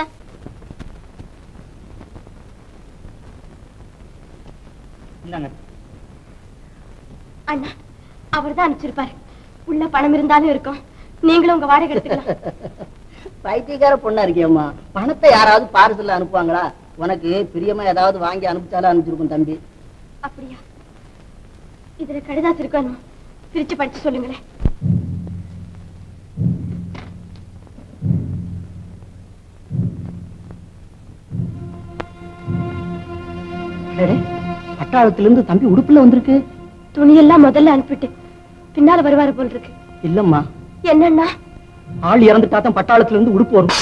அண்ணா அவர் தான் அனுப்பிச்சிருப்பாரு. உள்ள பணம் இருந்தாலும் இருக்கும். நீங்களும் உங்க வாடகை எடுத்துக்கலாம். பைத்தியக்கார பொண்ணா இருக்கியம்மா. பணத்தை யாராவது பார்சல்ல அனுப்புவாங்களா? உனக்கு பிரியமா ஏதாவது வாங்கி அனுப்பிச்சாலும் அனுப்பிச்சிருக்கும் தம்பி. அப்படியா? இதுல கடிதாசி இருக்கணும். பிரிச்சு படிச்சு சொல்லுங்களேன். பட்டாளத்திலிருந்து தம்பி உடுப்புல வந்திருக்கு. துணியெல்லாம் முதல்ல அனுப்பிட்டு பின்னால வருவாரு போல் இருக்கு. இல்லம்மா. என்னன்னா? ஆள் இறந்துட்டா தான் பட்டாளத்துல இருந்து உடுப்பு வரும்.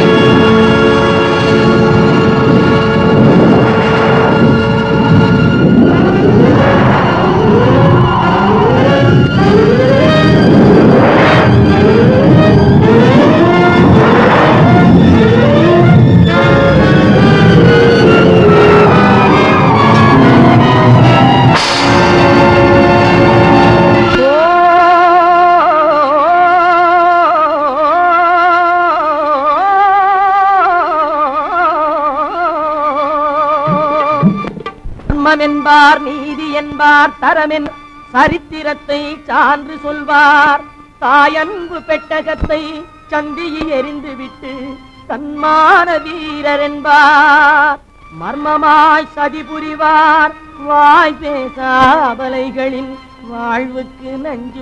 என்பார் நீதி என்பார் தரமென் சரித்திரத்தை சான்று சொல்வார். தாயன்பு பெட்டகத்தை சந்தியில் எரிந்து விட்டு தன்மான வீரர் என்பார். மர்மமாய் சதி புரிவார். வாய் பேசாபலைகளின் வாழ்வுக்கு நஞ்சு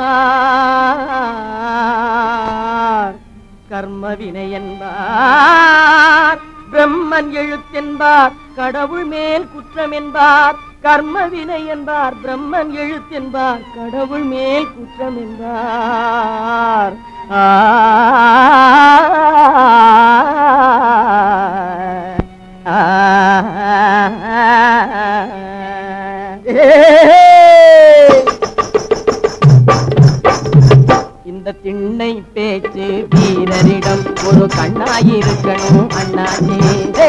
வைப்பார். கர்ம வினை என்பார். பிரம்மன் எழுத்தென்பார். கடவுள் மேல் குற்றம் என்பார். கர்ம வினை என்பார். பிரம்மன் எழுத்தென்பார். கடவுள் மேல் குற்றம் என்பார். இந்த திண்ணை பேச்சு வீரரிடம் ஒரு கண்ணாயிருக்கணும் அண்ணாச்சி.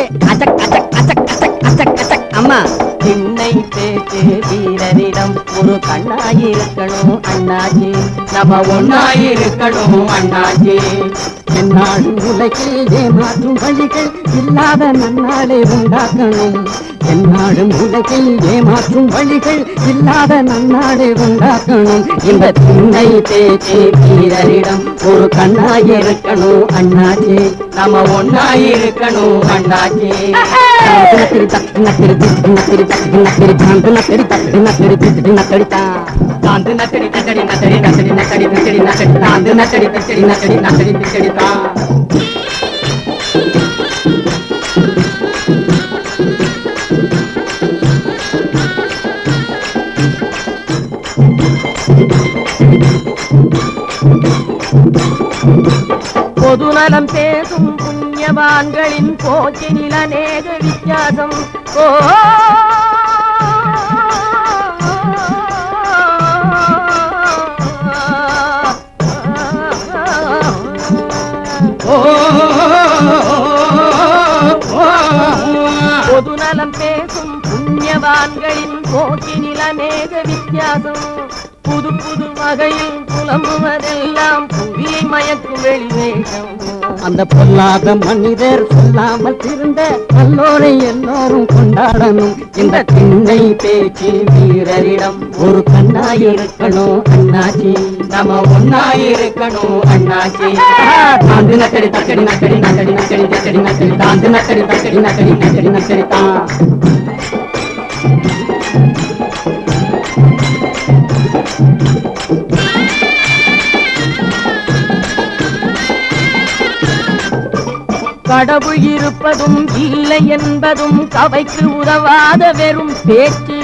அம்மா திண்ணை பேச்சு வீரரிடம் ஒரு கண்ணாயிருக்கணும் அண்ணாச்சி. நம்ம ஒன்னாயிருக்கணும் அண்ணாச்சி. என்னாடு உலகில் ஏமாற்றும் வழிகள் இல்லாத நன்னாளை உண்டாக்கணும். என்னாடு உலகில் ஏமாற்றும் வழிகள் இல்லாத நன்னாளை உண்டாக்கணும். இந்த திண்ணை பேச்சு வீரரிடம் ஒரு கண்ணாயிருக்கணும் அண்ணாச்சி. நம்ம ஒன்னாயிருக்கணும் அண்ணாச்சி. பொதுநலம் பேசும் புண்ணியவான்களின் போக்கினில் அநேக வித்தியாசம். ஓ பொதுநலம் பேசும் புண்ணிய புண்ணியவான்களின் போக்கினில் அநேக வித்தியாசம் புது புது வகையில் புலம்புவதெல்லாம் புவியை மயக்கும் வெளிவேஷம் அந்த பொல்லாத மனிதர் சொல்லாமல் திருந்த நல்லோரை எல்லோரும் கொண்டாடணும் இந்த திண்ணை பேச்சு வீரரிடம் ஒரு கண்ணாயிருக்கணும் அண்ணாச்சி நம்ம ஒன்னாயிருக்கணும் அண்ணாச்சி தாந்து நக்கடி தக்கடி நக்கடி நக்கடி நக்கடி தக்கடி நக்கடி தாந்து நக்கடி தக்கடி நக்கடி நக்கடி நக்கடி தான் கடவுள் இருப்பதும் இல்லை என்பதும் கவைக்கு உதவாத வெறும் பேச்சு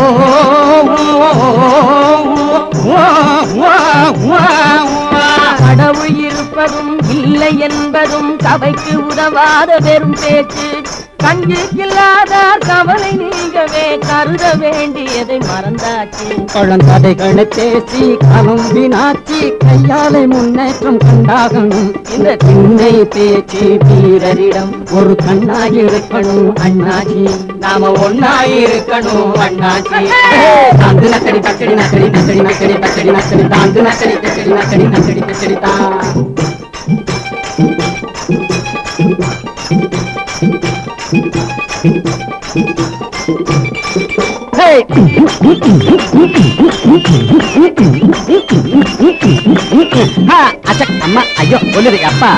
கடவுள் இருப்பதும் இல்லை என்பதும் கவைக்கு உதவாத வெறும் பேச்சு கஞ்சிக்கில்லாதார் கவலை நீங்கவே கருத வேண்டியதை மறந்தாச்சு குழந்தைகளை பேசி கலம்பினாச்சி கையாலை முன்னேற்றம் கண்டாகணும் இந்த திண்ணை பேச்சு வீரரிடம் ஒரு கண்ணாயிருக்கணும் அண்ணாச்சி நாம ஒன்னாயிருக்கணும் அண்ணாச்சி தாந்து நக்கடி தக்கடி நக்கடி நக்கடி நக்கடி தக்கடி நக்கடி தாந்து நக்கடி தக்கடி நக்கடி நக்கடி தக்கடி தான் அம்மா ஐயோ சொல்லுது அப்பா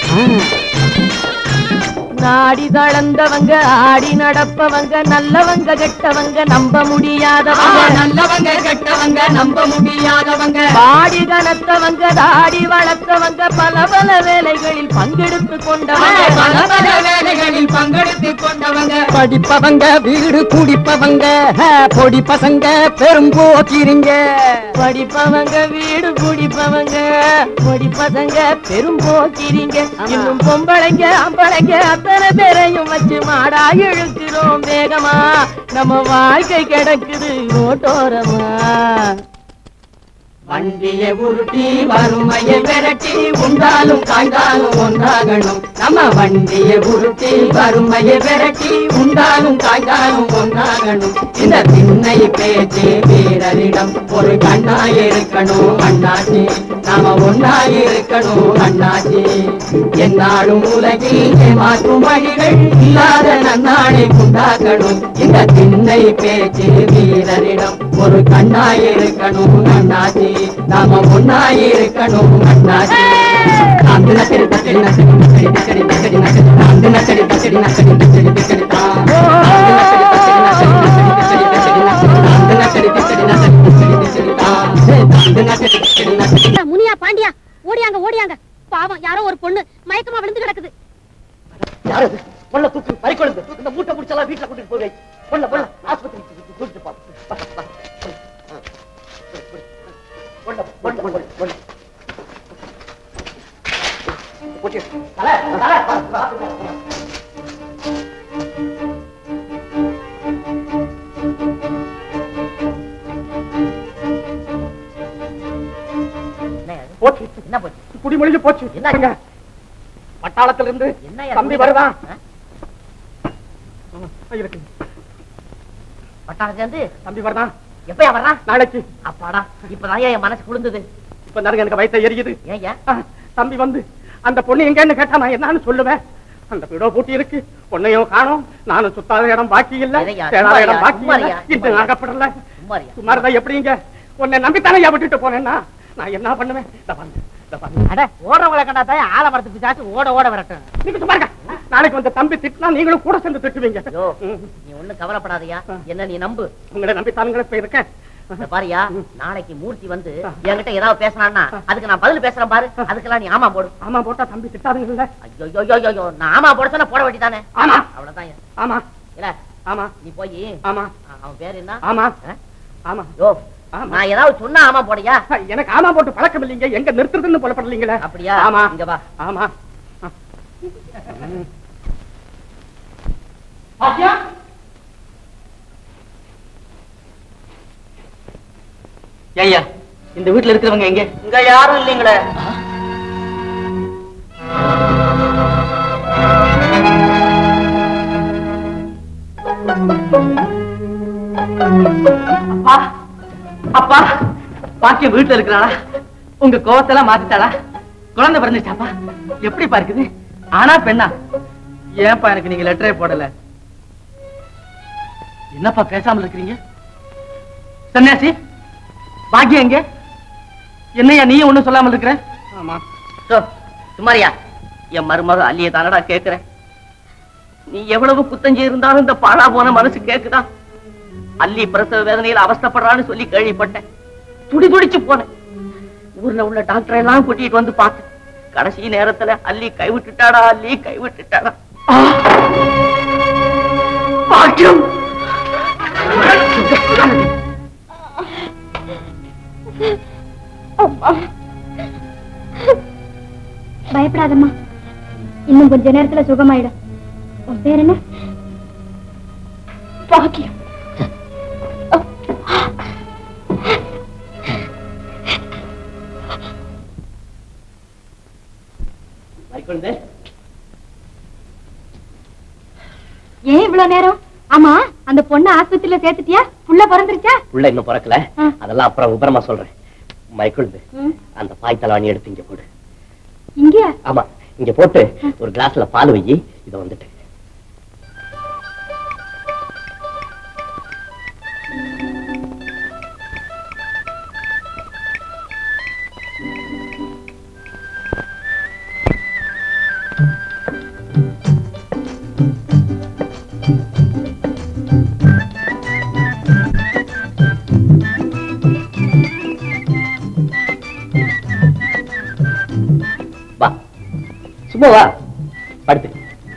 நாடி தளர்ந்தவங்க ஆடி நடப்பவங்க நல்லவங்க கெட்டவங்க நம்ப முடியாதவங்க நல்லவங்க கெட்டவங்க நம்ப முடியாதவங்க பாடி கனத்தவங்க தாடி வளர்த்தவங்க பல பல வேலைகளில் பங்கெடுத்து கொண்டவங்க பல பல வேலைகளில் பங்கெடுத்து கொண்டவங்க படிப்பவங்க வீடு குடிப்பவங்க பொடி பசங்க பெரும்போக்கிரிங்க படிப்பவங்க வீடு குடிப்பவங்க பொடி பசங்க பெரும்போக்கிரிங்க இன்னும் பொம்பளைங்க அம்பளைங்க அத்தனை பேரையும் வச்சு மாடா இழுக்கிறோம் வேகமா நம்ம வாழ்க்கை கிடக்குது ரோட்டோரமா வண்டியை உருட்டி வறுமையை விரட்டி உண்டாலும் காய்ந்தாலும் ஒன்றாகணும் நம்ம வண்டியை உருட்டி வறுமையை விரட்டி உண்டாலும் காய்ந்தாலும் ஒன்றாகணும் இந்த திண்ணை பேச்சு வீரரிடம் ஒரு கண்ணாயிருக்கணும் அண்ணாச்சி நாம ஒன்னாயிருக்கணும் அண்ணாச்சி என்னாலும் உலகில் ஏமாற்றும் வழிகள் இல்லாத நன்னாளை உண்டாக்கணும் இந்த திண்ணை பேச்சு வீரரிடம் ஒரு கண்ணாயிருக்கணும் அண்ணாச்சி நாம ஒன்னாயிருக்கணும் அண்ணாச்சி தாந்து நக்கடி தக்கடி நக்கடி நக்கடி தக்கடி தக்கடி நக்கடி தாந்து நக்கடி தக்கடி நக்கடி தக்கடி தக்கடி தான் தாந்து நக்கடி தக்கடி நக்கடி தக்கடி தக்கடி தான் தாந்து நக்கடி தக்கடி நக்கடி. முனியா பாண்டியா ஓடியாங்க ஓடியாங்க பாவம் யாரோ ஒரு பொண்ணு மயக்கமா விழுந்து கிடக்குது யாரு பொண்ண தூக்கு பறிக்கொழுந்து இந்த மூட்டை முடிச்செல்லாம் வீட்டுல கூட்டிட்டு போய் பொண்ண பொண்ண ஆஸ்பத்திரி கூட்டிட்டு போ போச்சு என்ன போச்சு குடிமொழிஞ்சு போச்சு என்ன பட்டாளத்துல இருந்து என்ன தம்பி வருதான் இருக்கு பட்டாளத்துல இருந்து தம்பி வருதான் எப்பயா வர்றான் நாளைக்கு அப்பாடா இப்பதான் என் மனசு குளிர்ந்தது இப்ப நறுங்க எனக்கு வயிற்று எரியுது ஏன் தம்பி வந்து அந்த பொண்ணு எங்கன்னு கேட்டா நான் என்னன்னு சொல்லுவேன் அந்த வீடோ பூட்டி இருக்கு பொண்ணையும் காணும் நானும் சுத்தாத இடம் பாக்கி இல்ல தேடாத இடம் பாக்கி இல்ல இது நகப்படல சுமார் தான் எப்படிங்க உன்னை நம்பித்தானே விட்டுட்டு போனேன்னா நான் என்ன பண்ணுவேன் ஓடுறவங்களை கண்டாதான் ஆலமரத்துக்கு பிசாசு ஓட ஓட வரட்டும் நீங்க சும்மா இருங்க. நாளைக்கு வந்து தம்பி திட்டினா நீங்களும் கூட சேர்ந்து திட்டுவீங்க நீ ஒண்ணு கவலைப்படாதயா என்ன நீ நம்பு உங்களை நம்பித்தானுங்களே இப்ப இருக்கேன் பாரியா நாளைக்கு மூர்த்தி வந்து என்கிட்ட ஏதாவது பேசினான்னா அதுக்கு நான் பதில் பேசுறேன் பாரு அதுக்கெல்லாம் நீ ஆமா போடு ஆமா போட்டா தம்பி திட்டாதுங்கல்ல ஐயோ நான் ஆமா போட சொன்னா போட வேண்டியதானே ஆமா அவ்வளவுதான் ஆமா இல்ல ஆமா நீ போய் ஆமா அவன் பேரு என்ன ஆமா ஆமா யோ நான் ஏதாவது சொன்னா ஆமா போடியா எனக்கு ஆமா போட்டு பழக்கம் இல்லைங்க எங்க நிறுத்துறதுன்னு புலப்படலீங்களே அப்படியா ஆமா இங்க வா ஆமா ஐயா இந்த வீட்டுல இருக்கிறவங்க எங்க இங்க யாரும் இல்லைங்களே அப்பா பாக்கியம் வீட்டுல இருக்கிறாளா? உங்க கோவத்தெல்லாம் மாத்திட்டாளா? குழந்தை பிறந்துச்சாப்பா? எப்படிப்பா இருக்குது? ஆனா பெண்ணா? ஏன்பா எனக்கு நீங்க லெட்டரே போடல? என்னப்பா பேசாமல் இருக்கிறீங்க? சன்னியாசி பாக்கியம் எங்க? என்னையா நீயும் ஒண்ணும் சொல்லாமல் இருக்கிற? ஆமா சுமாரியா, என் மருமக அல்லிய தானடா கேக்குறேன். நீ எவ்வளவு குத்தஞ்சி இருந்தாலும் இந்த பாழா போன மனசு கேக்குதா? அல்லி பிரசவ வேதனையில் அவஸ்தப்படுறான்னு சொல்லி கேள்விப்பட்டேன். துடி துடிச்சு போனேன். ஊர்ல உள்ள டாக்டர் எல்லாம் கூட்டிட்டு வந்து பார்த்தேன். கடைசி நேரத்துல அல்லி கைவிட்டுட்டாடா, அல்லி கைவிட்டுட்டாடா. பாக்கியம் பயப்படாதம்மா, இன்னும் கொஞ்ச நேரத்துல சுகமாயிடும். உன் பேர் என்ன? பாக்கியம். ஏன் இவ்வளவு நேரம்? ஆமா, அந்த பொண்ணு ஆஸ்பத்திரியில சேர்த்துட்டியா? புள்ள பிறந்துருச்சா? உள்ள இன்னும் பிறக்கல, அதெல்லாம் அப்புறம் விபரமா சொல்றேன். மைக்குழுந்து அந்த பாய் தலவாணி எடுத்து இங்க போடு. இங்க? ஆமா, இங்க போட்டு ஒரு கிளாஸ்ல பால் வை. இத வந்துட்டு சும்மா வா, படுத்து.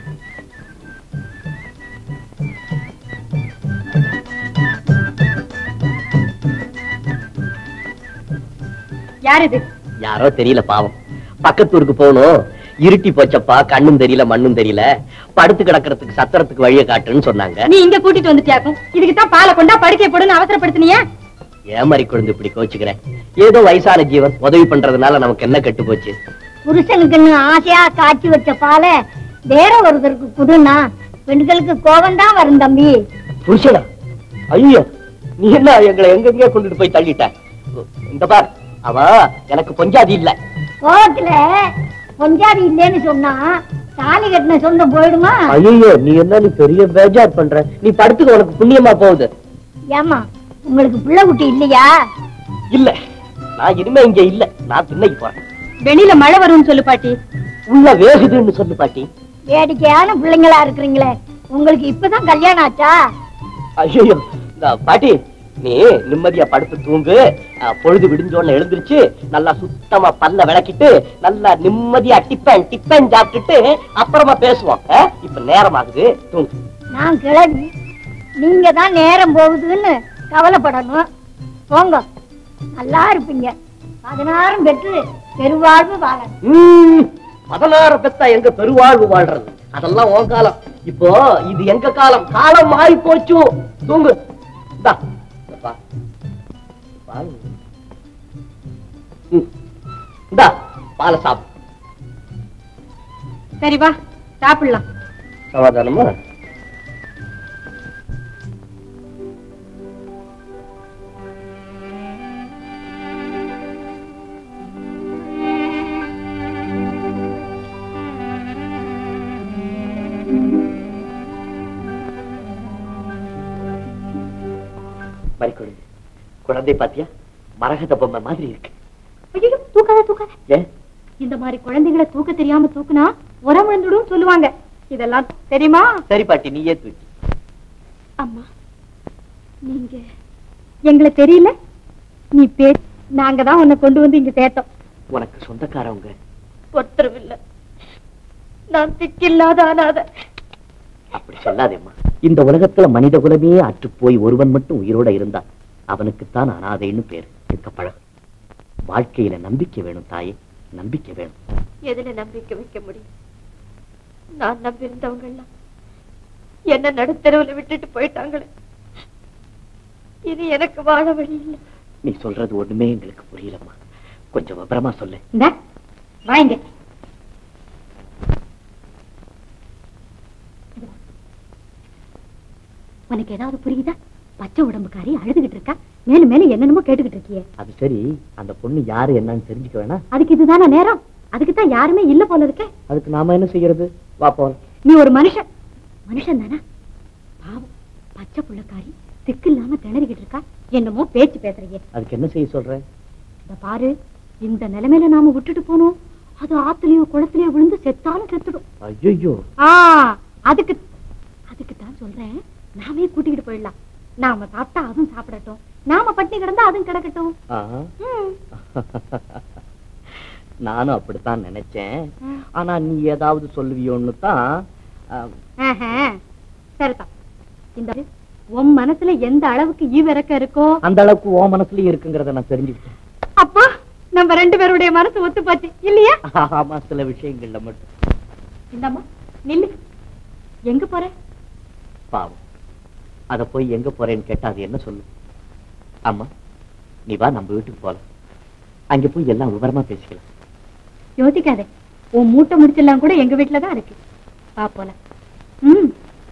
யார் இது? யாரோ தெரியல, பாவம். பக்கத்தூருக்கு போகணும், இருட்டி போச்சப்பா, கண்ணும் தெரியல மண்ணும் தெரியல, படுத்து கிடக்கிறதுக்கு சத்திரத்துக்கு வழியை காட்டுன்னு சொன்னாங்க. நீ இங்க கூட்டிட்டு வந்துட்டியாக்கும். இதுக்குதான் பாலை கொண்டா படுக்கை போடுன்னு அவசரப்படுத்தினியா? ஏன் மாதிரி குழந்தை இப்படி கோச்சுக்கிறேன்? ஏதோ வயசான ஜீவன் உதவி பண்றதுனால நமக்கு என்ன கெட்டு போச்சு? புருஷனுக்குன்னு ஆசையா காய்ச்சி வச்ச பாலை வேற ஒருத்தருக்கு குடுனா பெண்களுக்கு கோபம் தான் வரும் தம்பி. புருஷனா? ஐயோ, நீ என்ன எங்களை எங்க கொண்டுட்டு போய் தள்ளிட்ட? இந்த பார், அவ எனக்கு பொஞ்சாதி இல்ல. கோபத்துல பொஞ்சாதி இல்லேன்னு சொன்னா தாலி கட்டின சொந்தம் போயிடுமா? ஐயோ, நீ என்ன நீ பெரிய பேஜார் பண்ற? நீ படுத்துக்க, உனக்கு புண்ணியமா போகுது. ஏமா, உங்களுக்கு பிள்ளை குட்டி இல்லையா? இல்ல, நான் இனிமே இங்க இல்ல, நான் திண்ணைக்கு போறேன். வெளியில மழை வரும்னு சொல்லு பாட்டி. உள்ள வேகுதுன்னு சொல்லு பாட்டி. வேடிக்கையான பிள்ளைங்களா இருக்கிறீங்களே, உங்களுக்கு இப்பதான் கல்யாணம் ஆச்சா? ஐயோ, இந்த பாட்டி நீ நிம்மதியா படுத்து தூங்கு. பொழுது விடிஞ்சோன்னு எழுந்திருச்சு நல்லா சுத்தமா பல்ல விளக்கிட்டு நல்லா நிம்மதியா டிப்பன் டிப்பன் சாப்பிட்டுட்டு அப்புறமா பேசுவோம். இப்ப நேரம் ஆகுது, தூங்கு. நான் கிளம்பி, நீங்க தான் நேரம் போகுதுன்னு கவலைப்படணும். போங்க, நல்லா இருப்பீங்க. பதினாறும் பெற்று பெருவாழ்வு வாழணும். பதினாறு பெத்தா எங்க பெருவாழ்வு வாழ்றது? அதெல்லாம் உன் காலம். இப்போ இது எங்க காலம். காலம் மாறி போச்சு. தூங்கு. பால சாப்பிடு. சரி வா, சாப்பிடலாம். சமாதானமா? மறிக்குழந்தை, குழந்தை பாத்தியா? மரகத பொம்மை மாதிரி இருக்கு. ஐயோ, தூக்காத தூக்காத. ஏன் இந்த மாதிரி குழந்தைகளை தூக்க தெரியாம தூக்குனா உரம் விழுந்துடும் சொல்லுவாங்க. இதெல்லாம் தெரியுமா? சரி பாட்டி, நீயே தூக்கி. அம்மா, நீங்க எங்களை தெரியல. நீ பே நாங்க தான் உன்னை கொண்டு வந்து இங்க சேர்த்தோம். உனக்கு சொந்தக்காரவங்க ஒருத்தரும் இல்ல. நான் திக்கில்லாத அனாதை. அப்படி சொல்லாதேம்மா. இந்த உலகத்துல மனித குலமே அற்று போய் ஒருவன் மட்டும் உயிரோட இருந்தா அவனுக்குத்தான் அனாதைன்னு பேரு. இருக்க பழகு. வாழ்க்கையில நம்பிக்கை வேணும் தாயே, நம்பிக்கை வேணும். எதுல நம்பிக்கை வைக்க முடியும்? நான் நம்பியிருந்தவங்க எல்லாம் என்ன நடுத்தரவுல விட்டுட்டு போயிட்டாங்களே. இது எனக்கு வாழ வழி இல்லை. நீ சொல்றது ஒண்ணுமே எங்களுக்கு புரியலம்மா. கொஞ்சம் விபரமா சொல்லு. வாங்க. உனக்கு ஏதாவது புரியுதா? பச்சை உடம்புக்காரி அழுதுகிட்டு இருக்கா. மேலும் மேலும் என்னென்னமோ கேட்டுக்கிட்டு இருக்கியே. அது சரி, அந்த பொண்ணு யாரு என்னன்னு தெரிஞ்சுக்க வேணா? அதுக்கு இதுதானே நேரம். அதுக்கு தான் யாருமே இல்ல போல இருக்கே. அதுக்கு நாம என்ன செய்யறது? வா போலாம். நீ ஒரு மனுஷன் மனுஷன் தானே? பாவம், பச்சை புள்ளக்காரி திக்கு இல்லாம திணறிக்கிட்டு இருக்கா. என்னமோ பேச்சு பேசுறீங்க. அதுக்கு என்ன செய்ய சொல்ற? இந்த பாரு, இந்த நிலைமையில நாம விட்டுட்டு போனோம், அது ஆத்துலயோ குளத்திலயோ விழுந்து செத்தாலும் செத்துடும். ஐயோ, அதுக்கு அதுக்கு தான் சொல்றேன், நாமே கூட்டிக்கிட்டு போயிடலாம். நாம சாப்பிட்டா அதுவும் சாப்பிடட்டும், நாம பட்டினி கிடந்தா அதுவும் கிடக்கட்டும். நானும் அப்படித்தான் நினைச்சேன். ஆனா நீ ஏதாவது சொல்லுவியோன்னு தான். சரிதான். இந்த உன் மனசுல எந்த அளவுக்கு ஈவிரக்க இருக்கோ அந்த அளவுக்கு உன் மனசுலயும் இருக்குங்கிறத நான் தெரிஞ்சுக்கிட்டேன். அப்போ நம்ம ரெண்டு பேருடைய மனசு ஒத்து போச்சு இல்லையா? ஆமா, சில விஷயங்கள்ல மட்டும். இந்தம்மா நில்லு. எங்க போற? பாவம், அத போய் எங்க போறேன்னு கேட்டா அது என்ன சொல்லு? அம்மா, நீ வா, நம்ம வீட்டுக்கு போலாம். அங்க போய் எல்லாம் விவரமா பேசிக்கலாம். யோசிக்காதே, உன் மூட்டை முடிச்செல்லாம் கூட எங்க வீட்டுலதான் இருக்கு. வா போலாம். ம்.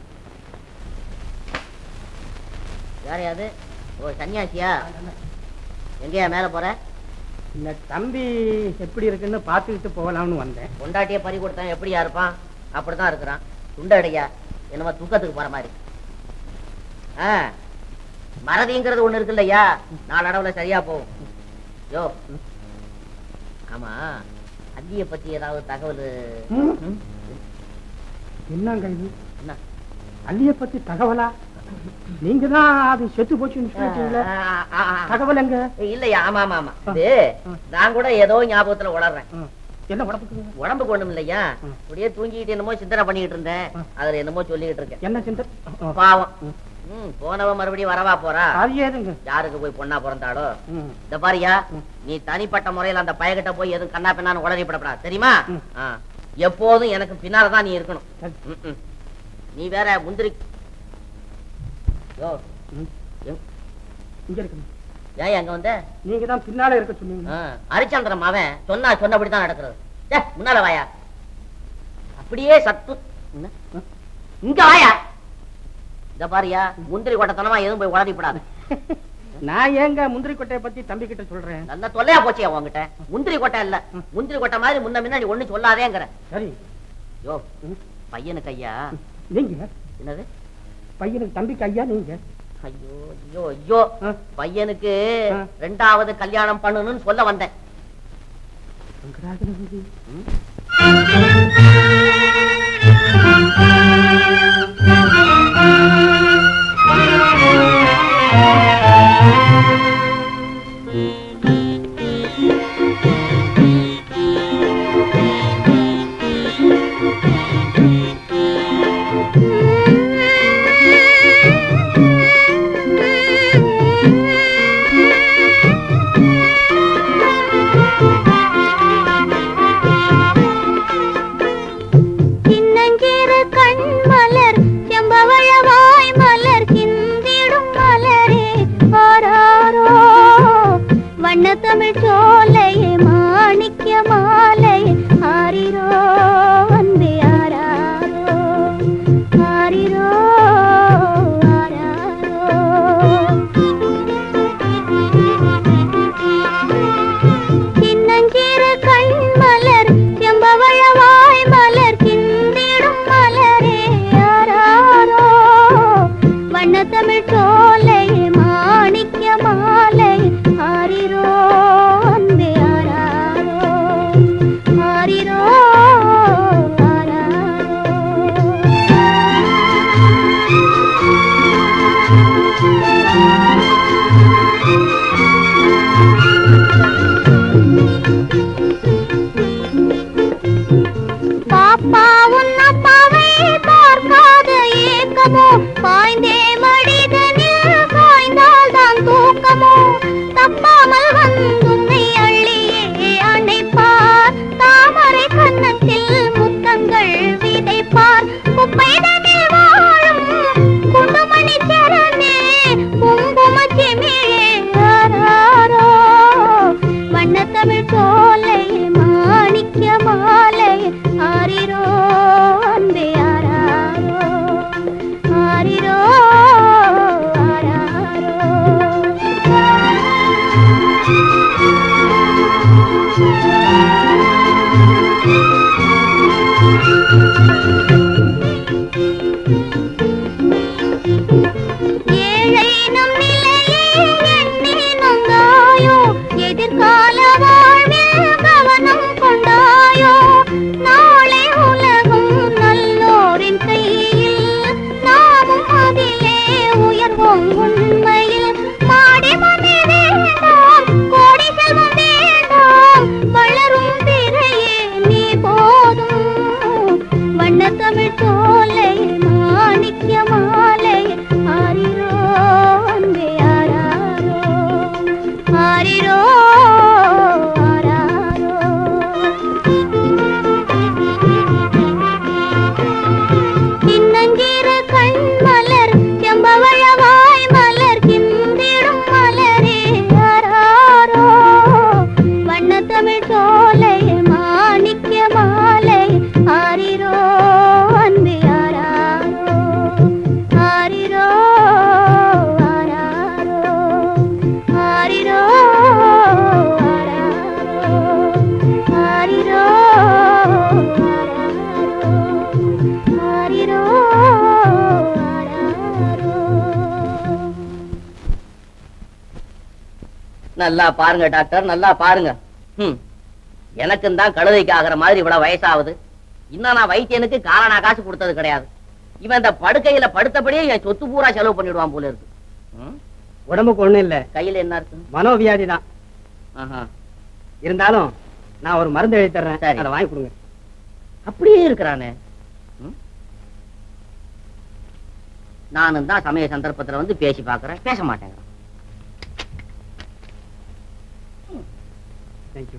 யாரையாது? ஓ, சன்னியாசியா? எங்கயா மேல போற? இந்த தம்பி எப்படி இருக்குன்னு பாத்துக்கிட்டு போகலாம்னு வந்தேன். பொண்டாட்டியே பறி கொடுத்தான் எப்படியா இருப்பான்? அப்படித்தான் இருக்கிறான். துண்டடையா என்னமா துக்கத்துக்கு போற மாதிரி. ஆ, மறதிங்கிறது ஒண்ணு இருக்கு இல்லையா, நாளடவுல சரியா போகும். யோ, ஆமா, அந்திய பத்தி ஏதாவது தகவல்? என்னங்க இது? என்ன அள்ளிய பத்தி தகவலா? நீங்க தான் அது செத்து போச்சுன்னு சொல்லிட்டீங்களே, தகவல் எங்க? இல்லையா? ஆமா ஆமா ஆமா, இது நான் கூட ஏதோ ஞாபகத்துல உளறேன். என்ன உடம்புக்கு? உடம்புக்கு ஒண்ணும் இல்லையா, அப்படியே தூங்கிட்டு என்னமோ சிந்தனை பண்ணிட்டு இருந்தேன். அதுல என்னமோ சொல்லிட்டு இருக்கேன். என்ன சிந்தனை? பாவம், ம், போனவ மறுபடியும் வரவா போறா? ஏதுங்க, யாருக்கு போய் பொண்ணா பிறந்தாடோ? இந்த பாரியா, நீ தனிப்பட்ட முறையில அந்த பயகிட்ட போய் எதுவும் கண்ணா பின்னான்னு உளறிப்படப்படா, தெரியுமா? எப்போதும் எனக்கு பின்னால்தான் நீ இருக்கணும். நீ வேற முந்திரி. யோ, இங்க இருக்கு. ஏன் அங்க வந்த? நீங்க தான் பின்னால இருக்க சொன்னீங்க. ஹரிச்சந்திரன் அவன் சொன்னா சொன்னபடிதான் நடக்கிறது. முன்னால வாயா. அப்படியே சத்து. இங்க வாயா. இந்த பாரியா, முந்திரி கொட்டத்தனமா எதுவும் போய் உளறிப்படாது. நான் ஏங்க முந்திரி கொட்டையை பத்தி தம்பி கிட்ட சொல்றேன்? நல்ல தொல்லையா போச்சியா உங்ககிட்ட? முந்திரி கொட்டை இல்ல, முந்திரி கொட்டை மாதிரி முன்ன முன்னாடி ஒண்ணு சொல்லாதேங்கிற. சரி. யோ, பையனுக்கு ஐயா. நீங்க என்னது? பையனுக்கு தம்பிக்கு ஐயா நீங்க? ஐயோ ஐயோ ஐயோ, பையனுக்கு ரெண்டாவது கல்யாணம் பண்ணணும்னு சொல்ல வந்தேன். மாணிக்க மாலை ஆரிரோ அன்பே ஆராரோ ஆரிரோ ஆராரோ இன்னங்கிற கண் மலர் செம்பவழவாய் மலர் கிந்திடும் மலரே ஆராரோ வண்ண தமிழ் சோலை மாணிக்க மாலை ஆரிரோ அன்பே ஆராரோ ஆரிரோ ஆராரோ ஆரிரோ ஆரிரோ ஆரிரோ நல்லா பாருங்க டாக்டர், நல்லா பாருங்க. ம், எனக்கும் தான் கழுதைக்கு ஆகிற மாதிரி இவ்வளவு வயசாகுது. இன்னும் நான் வைத்தியனுக்கு காரணா காசு கொடுத்தது கிடையாது. இவன் இந்த படுக்கையில படுத்தபடியே என் சொத்து பூரா செலவு பண்ணிடுவான் போல இருக்கு. ம், உடம்புக்கு ஒண்ணும் இல்ல, கையில என்ன இருக்கு? மனோவியாதி தான். ஆஹா. இருந்தாலும் நான் ஒரு மருந்து எழுதி தர்றேன், சரி. அதை வாங்கி கொடுங்க. அப்படியே இருக்கிறானே. ம்? நானும் தான் சமய சந்தர்ப்பத்துல வந்து பேசி பாக்குறேன், பேச மாட்டேங்கிறான். தேங்க்யூ.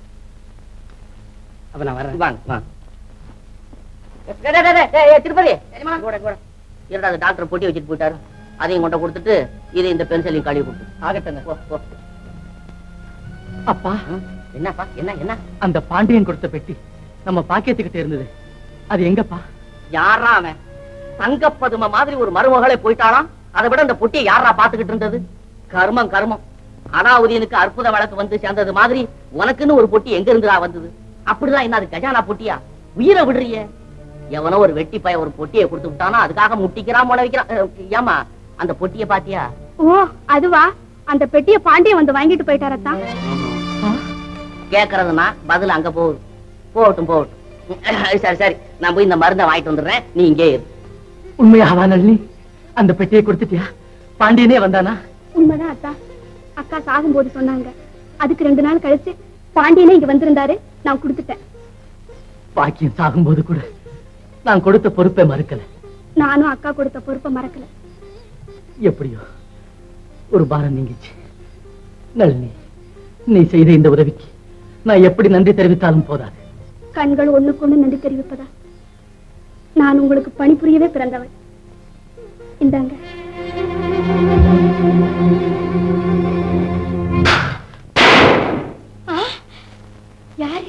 அப்ப நான் வரேன். வாங்க வாங்க. டேய், டேய், டேய், டேய், ஏய், திருப்பதி கூட கூட இருடா, அது டாக்டர் பொட்டி வச்சுட்டு போயிட்டாரு. அதையும் கொண்ட கொடுத்துட்டு இது இந்த பென்சிலையும் கழுவி கொடுத்து ஆகட்டுங்க. போ, போ. அப்பா, என்னப்பா என்ன என்ன? அந்த பாண்டியன் கொடுத்த பெட்டி நம்ம பாக்கியத்துக்கிட்ட இருந்தது, அது எங்கப்பா? யாரா அவன்? தங்கப்பதும மாதிரி ஒரு மருமகளே போயிட்டாளாம். அதை விட அந்த பொட்டியை யாரா பாத்துக்கிட்டு இருந்தது? கர்மம் கர்மம். அலாவுதீனுக்கு அற்புத வழக்கு வந்து சேர்ந்தது மாதிரி உனக்குன்னு ஒரு பொட்டி எங்க இருந்துடா வந்தது? அப்படிதான் என்ன அது கஜானா பொட்டியா? உயிரை விடுறிய? எவனோ ஒரு வெட்டி பைய ஒரு பொட்டியை கொடுத்து விட்டானா, அதுக்காக முட்டிக்கிறான் முளை வைக்கிறான். ஏமா அந்த பொட்டியை பாத்தியா? ஓ அதுவா? அந்த பெட்டியை பாண்டியன் வந்து வாங்கிட்டு போயிட்டாரத்தான். கேக்குறதுனா பதில் அங்க போகுது. போகட்டும் போகட்டும். சரி சரி, நான் போய் இந்த மருந்தை வாங்கிட்டு வந்துடுறேன், நீ இங்கே இரு. உண்மையாவா நளினி? அந்த பெட்டியை கொடுத்துட்டியா? பாண்டியனே வந்தானா? உண்மைதான் அத்தா. அக்கா சாகும்போது சொன்னாங்க. அதுக்கு ரெண்டு நாள் கழிச்சு பாண்டியனே இங்க வந்திருந்தாரு, நான் கொடுத்துட்டேன். பாக்கியம் சாகும்போது கூட நான் கொடுத்த பொறுப்பை மறுக்கல. நானும் அக்கா கொடுத்த பொறுப்பை மறக்கல. எப்படியோ ஒரு பாரம் நீங்கிச்சு. நளினி, நீ செய்த இந்த உதவிக்கு நான் எப்படி நன்றி தெரிவித்தாலும் போதாது. கண்கள் ஒண்ணுக்கு ஒண்ணு நன்றி தெரிவிப்பதா? நான் உங்களுக்கு பணிபுரியவே பிறந்தவள். இந்தாங்க. யாரு?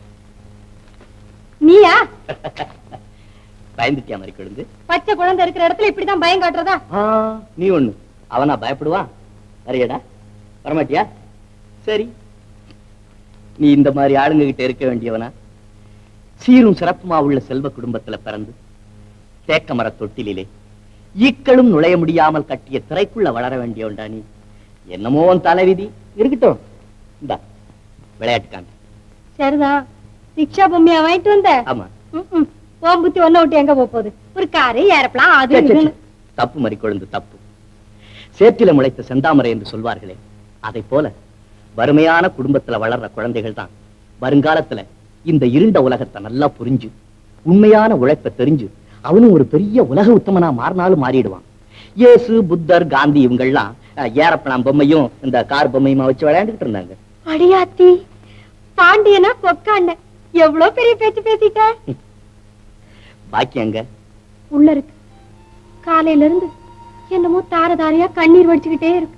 நீயா? பயந்துட்டியா மாதிரி கொழுந்து? பச்சை குழந்தை இருக்கிற இடத்துல இப்படிதான் பயம் காட்டுறதா? நீ ஒண்ணு அவனா பயப்படுவான்? வரையடா, வரமாட்டியா? சரி, நீ இந்த மாதிரி ஆளுங்க கிட்ட இருக்க வேண்டியவனா? சீரும் சிறப்புமா உள்ள செல்வ குடும்பத்துல பிறந்து தேக்க மர தொட்டிலே ஈக்களும் நுழைய முடியாமல் கட்டிய திரைக்குள்ள வளர வேண்டியவன்டா நீ. என்னமோ தலைவிதி இருக்கட்டும். இந்தா விளையாட்டு காண்ட. சரிதான். ரிக்ஷா பொம்மையா வாங்கிட்டு வந்த? ஆமா. ஓம் புத்தி ஒன்ன விட்டு எங்க போகுது? ஒரு காரு ஏறப்பலாம். அது தப்பு மாதிரி கொழுந்து, தப்பு. சேற்றில முளைத்த செந்தாமரை என்று சொல்வார்களே, அதை போல வறுமையான குடும்பத்துல வளர்ற குழந்தைகள் தான் வருங்காலத்துல இந்த இருண்ட உலகத்தை நல்லா புரிஞ்சு உண்மையான உழைப்பை தெரிஞ்சு அவனும் ஒரு பெரிய உலக உத்தமனா மாறினாலும் மாறிடுவான். இயேசு, புத்தர், காந்தி இவங்கெல்லாம் ஏறப்பலாம் பொம்மையும் இந்த கார் பொம்மையுமா வச்சு விளையாண்டுகிட்டு இருந்தாங்க. அடியாத்தி, பாண்டியனா கொக்காண்ட எவ்வளவு பெரிய பேச்சு பேசிட்ட. பாக்கியங்க உள்ள இருக்கு. காலையில இருந்து என்னமோ தார தாரையா கண்ணீர் வடிச்சுக்கிட்டே இருக்கு.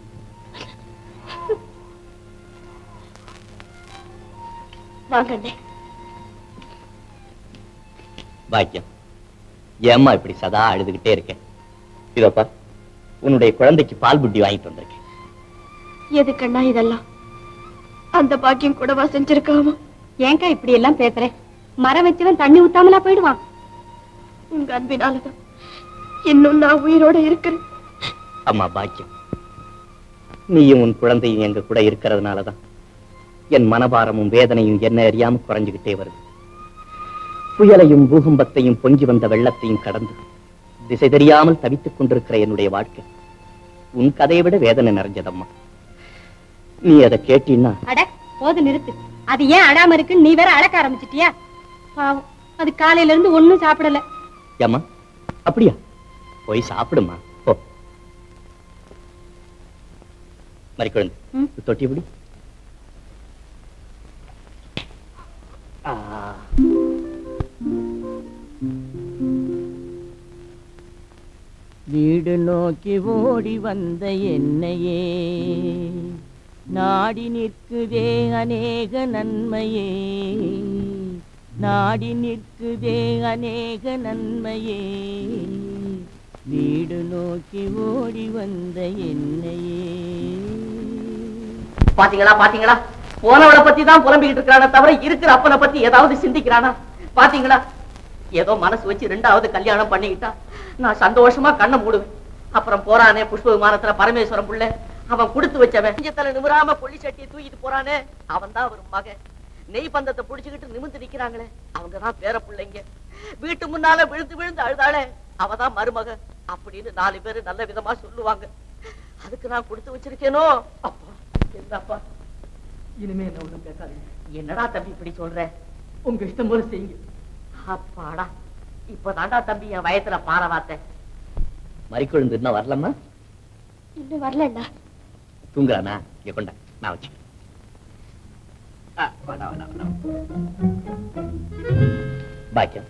வாங்கண்ணே. பாக்கியம், ஏம்மா இப்படி சதா அழுதுகிட்டே இருக்கேன்? இதோப்பா, உன்னுடைய குழந்தைக்கு பால் புட்டி வாங்கிட்டு வந்திருக்கேன். எதுக்கண்ணா இதெல்லாம்? அந்த பாக்கியம் கூடவா செஞ்சிருக்காம? ஏங்கா இப்படி எல்லாம் பேசுறேன்? மரம் வச்சவன் தண்ணி ஊத்தாமலா போயிடுவான்? உங்க அன்பினாலதான் இன்னும் நான் உயிரோட இருக்கிறேன். அம்மா பாக்கியம், நீயும் உன் குழந்தையும் எங்க கூட இருக்கிறதுனாலதான் என் மனபாரமும் வேதனையும் என்ன அறியாம குறைஞ்சுகிட்டே வருது. புயலையும் பூகம்பத்தையும் பொங்கி வந்த வெள்ளத்தையும் கடந்து திசை தெரியாமல் தவித்துக் கொண்டிருக்கிற என்னுடைய வாழ்க்கை உன் கதையை விட வேதனை நிறைஞ்சதம்மா. நீ அதை கேட்டீன்னா? அட போது நிறுத்து. அது ஏன் அடாம இருக்குன்னு நீ வேற அழக்க ஆரம்பிச்சிட்டியா? பாவம், அது காலையில இருந்து ஒண்ணும் சாப்பிடல. ஏம்மா அப்படியா? போய் சாப்பிடுமா போ. மறிக்குழந்து தொட்டி பிடி. வீடு நோக்கி ஓடி வந்த என்னையே நாடி நிற்குதே அநேக நன்மையே, நாடி நிற்குதே அநேக நன்மையே, வீடு நோக்கி ஓடி வந்த என்னையே. பாத்தீங்களா பாத்தீங்களா, போனவளை பத்தி தான் புலம்பிக்கிட்டு இருக்கிறான தவிர இருக்கிற அப்பனை பத்தி ஏதாவது சிந்திக்கிறானா? பாத்தீங்களா, ஏதோ மனசு வச்சு ரெண்டாவது கல்யாணம் பண்ணிக்கிட்டா நான் சந்தோஷமா கண்ணை மூடுவேன். அப்புறம் போறானே புஷ்ப விமானத்துல பரமேஸ்வரம் புள்ள, அவன் கொடுத்து வச்சவன் தலை நிமிராம கொள்ளி சட்டியை தூக்கிட்டு போறானே, அவன் தான் ஒரு மகன். நெய் பந்தத்தை புடிச்சுக்கிட்டு நிமிந்து நிக்கிறாங்களே, அவங்கதான் பேர பிள்ளைங்க. வீட்டு முன்னால விழுந்து விழுந்து அழுதாளே, அவதான் மருமக அப்படின்னு நாலு பேரு நல்ல விதமா சொல்லுவாங்க. அதுக்கு நான் கொடுத்து வச்சிருக்கேனோ. அப்பா என்னப்பா, இனிமே என்ன ஒண்ணும் பேசாதீங்க. என்னடா தம்பி இப்படி சொல்ற? உங்க இஷ்டம் போல செய்யுங்க. அப்பாடா, இப்பதாண்டா தம்பி என் வயத்துல பார வார்த்தை. மறிக்கொழுந்து இன்னும் வரலம்மா? இன்னும் வரலண்ணா. தூங்குறானா? இங்க கொண்டா, நான் வச்சு. பாக்கியம்,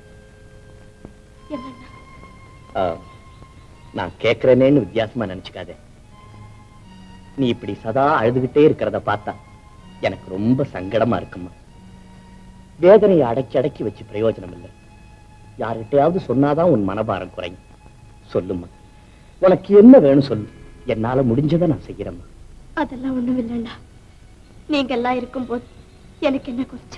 நான் கேக்குறேனேன்னு வித்தியாசமா நினைச்சுக்காதே. நீ இப்படி சதா அழுதுகிட்டே இருக்கிறத பார்த்தா எனக்கு ரொம்ப சங்கடமா இருக்குமா. வேதனையை அடக்கி அடக்கி வச்சு பிரயோஜனம் இல்லை. யார்கிட்டயாவது சொன்னாதான் உன் மனபாரம் குறையும். சொல்லுமா, உனக்கு என்ன வேணும் சொல்லு, என்னால முடிஞ்சதை நான் செய்யறேம்மா. அதெல்லாம் ஒண்ணும் இல்லைண்ணா. நீங்க எல்லாம் இருக்கும் போது எனக்கு என்ன குறைச்சு?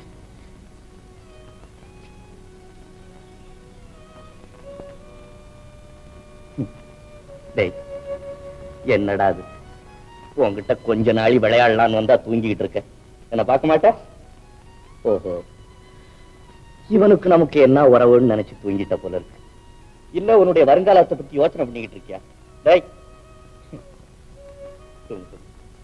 என்னடா அது, உன்கிட்ட கொஞ்ச நாளி விளையாடலான்னு வந்தா தூங்கிட்டு இருக்க, என்ன பார்க்க மாட்ட? ஓஹோ, இவனுக்கு நமக்கு என்ன உறவுன்னு நினைச்சு தூங்கிட்ட போல இருக்கு. இல்ல உன்னுடைய வருங்காலத்தை பத்தி யோசனை பண்ணிக்கிட்டு இருக்கியா? டேய், தூங்கு.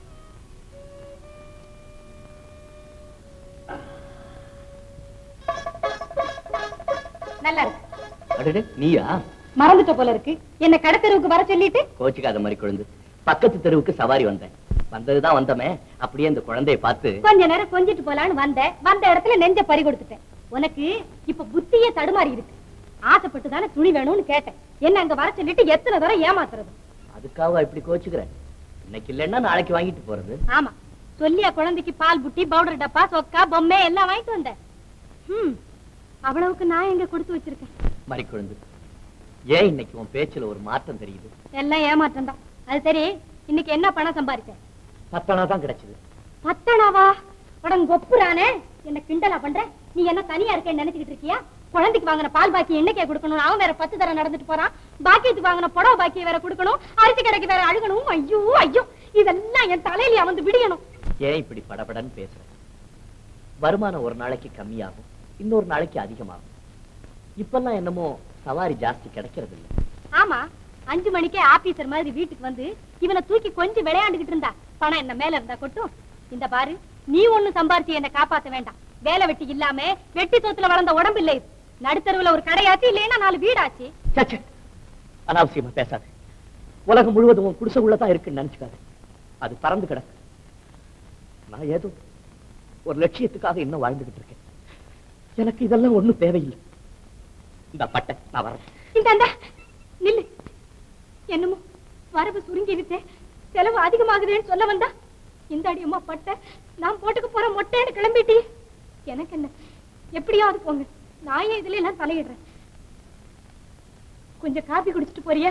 நல்லா இருக்கு. அடடே, நீயா? மறந்துட்ட போல இருக்கு. என்ன கடத்தெருவுக்கு வர சொல்லிட்டு கோச்சுக்காத மாதிரி குழந்தை, பக்கத்து தெருவுக்கு சவாரி வந்தேன். வந்ததுதான் வந்தமே, அப்படியே இந்த குழந்தைய பார்த்து கொஞ்ச நேரம் கொஞ்சிட்டு போலான்னு வந்தேன். வந்த இடத்துல நெஞ்ச பறி கொடுத்துட்டேன். உனக்கு இப்ப புத்தியே தடுமாறி இருக்கு. ஆசைப்பட்டு தானே துணி வேணும்னு கேட்டேன். என்ன அங்க வர சொல்லிட்டு எத்தனை தடவை ஏமாத்துறது? அதுக்காக இப்படி கோச்சுக்கிறேன்? இன்னைக்கு இல்லைன்னா நாளைக்கு வாங்கிட்டு போறது. ஆமா, சொல்லியா குழந்தைக்கு பால் புட்டி, பவுடர் டப்பா, சொக்கா, பொம்மை எல்லாம் வாங்கிட்டு வந்தேன். ஹம், அவ்வளவுக்கு நான் எங்க கொடுத்து வச்சிருக்கேன். மறி குழந்தை, ஏன் இன்னைக்கு உன் பேச்சுல ஒரு மாற்றம் தெரியுது? எல்லாம் ஏமாற்றம் தான். அது சரி, இன்னைக்கு என்ன பணம் சம்பாதிச்சேன்? பத்தனா தான் கிடைச்சது. பத்தனாவா? உடம்பு கொப்புறானே, என்ன கிண்டலா பண்ற? நீ என்ன தனியா இருக்கேன்னு நினைச்சுக்கிட்டு இருக்கியா? குழந்தைக்கு வாங்கின பால் பாக்கி என்னைக்கே கொடுக்கணும்? அவன் வேற பத்து தரம் நடந்துட்டு போறான். பாக்கியத்துக்கு வாங்கின புடவை பாக்கியை வேற கொடுக்கணும். அரிசி கடைக்கு வேற அழுகணும். ஐயோ ஐயோ, இதெல்லாம் என் தலையில வந்து விடியணும். ஏன் இப்படி படபடன்னு பேசுற? வருமானம் ஒரு நாளைக்கு கம்மியாகும், இன்னொரு நாளைக்கு அதிகமாகும். இப்பெல்லாம் என்னமோ சவாரி ஜாஸ்தி கிடைக்கிறது இல்லை. ஆமா, அஞ்சு மணிக்கே ஆபீசர் மாதிரி வீட்டுக்கு வந்து இவனை தூக்கி கொஞ்சம் விளையாண்டுகிட்டு இருந்தா பணம் என்ன மேல இருந்தா கொட்டும். இந்த பாரு, நீ ஒண்ணு சம்பாரிச்சு என்ன காப்பாத்த வேண்டாம். வேலை வெட்டி இல்லாம வெட்டி தோத்துல வளர்ந்த உடம்பு இல்லை. நடுத்தருவுல ஒரு கடையாச்சு, இல்லைன்னா நாலு வீடாச்சு. அனாவசியமா பேசாது. உலகம் முழுவதும் குடிசை உள்ளதான் இருக்குன்னு நினைச்சுக்காது. அது பறந்து கிடக்கு. நான் ஏதோ ஒரு லட்சியத்துக்காக இன்னும் வாழ்ந்துகிட்டு இருக்கேன். எனக்கு இதெல்லாம் ஒண்ணும் தேவையில்லை. இந்த பட்டை நான் வரேன். இந்த நில்லு. என்னமோ வரவு சுருங்கி விட்டேன், செலவு அதிகமாகுதுன்னு சொல்ல வந்தா இந்த அடியம்மா பட்டை நான் போட்டுக்க போற மொட்டைன்னு கிளம்பிட்டி. எனக்கு என்ன, எப்படியாவது போங்க. நான் ஏன் இதுல எல்லாம் தலையிடுறேன். கொஞ்சம் காபி குடிச்சிட்டு போறியா?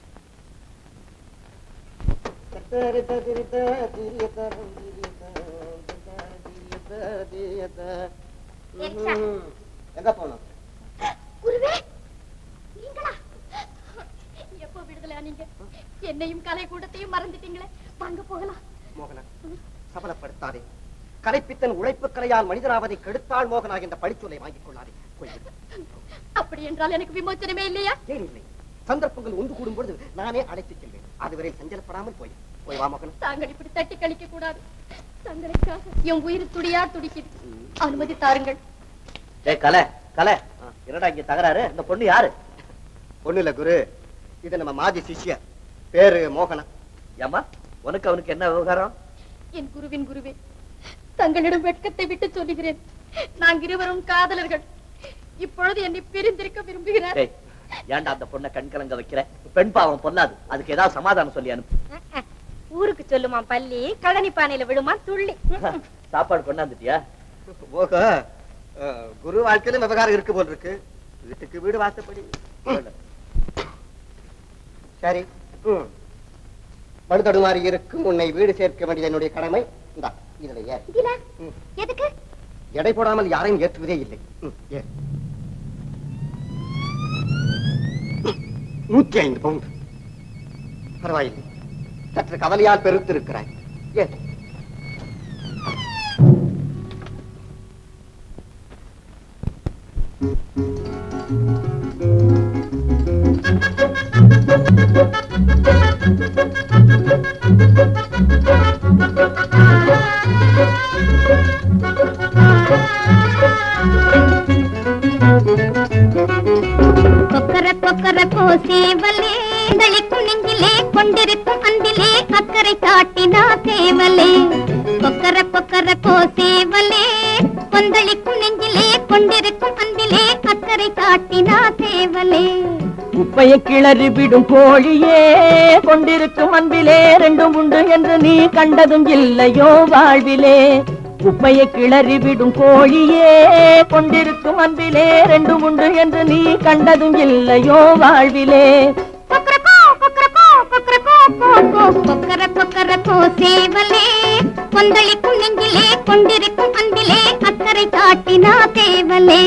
எங்க போனோம்? குருவே, நீங்களா? எப்போ விடுதலை நீங்க? என்னையும் கலை கூடத்தையும் மறந்துட்டீங்களே. வாங்க போகலாம். மோகனா, சபலப்படுத்தாதே. கலைப்பித்தன் உழைப்பு கலையால் மனிதனாவதை கெடுத்தாள். மோகனா என்ற படிச்சொல்லை வாங்கிக் கொள்ளாதே. அப்படி என்றால் எனக்கு விமோச்சனமே இல்லையா? ஏன் இல்லை? சந்தர்ப்பங்கள் ஒன்று கூடும் பொழுது நானே அழைத்துச் செல்வேன். அதுவரை சஞ்சலப்படாமல் போய் போய் வா மோகனா. தாங்கள் இப்படி தட்டி கழிக்க கூடாது. தங்களுக்காக என் உயிர் துடியா துடிக்குது. அனுமதி தாருங்கள். கலை கலை, என்னடா இங்க தகராறு? இந்த பொண்ணு யாரு? பொண்ணு இல்ல குரு, இது நம்ம மாஜி சிஷ்யர், பேரு மோகனா. ஏம்மா, உனக்கு அவனுக்கு என்ன விவகாரம்? என் குருவின் குருவே, தங்களிடம் வெட்கத்தை விட்டு சொல்லுகிறேன். நாங்கள் இருவரும் காதலர்கள். இப்பொழுது என்னை பிரிந்திருக்க விரும்புகிறார். ஏய், ஏன்டா அந்த பொண்ணை கண் கலங்க வைக்கிற? பெண் பாவம் பொல்லாது. அதுக்கு ஏதாவது சமாதானம் சொல்லி அனுப்பு. ஊருக்கு சொல்லுமா பள்ளி, கழனி பானையில விடுமா துள்ளி. சாப்பாடு கொண்டாந்துட்டியா? ஓஹோ, குரு வாழ்க்கையிலும் விவகாரம் இருக்கு போல் இருக்கு. வீட்டுக்கு வீடு வாசப்படி. சரி, படுதடுமாறி இருக்கும் உன்னை வீடு சேர்க்க வேண்டியது என்னுடைய கடமை. இந்தா, இதுல ஏறு. எதுக்கு? எடை போடாமல் யாரையும் ஏற்றுவதே இல்லை. நூற்றி ஐந்து பவுண்ட். பரவாயில்லை, சற்று கவலையால் பெருத்திருக்கிறாய். ஏ கொக்கர கொக்கர கோசேவலே, தளிக்கும் நெஞ்சிலே கொண்டிருக்கும் அன்பிலே அக்கறை காட்டினா சேவலே. கொக்கர கொக்கர கோசேவலே, கொந்தளிக்கும் நெஞ்சிலே கொண்டிருக்கும் அன்பிலே அக்கறை காட்டினா சேவலே. உப்பைய கிளறி விடும் கோழியே, கொண்டிருக்கும் அன்பிலே ரெண்டும் உண்டு என்று நீ கண்டதும் இல்லையோ வாழ்விலே. உப்பைய கிளறி விடும் கோழியே, கொண்டிருக்கும் அன்பிலே ரெண்டும் உண்டு என்று நீ கண்டதும் இல்லையோ வாழ்விலே. கொக்கர கொக்கர கோசேவலே, கொந்தளிக்கும் நெஞ்சிலே கொண்டிருக்கும் அன்பிலே அக்கறை காட்டினா சேவலே.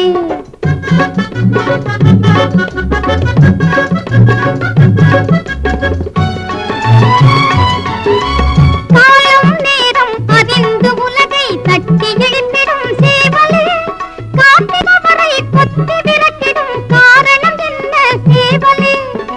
காலம் நேரம் அறிந்து உலகை தட்டி எழுந்திடும் சேவலே, காத்தினவரை கொத்தி விரட்டிடும் காரணம் என்ன சேவலே.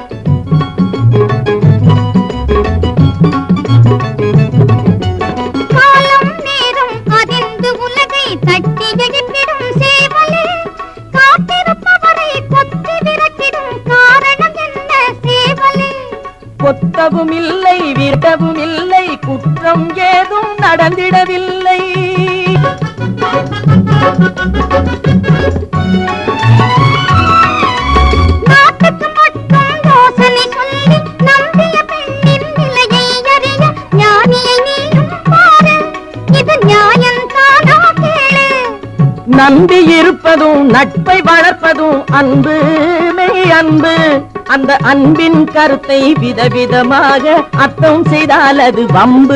காலம் நேரம் அறிந்து உலகை தட்டி எழுந்திடும் சேவலே, காத்திருப்பவரை கொத்தி விரட்டிடும் காரணம் என்ன சேவலே. கொத்தவும் இல்லை, விரட்டவும் இல்லை, குற்றம் ஏதும் நடந்திடவில்லை. நாட்டுக்கு மட்டும் யோசனை சொல்லி நம்பிய பெண்ணின் நிலையை அறிய ஞானியை நீயும் பாரு, இது நியாயம் தானா கேளு. நம்பி இருப்பதும் நட்பை வளர்ப்பதும் அன்பு, மெய் அன்பு. அந்த அன்பின் கருத்தை விதவிதமாக அர்த்தம் செய்தால் அது வம்பு.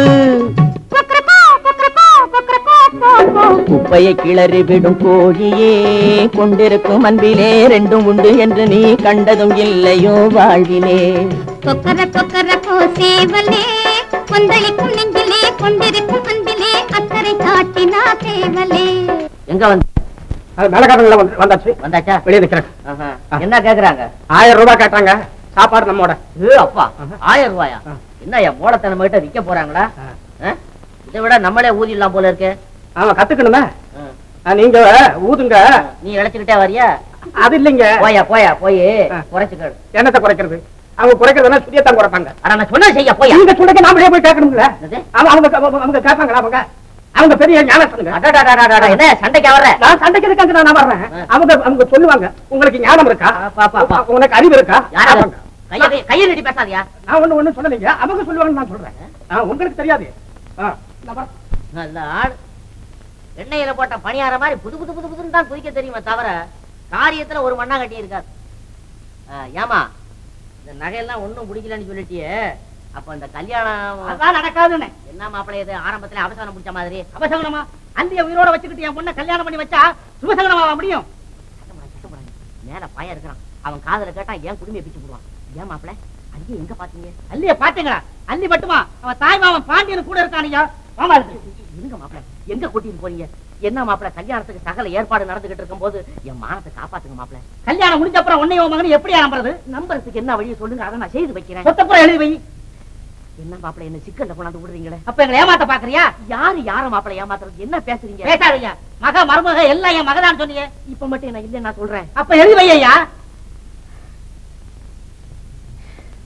குப்பையை கிளறி விடும் கோழியே, கொண்டிருக்கும் அன்பிலே ரெண்டும் உண்டு என்று நீ கண்டதும் இல்லையோ வாழ்விலே. கொக்கர கொக்கர கோசேவலே, கொந்தளிக்கும் நெஞ்சிலே கொண்டிருக்கும் அன்பிலே அக்கறை காட்டினா சேவலே. எங்க வந்து மேலக்காரங்கள வந்தாச்சு. வந்தாச்சா? வெளியே நிக்கிறேன். என்ன கேக்குறாங்க? ஆயிரம் ரூபாய் கேட்டாங்க. சாப்பாடு நம்மோட. அப்பா, ஆயிரம் ரூபாயா? என்ன என் மூலத்தனம் கிட்ட விற்க போறாங்களா? இதை விட நம்மளே ஊதிடலாம் போல இருக்கு. ஆமா, கத்துக்கணுமே. நீங்க ஊதுங்க. நீ இழைச்சுக்கிட்டே வரியா? அது இல்லைங்க. போயா போயா போய் குறைச்சுக்க. என்னத்தை குறைக்கிறது? அவங்க குறைக்கிறதுனா சுதியத்தான் குறைப்பாங்க. ஆனா நான் சொன்ன செய்ய போய் நீங்க சொல்லுங்க, நாமளே போய் கேட்கணும்ல. அவங்க அவங்க கேட்பாங்களா? அவங்க அவங்க பெரிய ஞானஸ்தனுங்க. என்ன சண்டைக்கு வர்ற? நான் சண்டைக்கு இருக்காங்க, நான் வர்றேன். அவங்க அவங்க சொல்லுவாங்க, உங்களுக்கு ஞானம் இருக்கா, உனக்கு அறிவு இருக்கா? கையை நடி பேசாதியா? நான் ஒண்ணு ஒண்ணு சொல்லலைங்க, அவங்க சொல்லுவாங்கன்னு நான் சொல்றேன். உங்களுக்கு தெரியாது. நல்ல ஆள். எண்ணெயில போட்ட பணியார மாதிரி புது புது புது புதுன்னு தான் குதிக்க தெரியுமா தவிர காரியத்துல ஒரு மண்ணா கட்டி இருக்காது. ஏமா, இந்த நகையெல்லாம் ஒண்ணும் பிடிக்கலன்னு சொல்லிட்டியே, அப்ப இந்த கல்யாணம் அதான் நடக்காதுன்னு என்ன மாப்பிள்ளை? இது ஆரம்பத்துல அவசரம் பிடிச்ச மாதிரி. அபசகனமா? அந்திய உயிரோட வச்சுக்கிட்டு என் பொண்ணை கல்யாணம் பண்ணி வச்சா சுபசகனமா முடியும்? மேல பையன் இருக்கிறான், அவன் காதல கேட்டா ஏன் குடுமையை பிச்சு போடுவான். ஏன் மாப்பிள்ளை, அள்ளிய எங்க பாத்தீங்க? அள்ளிய பாத்தீங்களா? அள்ளி மட்டுமா? அவன் தாய் மாவன் பாண்டியன் கூட இருக்கானியா? மாமா எங்க மாப்பிள்ளை, எங்க கூட்டிட்டு போறீங்க? என்ன மாப்பிள்ளை, கல்யாணத்துக்கு சகல ஏற்பாடு நடந்துகிட்டு இருக்கும் போது என் மானத்தை காப்பாத்துங்க மாப்பிள்ளை. கல்யாணம் முடிஞ்ச அப்புறம் உன்னையும் மகன் எப்படி நம்புறது? நம்புறதுக்கு என்ன வழியை சொல்லுங்க, அதை நான் செய்து வைக்கிறேன். சொத்தப்புறம் எழுதி வை. என்ன மாப்பிள்ளை, என்ன சிக்கல்ல கொண்டாந்து விடுறீங்களே? அப்ப எங்களை ஏமாத்த பாக்குறியா? யாரு யார மாப்பிள்ளை ஏமாத்துறது? என்ன பேசுறீங்க? பேசாதீங்க. மக மருமக எல்லாம் என் மகதான் சொன்னீங்க. இப்ப மட்டும் என்ன இல்ல நான் சொல்றேன். அப்ப எழுதி வையா.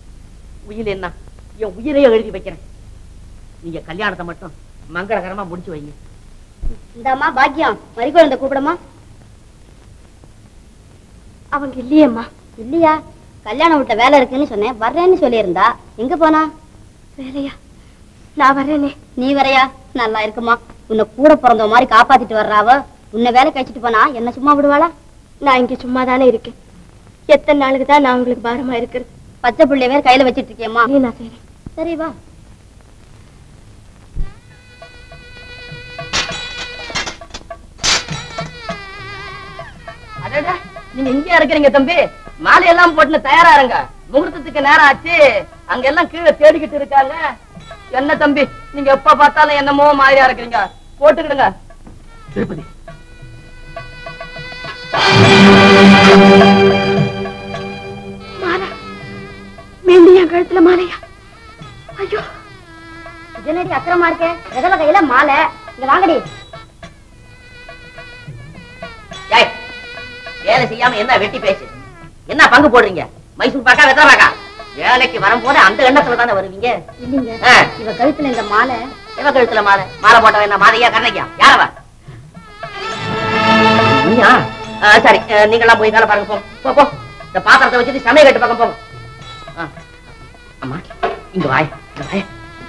உயிர் என்ன என் உயிரையே எழுதி வைக்கிறேன். நீங்க கல்யாணத்தை மட்டும் மங்களகரமா முடிச்சு வைங்க. இந்தாமா பாக்கியம், மறிக்குழந்தை கூப்பிடமா? அவங்க இல்லையேம்மா. இல்லையா? கல்யாணம் வீட்டுல வேலை இருக்குன்னு சொன்னேன், வர்றேன்னு சொல்லியிருந்தா. எங்க போனா? வேலையா? நான் வர்றேனே. நீ வரையா? நல்லா இருக்குமா. உன்னை கூட பிறந்த மாதிரி காப்பாத்திட்டு வர்றாவ. உன்னை வேலை கழிச்சிட்டு போனா என்ன சும்மா விடுவாளா? நான் இங்க சும்மா தானே இருக்கேன். எத்தனை நாளுக்கு தான் நான் உங்களுக்கு பாரமா இருக்கிறது? பச்சை பிள்ளைய வேற கையில வச்சிட்டு இருக்கேம்மா. நான் செய்றேன். சரி வா. அடடா, நீங்க இங்கே இருக்கிறீங்க தம்பி. மாலையெல்லாம் போட்டு தயாரா இருங்க, முகூர்த்தத்துக்கு நேரம் ஆச்சு. அங்க எல்லாம் கீழே தேடிக்கிட்டு இருக்காங்க. என்ன தம்பி, நீங்க எப்ப பார்த்தாலும் என்னமோ மாதிரியா இருக்கிறீங்க, போட்டுக்கிடுங்க. திருப்பதி மாலா, மீண்டும் என் கழுத்துல மாலையா? ஐயோ, இதனடி அக்கிரமா இருக்கே. எதல கையில மாலை. இங்க வாங்கடி. வேலை செய்யாம என்ன வெட்டி பேச்சு? என்ன பங்கு போடுறீங்க? மைசூர் பாக்கா வெத்தலை பாக்கா? வேலைக்கு வரும்போது அந்த எண்ணத்துல தானே வருவீங்க. இல்லீங்க, இவ கழுத்துல இந்த மாலை. இவ கழுத்துல மாலை? மாலை போட்டவன் என்ன மாதையா கண்ணகியா? யாரவா? நீயா? சரி, நீங்க எல்லாம் போய் வேலை பாருங்க. போ போ. இந்த பாத்திரத்தை வச்சுட்டு சமையல் கட்டு பக்கம் போங்க. அம்மா இங்க வாய், இங்க வாய்.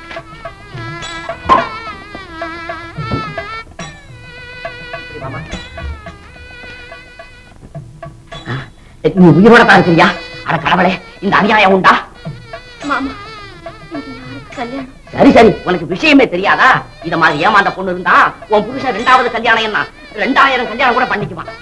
நீ உயிரோட தான் இருக்கிறியா? அட கடவுளே, இந்த அநியாயம் உண்டா? மாமா, இங்க யாருக்கு கல்யாணம்? சரி சரி, உனக்கு விஷயமே தெரியாதா? இத மாதிரி ஏமாந்த பொண்ணு இருந்தா உன் புருஷன் ரெண்டாவது கல்யாணம் என்ன ரெண்டாயிரம் கல்யாணம் கூட பண்ணிக்குவான்.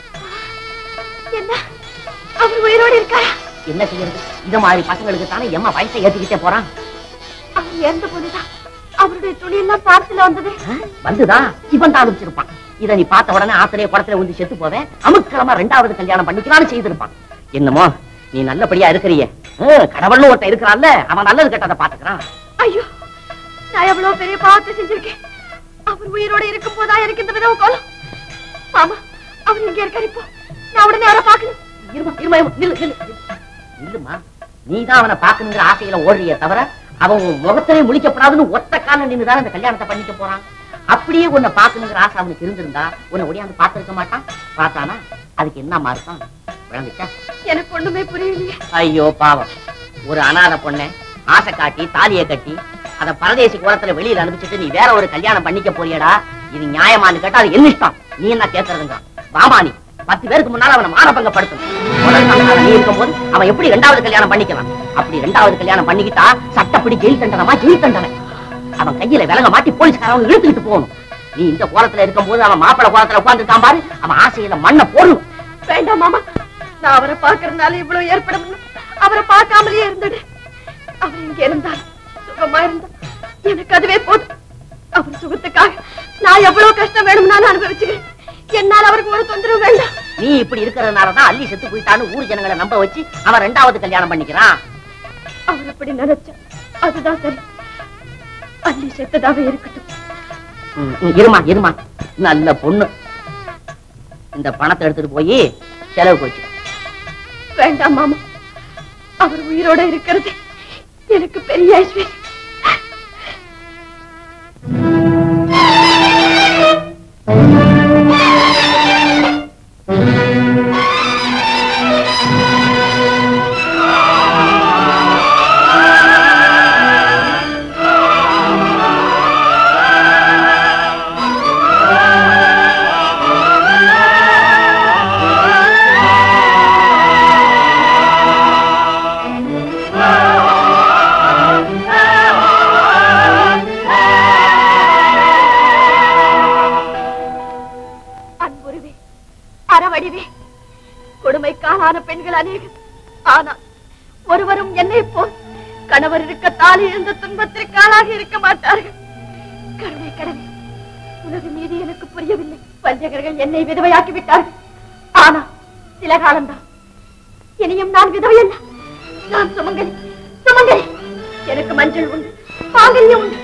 என்ன, அவர் உயிரோடு இருக்காரா? என்ன செய்யறது? இத மாதிரி பசங்களுக்கு தானே எம்மா வயசை ஏத்திக்கிட்டே போறான். அவர் இறந்த பொண்ணுதான். அவருடைய துணி எல்லாம் பார்த்துல வந்தது. வந்துதா? இவன் தான் அனுப்பிச்சிருப்பான். இத நீ பார்த்த உடனே ஆத்திரைய குடத்துல வந்து செத்து போவேன். அமுக்கிழமா ரெண்டாவது கல்யாணம் பண்ணிக்கலாம்னு செய்திருப்பான். என்னமோ நீ நல்லபடியா இருக்கிறிய, கடவுள்னு ஒருத்தன் இருக்கிறான்ல, அவன் நல்லது கெட்டதை பாத்துக்கிறான். ஐயோ, நான் எவ்வளவு பெரிய பாவத்தை செஞ்சிருக்கேன். அவர் உயிரோட இருக்கும் போதா எனக்கு இந்த விதம் கோலம். மாமா, அவர் இங்க இருக்காரு. இப்போ நான் உடனே அவரை பாக்கணும். இருமா இருமா நில்லு நில்லு நில்லுமா. நீதான் அவனை பாக்கணுங்கிற ஆசையில ஓடுறிய தவிர அவன் முகத்திலே முழிக்கப்படாதுன்னு ஒத்த காலம் நின்றுதான் இந்த கல்யாணத்தை பண்ணிக்க போறான். அப்படியே உன்னை பாக்கணுங்கிற ஆசை அவனுக்கு இருந்திருந்தா உன்னை ஒடியாந்து பாத்துருக்க மாட்டான். பார்த்தானா? அதுக்கு என்ன மார்க்கம் விளங்குச்சா? எனக்கு ஒண்ணுமே புரியலையே. ஐயோ பாவம், ஒரு அனாதை பொண்ணை ஆசை காட்டி தாலியை கட்டி அத பரதேசி கோலத்துல வெளியில அனுப்பிச்சிட்டு நீ வேற ஒரு கல்யாணம் பண்ணிக்க போறியடா. இது நியாயமானு கேட்டா அது என்ன இஷ்டம்? நீ என்ன கேட்கறதுங்க? வாமா, நீ பத்து பேருக்கு முன்னால அவனை மானபங்கப்படுத்தணும். நீ இருக்கும் போது அவன் எப்படி ரெண்டாவது கல்யாணம் பண்ணிக்கலாம்? அப்படி ரெண்டாவது கல்யாணம் பண்ணிக்கிட்டா சட்டப்படி ஜெயில் தண்டனமா? ஜெயில் தண்டனை. அவன் கையில விலங்க மாட்டி போலீஸ்காரன் இழுத்துக்கிட்டு போகணும். நீ இந்த கோலத்துல இருக்கும் போது அவன் மாப்பிள கோலத்துல உட்கார்ந்துட்டான் பாரு, அவன் ஆசையில மண்ணை போடும். வேண்டாம் மாமா, நான் அவரை பாக்குறதுனால இவ்வளவு ஏற்படும். அவரை பார்க்காமலே இருந்துடு. அவர் இங்க இருந்தால் சுகமா இருந்தா எனக்கு அதுவே போதும். அவர் சுகத்துக்காக நான் எவ்வளவு கஷ்டம் வேணும்னாலும் அனுபவிச்சுக்கிறேன். என்னால அவருக்கு ஒரு தொந்தரவு வேண்டாம். நீ இப்படி இருக்கிறதுனாலதான் அள்ளி செத்து போயிட்டான்னு ஊர் ஜனங்களை நம்ப வச்சு அவன் ரெண்டாவது கல்யாணம் பண்ணிக்கிறான். அவர் அப்படி நினைச்சா அதுதான் சரி. அள்ளி செத்ததாவே இருக்கட்டும். இருமா இருமா, நல்ல பொண்ணு. இந்த பணத்தை எடுத்துட்டு போய் செலவு போச்சு. வேண்டாம் மாமா, அவர் உயிரோட இருக்கிறது எனக்கு பெரிய ஐஸ்வர்யம். கொடுமைக்காலான பெண்கள் அநேகம். ஆனால் ஒருவரும் என்னை போல் கணவர் இருக்க தாலி இருந்த துன்பத்திற்கு ஆளாகி இருக்க மாட்டார்கள். கருணை கடமை, உனது மீது எனக்கு புரியவில்லை. வஞ்சகர்கள் என்னை விதவையாக்கி விட்டார்கள். ஆனா சில காலம்தான். இனியும் நான் விதவை அல்ல, நான் சுமங்கலி. சுமங்கலி. எனக்கு மஞ்சள் உண்டு, மாங்கல்யம் உண்டு.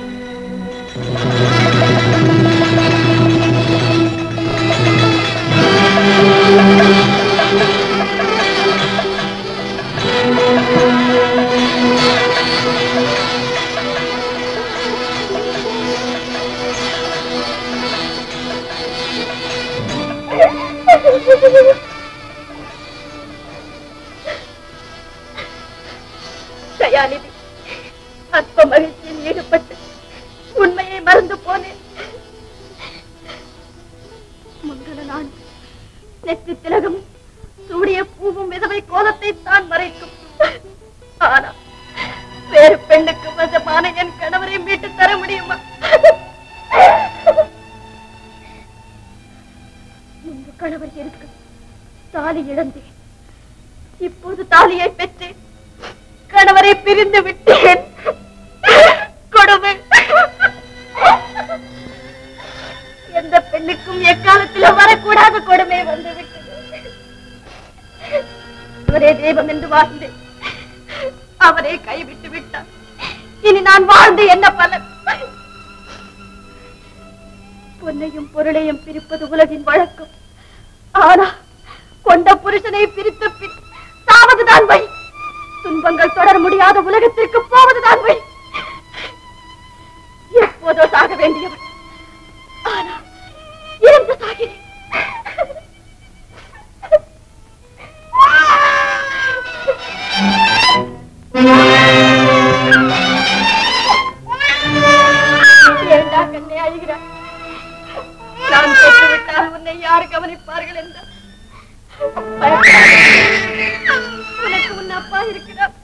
தயாநிதி, அற்ப மகிழ்ச்சியில் ஈடுபட்டு உண்மையை மறந்து போனேன். மங்கள நான் நெற்றி திலகமும் சூடிய பூவும் விதவை கோலத்தை தான் மறைக்கும். ஆனா வேறு பெண்ணுக்கு வசமான என் கணவரை மீட்டு தர முடியுமா? முன்பு கணவர் இருக்கு தாலி இழந்தேன், இப்போது தாலியை பெற்றேன், கணவரை பிரிந்து விட்டேன். கொடுமை. எந்த பெண்ணுக்கும் எக்காலத்திலும் வரக்கூடாத கொடுமை வந்துவிட்டது. அவரே தெய்வம் என்று வாழ்ந்தேன், அவரே கைவிட்டு விட்டார். இனி நான் வாழ்ந்து என்ன பலன்? பொன்னையும் பொருளையும் பிரிப்பது உலகின் வழக்கம். ஆனா கொண்ட புருஷனை பிரித்த பின் சாவதுதான் வை. துன்பங்கள் தொடர முடியாத உலகத்திற்கு போவதுதான் வை. எப்போதோ சாக வேண்டியவன், ஆனா இறந்து சாகிறேன். ஏண்டா கண்ணே அழுகிறாய்? நான் கேட்டுவிட்டால் உன்னை யார் கவனிப்பார்கள் என்றார். உனக்கு உன் அப்பா இருக்கிறார்,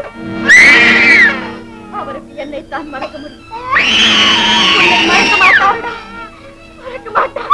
அவருக்கு என்னை தான் மறக்க முடியும். உன்னை மறக்க மாட்டாரா? மறக்க மாட்டார்.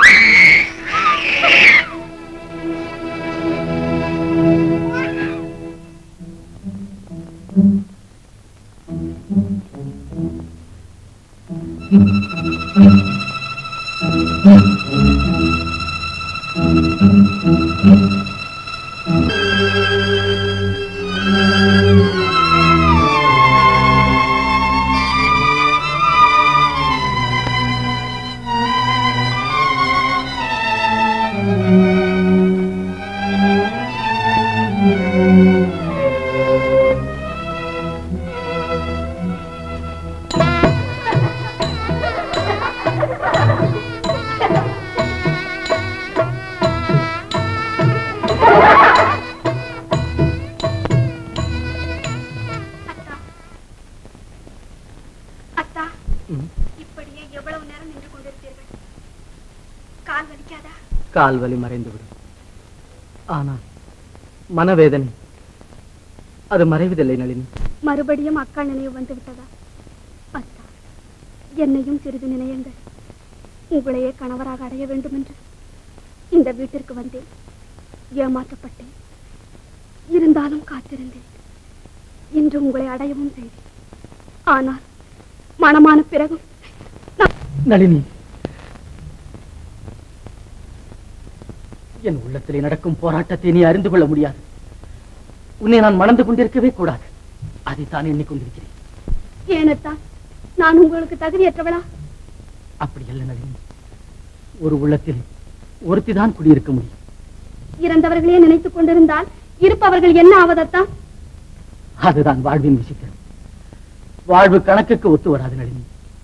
கால்வலி மறைந்துவிடும். ஆனால் மனவேதனை அது மறைவதில்லை நளினி. மறுபடியும் அக்கா நினைவு வந்து விட்டதா? அத்தா, என்னையும் சிறிது நினையுங்கள். உங்களையே கணவராக அடைய வேண்டும் என்று இந்த வீட்டிற்கு வந்தேன். ஏமாற்றப்பட்டேன், இருந்தாலும் காத்திருந்தேன். இன்று உங்களை அடையவும் செய்தேன். ஆனால் மனமான பிறகும் நளினி, என் உள்ளத்திலே நடக்கும் போராட்டத்தை நீ அறிந்து கொள்ள முடியாது. உன்னை நான் மணந்து கொண்டிருக்கவே கூடாது. அதைத்தான் எண்ணிக்கொண்டிருக்கிறேன். ஏனத்தான் நான் உங்களுக்கு தகுதியற்றவளா? அப்படி அல்ல நளினி, ஒரு உள்ளத்தில் ஒருத்திதான் குடியிருக்க முடியும். இறந்தவர்களே நினைத்துக் கொண்டிருந்தால் இருப்பவர்கள் என்ன ஆவதத்தான்? அதுதான் வாழ்வின் விசித்திரம். வாழ்வு கணக்குக்கு ஒத்து வராது நளினி.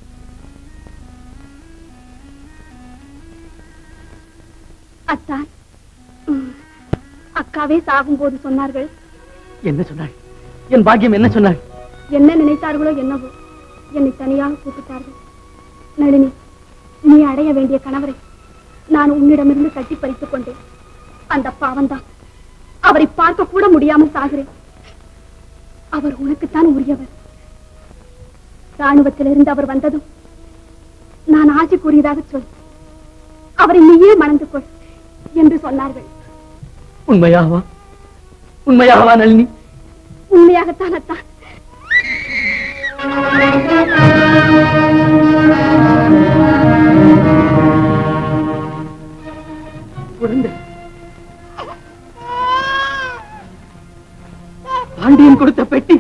அத்தான், அக்காவே சாகும் போது சொன்னார்கள். என்ன சொன்னாள்? என் பாக்கியம் என்ன சொன்னாள்? என்ன நினைத்தார்களோ என்னவோ, என்னை தனியாக கூப்பிட்டார்கள். நளினி, நீ அடைய வேண்டிய கணவரை நான் உன்னிடமிருந்து தட்டி பறித்துக் கொண்டேன். அந்த பாவம்தான் அவரை பார்க்க கூட முடியாமல் சாகிறேன். அவர் உனக்குத்தான் உரியவர். ராணுவத்திலிருந்து அவர் வந்ததும் நான் ஆட்சி கூறியதாக சொல், அவரை நீயே மணந்து கொள் என்று சொன்னார்கள். உண்மையாவா? உண்மையாவா நளினி? உண்மையாகத்தான் அத்தான். குழந்தை பாண்டியன் கொடுத்த பெட்டி,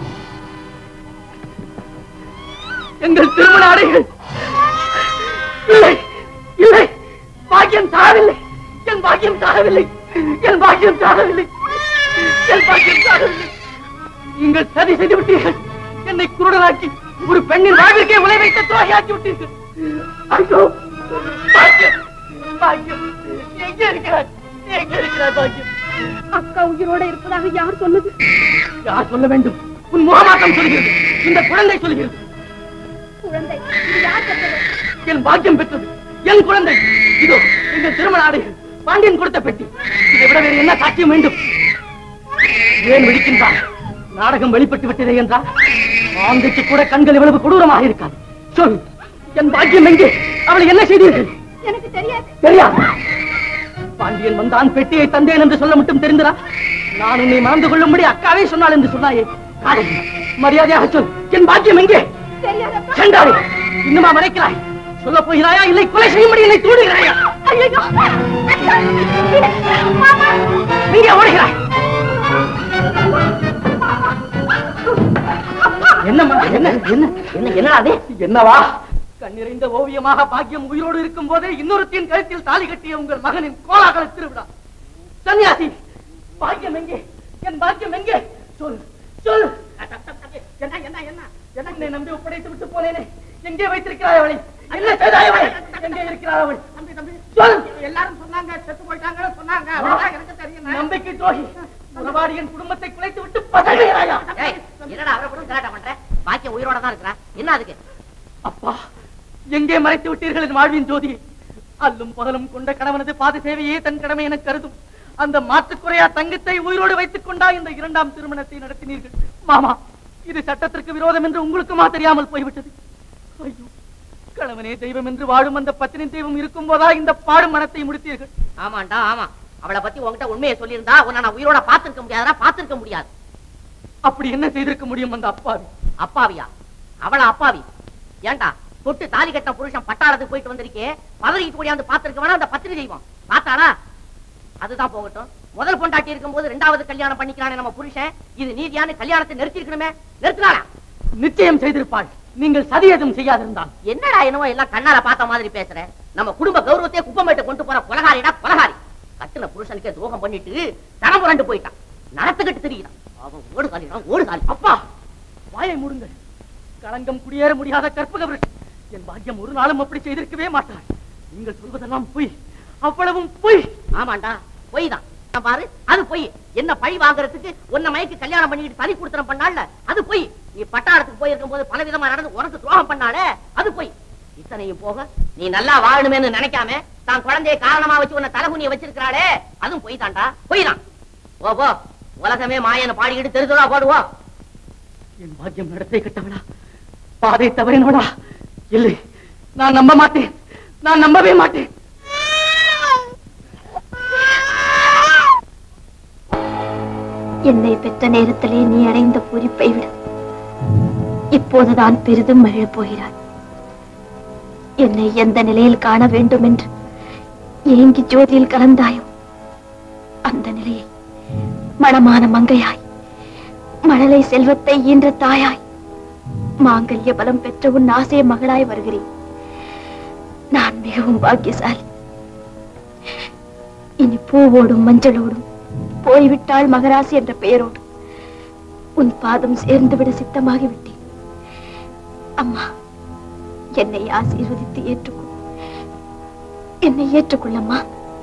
எங்கள் திருமண அறைகள். இல்லை இல்லை, பாக்கியம் சாகவில்லை, என் பாக்கியம் சாகவில்லை, என் பாக்கியம் சாகவில்லை, என் பாக்கியம் சாகவில்லை. நீங்கள் சதி செய்து விட்டீர்கள். என்னை குருடனாக்கி ஒரு பெண்ணின் வாழ்விற்கே உலை வைத்த துரோகியாக்கி விட்டீர்கள். ஐயோ, பாக்கியம் பாக்கியம், எங்கே இருக்கிறார்? எங்கே இருக்கிறார் பாக்கியம்? அக்கா உயிரோட இருப்பதாக யார் சொன்னது? யார் சொல்ல வேண்டும்? உன் முகமாட்டம் சொல்கிறது, இந்த குழந்தை சொல்கிறது. குழந்தை இது யார் பெற்றது? என் பாக்கியம் பெற்றது, என் குழந்தை. இதோ எங்கள் திருமண ஆடைகள், பாண்டியன் கொடுத்த பெட்டி. இதை விட வேறு என்ன சாட்சியம் வேண்டும்? ஏன் விழிக்கின்றான்? நாடகம் வெளிப்பட்டு விட்டதே என்றால் ஆந்தைக்கு கூட கண்கள் இவ்வளவு கொடூரமாக இருக்காது. சொல், என் பாக்கியம் எங்கே? அவளை என்ன செய்தீர்கள்? எனக்கு தெரியாது. தெரியாது. பாண்டியன் வந்தான், பெட்டியை தந்தேன் என்று சொல்ல மட்டும் தெரிந்ததா? நான் உன்னை மறந்து கொள்ளும்படி அக்காவே சொன்னாள் என்று சொன்னாயே. காதல், மரியாதையாக சொல், என் பாக்கியம் எங்கே? சென்றாரே, இன்னுமா மறைக்கிறாய்? சொல்ல போகிறாயா இல்லை கொலை செய்யும்படி என்னை தூண்டுகிறாயா? எங்கே ஓடுகிறாய்? என்னம்மா, என்ன என்ன என்ன என்ன அது என்னவா? கண்ணிறைந்த ஓவியமாக பாக்கியம் உயிரோடு இருக்கும் போதே இன்னொருத்தின் கழுத்தில் தாலி கட்டிய உங்கள் மகனின் கோலாகல திருவிழா. சன்னியாசி, பாக்கியம் எங்கே? என் பாக்கியம் எங்கே? சொல் சொல். என்ன என்ன என்ன என்னை நம்பி ஒப்படைத்து விட்டு போனேனே, எங்கே வைத்திருக்கிறாய் அவளை? என்ன செய்தாய் அவளை? எங்கே இருக்கிறாய் அவள்? தம்பி தம்பி சொல். எல்லாரும் சொன்னாங்க செத்து போயிட்டாங்க சொன்னாங்க. எனக்கு தெரியும். நம்பிக்கை துரோகி, உறவாடியின் குடும்பத்தை குலைத்து விட்டு பதறுகிறாயா? என்னடா அவரை கூட கலாட்டா பண்ற? பாக்கியம் உயிரோட தான் இருக்கிறா, என்ன அதுக்கு? அப்பா, எங்கே மறைத்து விட்டீர்கள் என் வாழ்வின் ஜோதி? அல்லும் பகலும் கொண்ட கணவனது பாத சேவையே தன் கடமை என கருதும் அந்த மாற்றுக்குறையா தங்கத்தை உயிரோடு வைத்துக் கொண்டா இந்த இரண்டாம் திருமணத்தை நடத்தினீர்கள். மாமா, இது சட்டத்திற்கு விரோதம் என்று உங்களுக்குமா தெரியாமல் போய்விட்டது? ஐயோ, கணவனே தெய்வம் என்று வாழும் அந்த பத்தினி தெய்வம் இருக்கும் போதா இந்த பாடும் மனத்தை முடித்தீர்கள்? ஆமாண்டா ஆமா. அவளை பத்தி உங்ககிட்ட உண்மையை சொல்லியிருந்தா உன்னை நான் உயிரோட பார்த்திருக்க முடியாதா? பார்த்திருக்க முடியாது. அப்படி என்ன செய்திருக்க முடியும் அந்த அப்பாவி? அப்பாவியா? அவள அப்பாவி? ஏண்டா, தொட்டு தாலி கட்ட புருஷன் பட்டாளத்துக்கு போயிட்டு வந்திருக்கே, பதறிட்டு கூடியாந்து பார்த்திருக்க வேணா அந்த பத்தினி தெய்வம் பார்த்தாளா? அதுதான் போகட்டும். முதல் பொண்டாட்டி இருக்கும் போது இரண்டாவது கல்யாணம் பண்ணிக்கிறானே நம்ம புருஷன், இது நீதியான கல்யாணத்தை நிறுத்தி இருக்கணுமே, நிறுத்தினாளா? நிச்சயம் செய்திருப்பாள், நீங்கள் சதி எதுவும் செய்யாதிருந்தால். என்னடா என்னவோ எல்லாம் கண்ணால பார்த்த மாதிரி பேசுற? நம்ம குடும்ப கௌரவத்தையே குப்பமேட்டு கொண்டு போற கொலகாரிடா கொலகாரி. கட்டின புருஷனுக்கே துரோகம் பண்ணிட்டு தரம் புரண்டு போயிட்டான், நடத்துக்கிட்டு திரிகிறான். அவன் ஓடு காலிடான், ஓடு காலி. அப்பா, வாயை மூடுங்கள். களங்கம் குடியேற முடியாத கற்பக விருட்சம். என் பாக்கியம் ஒரு நாளும் அப்படி செய்திருக்கவே மாட்டாள். நீங்கள் சொல்வதெல்லாம் பொய், அவ்வளவும் பொய். ஆமாண்டா, பொய் தான். பாரு, அது பொய். என்ன பழி வாங்குறதுக்கு உன்னை மயக்கு கல்யாணம் பண்ணிட்டு தனி கொடுத்தனம் பண்ணால, அது பொய். நீ பட்டாளத்துக்கு போயிருக்கும் போது பல விதமா நடந்து உனக்கு துரோகம் பண்ணால, அது பொய். இத்தனையும் போக நீ நல்லா வாழணுமேன்னு நினைக்காம தான் குழந்தைய காரணமா வச்சு உன்னை தலகுனிய வச்சிருக்கிறாளே, அதுவும் பொய் தான்டா, பொய் தான். ஓ போ, உலகமே மாயன்னு பாடிக்கிட்டு தெரிஞ்சுடா போடுவோம். என் பாக்கியம் நடத்தை கட்டவளா, பாதை தவறினவளா? இல்லை, நான் நம்ப மாட்டேன், நான் நம்பவே மாட்டேன். என்னை பெற்ற நேரத்திலே நீ அடைந்த பூரிப்பை விட இப்போதுதான் பெரிதும் மகிழப் போகிறாய். என்னை எந்த நிலையில் காண வேண்டும் என்று ஏங்கி ஜோதியில் கலந்தாயோ, அந்த நிலையை மணமான மங்கையாய், மழலை செல்வத்தை ஈன்ற தாயாய், மாங்கல்ய பலம் பெற்ற உன் ஆசைய மகளாய் வருகிறேன். நான் மிகவும் பாக்கியசாலி. இனி பூவோடும் மஞ்சளோடும் போய்விட்டாள் மகராசி என்ற பெயரோடு உன் பாதம் சேர்ந்து விட சித்தமாகிவிட்டேன். அம்மா, என்னை ஆசீர்வதித்து ஏற்றுக்கொள், என்னை ஏற்றுக்கொள்ளம்மா.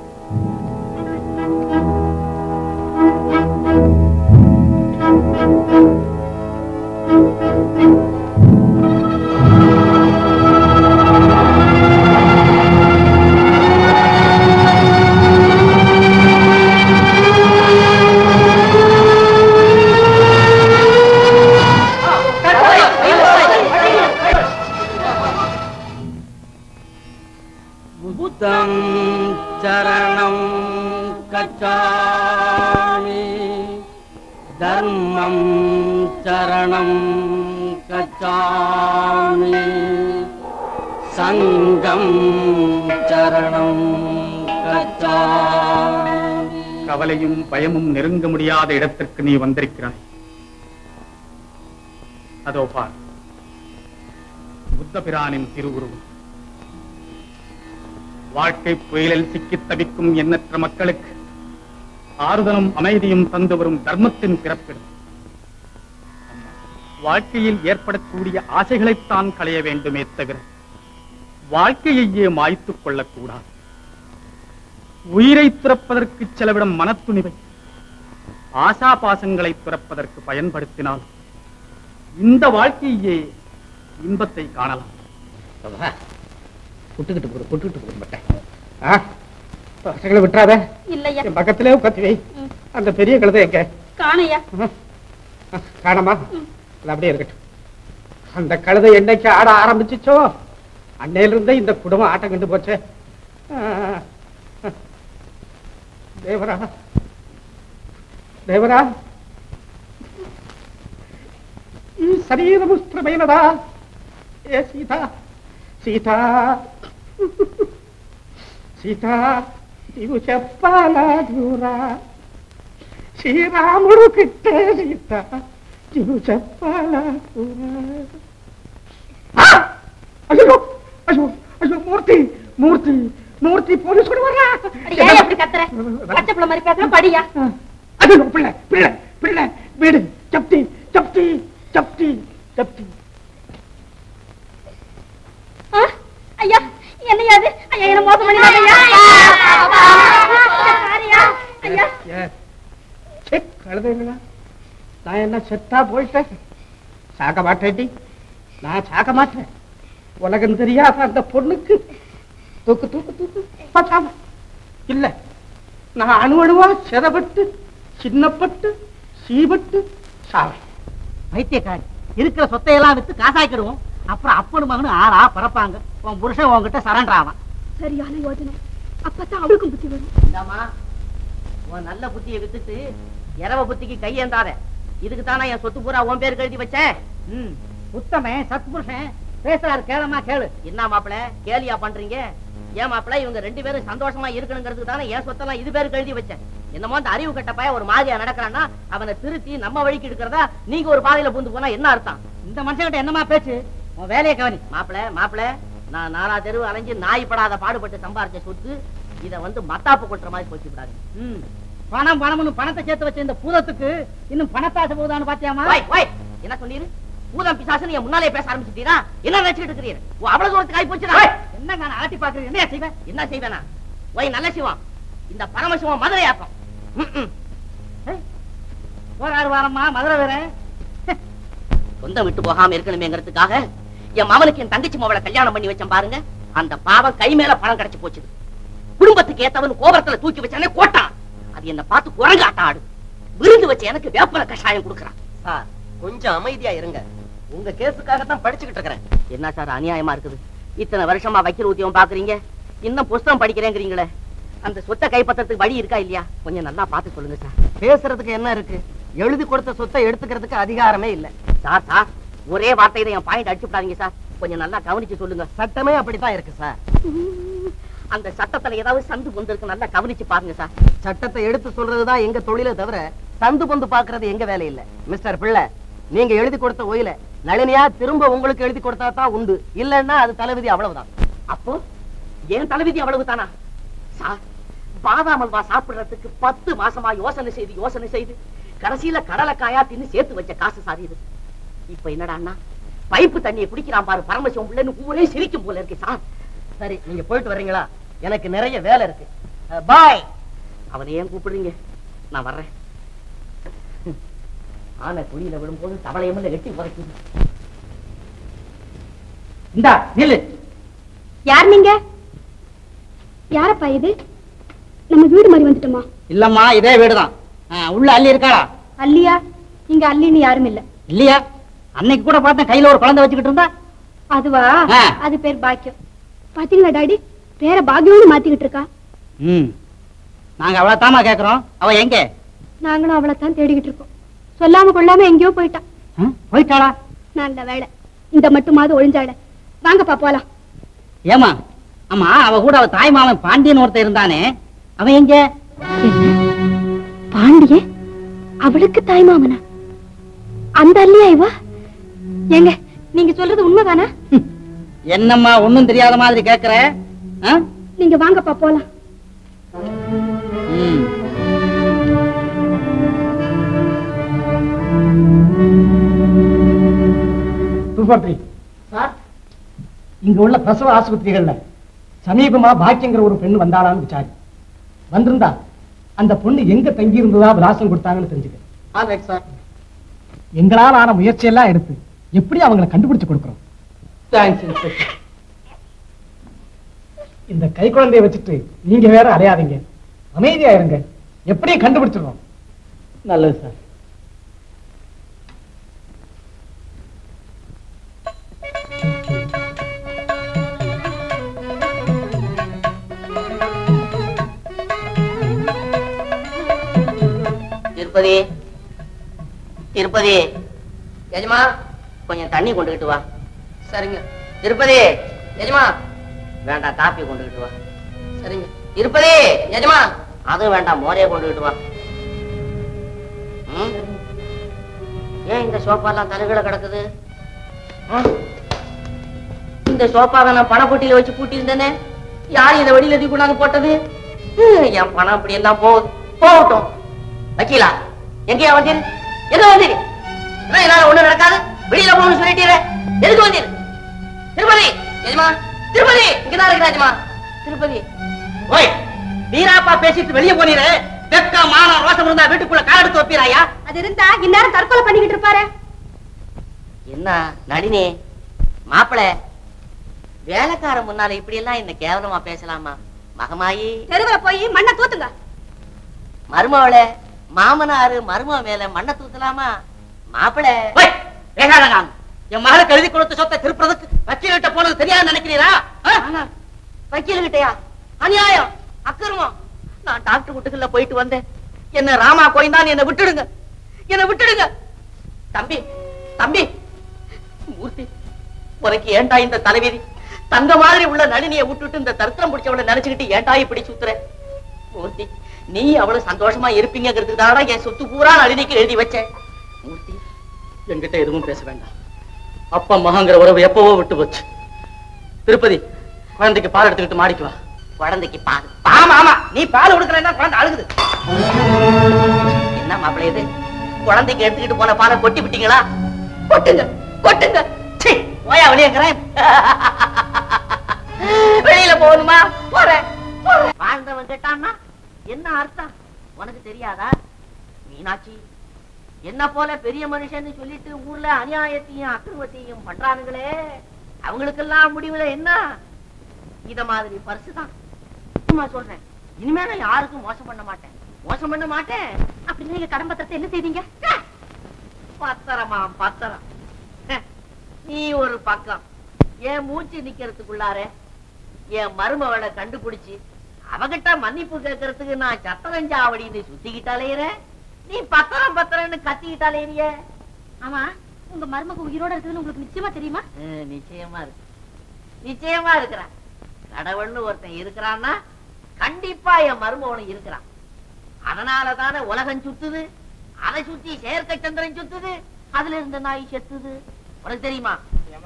புத்தம் சரணம் கச்சாமி, தர்மம் சரணம் கச்சாமி, சங்கம் சரணம் கச்சாமி. கவலையும் பயமும் நெருங்க முடியாத இடத்திற்கு நீ வந்திருக்கிறாய். அதோ பார், புத்த பிரானின் திருவுருவம். வாழ்க்கை புயலில் சிக்கித் தவிக்கும் எண்ணற்ற மக்களுக்கு ஆறுதலும் அமைதியும் தந்து வரும் தர்மத்தின் பிறப்பிடம். வாழ்க்கையில் ஏற்படக்கூடிய ஆசைகளைத்தான் களைய வேண்டுமே தவிர வாழ்க்கையையே மாய்த்துக் கொள்ளக்கூடாது. உயிரை துறப்பதற்கு செலவிடும் மனத்துணிவை ஆசா பாசங்களை துறப்பதற்கு பயன்படுத்தினால் இந்த வாழ்க்கையே இன்பத்தை காணலாம். புட்டுக்கிட்டு போடு புட்டுக்கிட்டு போடு பட்டேன். பசங்களை விட்டுறாத. இல்லையா என் பக்கத்திலே உட்காந்து வை. அந்த பெரிய கழுதை எங்க காணையா? காணமா? அது அப்படியே இருக்கட்டும். அந்த கழுதை என்னைக்கு ஆட ஆரம்பிச்சுச்சோ அன்னையில இருந்தே இந்த குடும்பம் ஆட்டம் கண்டு போச்சே. தேவரா தேவரா ఈ శరీరముస్త్రమైనదా ఏ సీత సీత సీత నీవు చెప్పాలా దూరా శ్రీరాముడు కిట్టే సీత నీవు చెప్పాలా దూరా. అయ్యో అయ్యో అయ్యో మూర్తి మూర్తి మూర్తి పోలీసుడు வரா. ஏன் அப்படி கத்துற? பச்சை பிள்ளை மாதிரி பேசுற படியா? அது பிள்ளை பிள்ளை பிள்ளை வீடு ஜப்தி ஜப்தி ஜப்தி ஜப்தி. ஐயா என்னையா அது? ஐயா என்ன மோசம் பண்ணிடாதயா. சாரியா ஐயா. செக் கழுதைங்களா? நான் என்ன செத்தா போயிட்டேன்? சாக மாட்டேன். நான் சாக மாட்டேன். உலகம் தெரியாத அந்த பொண்ணுக்கு தூக்கு தூக்கு தூக்கு பச்சாம இல்ல. நான் அணு அணுவா செதப்பட்டு சின்னப்பட்டு சீபட்டு சாவேன். வைத்தியக்காரி இருக்கிற சொத்தையெல்லாம் வித்து காசாக்கிடுவோம். அப்புறம் அப்பனு மகனு ஆளா பறப்பாங்க. உன் புருஷன் உன்கிட்ட சரண்டர் ஆவான். சரியான யோஜனை. அப்பதான் அவளுக்கும் புத்தி வரும். இந்தாமா உன் நல்ல புத்தியை வித்துட்டு இரவ புத்திக்கு கையேந்தாத. இதுக்கு தானே என் சொத்து பூரா உன் பேருக்கு எழுதி வச்சேன். ம் உத்தமன் சத்புருஷன் பேசுறாரு, கேளமா கேளு. என்ன மாப்பிள கேலியா பண்றீங்க? ஏன் மாப்பிள இவங்க ரெண்டு பேரும் சந்தோஷமா இருக்கணுங்கிறதுக்கு தானே என் சொத்தெல்லாம் இது பேருக்கு எழுதி வச்சேன். என்னமோ அந்த அறிவு கட்ட பையன் ஒரு மாதிரியா நடக்கிறான்னா அவனை திருத்தி நம்ம வழிக்கு எடுக்கிறதா நீங்க ஒரு பாதையில பூந்து போனா என்ன அர்த்தம்? இந்த மனுஷன்கிட்ட என்னமா பேச்சு? உன் வேலையை கவனி. மாப்பிள மாப்பிள நான் நாலா தெருவு அலைஞ்சு நாய் படாத பாடுபட்டு சம்பாரிச்ச சொத்து இதை வந்து மத்தாப்பு கொட்டுற மாதிரி போச்சு விடாது. ம் பணம் பணம்னு பணத்தை சேர்த்து வச்ச இந்த பூதத்துக்கு இன்னும் பணத்தாசை போகுதான்னு பாத்தியாமா? என்ன சொன்னீரு? பூதம் பிசாசுன்னு என் முன்னாலே பேச ஆரம்பிச்சுட்டீரா? என்ன நினைச்சிட்டு இருக்கிறீர்? அவ்வளவு தூரத்துக்கு ஆகி போச்சுடா. என்ன நான் ஆட்டி பாக்குறேன்? என்ன செய்வேன்? என்ன செய்வேனா? ஓய் நல்ல சிவம், இந்த பரமசிவம் மதுரை ஆக்கம் போராறு வாரம்மா மதுரை வேற சொந்தம் விட்டு போகாம இருக்கணுமேங்கிறதுக்காக என் மவனுக்கு என் தங்கச்சி மவளை கல்யாணம் பண்ணி வச்சேன் பாருங்க. அந்த பாவம் கை மேல பணம் கிடைச்சு போச்சு. குடும்பத்துக்கு ஏத்தவன் கோபுரத்துல தூக்கி வச்சானே கோட்டான். அது என்ன பார்த்து குரங்கு ஆட்டம் ஆடு. விருந்து வச்சு எனக்கு வேப்பன கஷாயம் கொடுக்குறான். சார் கொஞ்சம் அமைதியா இருங்க. உங்க கேஸுக்காகத்தான் படிச்சுக்கிட்டு இருக்கிறேன். என்ன சார் அநியாயமா இருக்குது? இத்தனை வருஷமா வக்கீல் உத்தியோகம் பாக்குறீங்க, இன்னும் புஸ்தகம் படிக்கிறேங்கிறீங்களே. அந்த சொத்தை கைப்பற்றதுக்கு வழி இருக்கா இல்லையா? கொஞ்சம் நல்லா பார்த்து சொல்லுங்க சார். பேசுறதுக்கு என்ன இருக்கு? எழுதி கொடுத்த சொத்தை எடுத்துக்கிறதுக்கு அதிகாரமே இல்ல. சார் சார் ஒரே வார்த்தையில என் பாயிண்ட் அடிச்சு விடாதீங்க சார். கொஞ்சம் நல்லா கவனிச்சு சொல்லுங்க. சட்டமே அப்படித்தான் இருக்கு சார். அந்த சட்டத்துல ஏதாவது சந்து பொந்து இருக்கு, நல்லா கவனிச்சு பாருங்க சார். சட்டத்தை எடுத்து சொல்றதுதான் எங்க தொழிலை தவிர சந்து பொந்து பாக்குறது எங்க வேலை இல்ல. மிஸ்டர் பிள்ளை, நீங்க எழுதி கொடுத்த ஓயில நளினியா திரும்ப உங்களுக்கு எழுதி கொடுத்தா தான் உண்டு. இல்லன்னா அது தலைவிதி, அவ்வளவுதான். அப்போ ஏன் தலைவிதி அவ்வளவு தானா சார்? பாதாம் அல்வா சாப்பிடுறதுக்கு பத்து மாசமா யோசனை செய்து யோசனை செய்து கடைசியில கடலைக்காயா தின்னு சேர்த்து வச்ச காசு சார் இது. இப்ப என்னடான்னா பைப்பு தண்ணியை குடிக்கிறான் பாரு பரமசிவம் பிள்ளைன்னு ஊரே சிரிக்கும் போல இருக்கு சார். சரி நீங்க போயிட்டு வர்றீங்களா? எனக்கு நிறைய வேலை இருக்கு. பாய். அவனை ஏன் கூப்பிடுறீங்க? நான் வர்றேன். ஆனை குழியில விடும்போது தவளையமில்ல எட்டி உதைக்குது. இந்தா நில்லு. யார் நீங்க? யாரப்பா இது? நம்ம வீடு மாதிரி வந்துட்டோமா? இல்லம்மா இதே வீடுதான். உள்ள அள்ளி இருக்காளா? அல்லியா? இங்க அல்லின்னு யாரும் இல்ல. இல்லையா? அன்னைக்கு கூட பார்த்தேன் கையில ஒரு குழந்தை வச்சுக்கிட்டு இருந்தா. அதுவா? அது பேர் பாக்கியம். பாத்தீங்களா டாடி, பேர பாக்கியம்னு மாத்திக்கிட்டு இருக்கா. ம் நாங்க அவளை தாமா கேக்குறோம். அவ எங்க? நாங்களும் அவளை தான் தேடிக்கிட்டு இருக்கோம். சொல்லாம கொள்ளாம எங்கேயோ போயிட்டா. போயிட்டாளா? நல்ல வேலை, இந்த மட்டுமாவது ஒழிஞ்சாட. வாங்கப்பா போலாம். ஏமா ஆமா, அவ கூட அவ தாய் மாமன் பாண்டியன் ஒருத்தர் இருந்தானே, அவன் எங்க? பாண்டிய? அவளுக்கு தாய் மாமனா? அந்த அல்லியா இவா? எங்க நீங்க சொல்றது உண்மைதானா? என்னம்மா ஒண்ணும் தெரியாத மாதிரி கேக்குற? நீங்க வாங்கப்பா போலாம். இங்க உள்ள பிரசவ ஆஸ்பத்திரிகள்ல சமீபமா பாக்கியங்கிற ஒரு பெண்ணு வந்தாளான்னு விசாரி. வந்திருந்தா அந்த பொண்ணு எங்க தங்கி இருந்ததா விலாசம் கொடுத்தாங்கன்னு தெரிஞ்சுக்க. எங்களால் ஆன முயற்சியெல்லாம் எடுத்து எப்படி அவங்களை கண்டுபிடிச்சு கொடுக்கிறோம். Thanks inspector. இந்த கை குழந்தைய வச்சுட்டு நீங்க வேற அலையாதீங்க, அமைதியா இருங்க, எப்படியும் கண்டுபிடிச்சிருவோம். நல்லது சார். திருப்பதி திருப்பதி எஜமா கொஞ்சம் தண்ணி கொண்டுகிட்டு வா. சரிங்க. திருப்பதி எஜமா வேண்டாம், காப்பி கொண்டுகிட்டு வா. சரிங்க. திருப்பதி எஜமா அது வேண்டாம், மோரைய கொண்டுகிட்டு வா. ம்? ஏன் இந்த சோஃபாலாம் தலைகீழ கிடக்குது? இந்த சோஃபாவை நான் பணப்பொட்டியில வச்சு பூட்டி இருந்தேனே, யார் இந்த வெளியில தூக்கி கொண்டாந்து போட்டது? என் பணம் அப்படி எல்லாம் போகுது. போகட்டும். வக்கீலா எங்கேயா வந்தீரு? எங்க வந்தீரு? என்னால ஒண்ணு நடக்காது, வெளியில போகணும்னு சொல்லிட்டீரு. எதுக்கு வந்தீரு? திருப்பதி எஜமா, திருப்பதி இங்கதான் இருக்கிற எஜமா. திருப்பதி ஓய், வீராப்பா பேசிட்டு வெளியே போனீரு. வெக்க மானம் ரோசம் இருந்தா வீட்டுக்குள்ள கால் எடுத்து வைப்பீராயா? அது இருந்தா இந்நேரம் தற்கொலை பண்ணிக்கிட்டு இருப்பாரு. என்ன நளினி மாப்பிள, வேலைக்கார முன்னால இப்படி எல்லாம் என்ன கேவலமா பேசலாமா? மகமாயி தெருவுல போய் மண்ணை தூத்துங்க. மருமவள மாமனாரு மருமவ மேல மண்ணை தூத்தலாமா? மாப்பிள என் மகளை கழுதி கொடுத்த சொத்தை திருப்புறதுக்கு வக்கீல் கிட்ட போனது தெரியாது நினைக்கிறீரா? வக்கீல் கிட்டயா? அநியாயம், அக்கிரமம். நான் டாக்டர் வீட்டுக்குள்ள போயிட்டு வந்தேன். என்ன ராமா கோயந்தான், என்ன விட்டுடுங்க, என்ன விட்டுடுங்க. தம்பி தம்பி மூர்த்தி, உனக்கு ஏண்டா இந்த தலைவிதி? தங்க மாதிரி உள்ள நளினியை விட்டுட்டு இந்த தரித்திரம் பிடிச்சவளை நினைச்சுக்கிட்டு ஏண்டா இப்படி சுத்துற? மூர்த்தி, நீ அவ்வளவு சந்தோஷமா இருப்பீங்கிறதுக்கு தானடா என் சொத்து பூரா நளினிக்கு எழுதி வச்சேன். மூர்த்தி, என்கிட்ட எதுவும் பேச வேண்டாம். அப்பா மகாங்கிற உறவு எப்பவோ விட்டு போச்சு. திருப்பதி, குழந்தைக்கு பால் எடுத்துக்கிட்டு மாடிக்கு வா. குழந்தைக்கு பால்? ஆமா ஆமா, நீ பால் கொடுக்கலன்னா குழந்தை அழுகுது. என்ன மாப்பிள்ளை இது? குழந்தைக்கு எடுத்துக்கிட்டு போன பாலை கொட்டி விட்டீங்களா? கொட்டுங்க கொட்டுங்க. போயா வெளியேங்கிறேன். வெளியில போகணுமா? போறேன். வாழ்ந்தவன் கேட்டான்னா என்ன அர்த்தம் உனக்கு தெரியாதா? மீனாட்சி, என்ன போல பெரிய மனுஷன்னு சொல்லிட்டு ஊர்ல அநியாயத்தையும் அக்கிரமத்தையும் பண்றானுங்களே, அவங்களுக்கெல்லாம் முடிவுல என்ன இத மாதிரி பரிசுதான். சொல்றேன், இனிமே நான் யாருக்கும் மோசம் பண்ண மாட்டேன், மோசம் பண்ண மாட்டேன். அப்படி நீங்க கடன் பத்திரத்தை என்ன செய்வீங்க? பத்திரமா பத்திரம். நீ ஒரு பக்கம், என் மூச்சு நிக்கிறதுக்குள்ளார என் மருமவளை கண்டுபிடிச்சு அவகிட்ட மன்னிப்பு கேட்கறதுக்கு நான் சத்தரஞ்சாவடின்னு சுத்திக்கிட்டாலேயே, நீ பத்திரம் பத்திரம்னு கத்திக்கிட்டாலேயே. ஆமா, உங்க மருமக உயிரோட இருக்குதுன்னு உங்களுக்கு நிச்சயமா தெரியுமா? நிச்சயமா இருக்கு, நிச்சயமா இருக்கிறான். கடவுள்னு ஒருத்தன் இருக்கிறான்னா கண்டிப்பா என் மருமவனும் இருக்கிறான். அதனாலதானே உலகம் சுத்துது, அதை சுத்தி செயற்கை சந்திரன் சுத்துது, அதுல இருந்த நாய் செத்துது. உனக்கு தெரியுமா?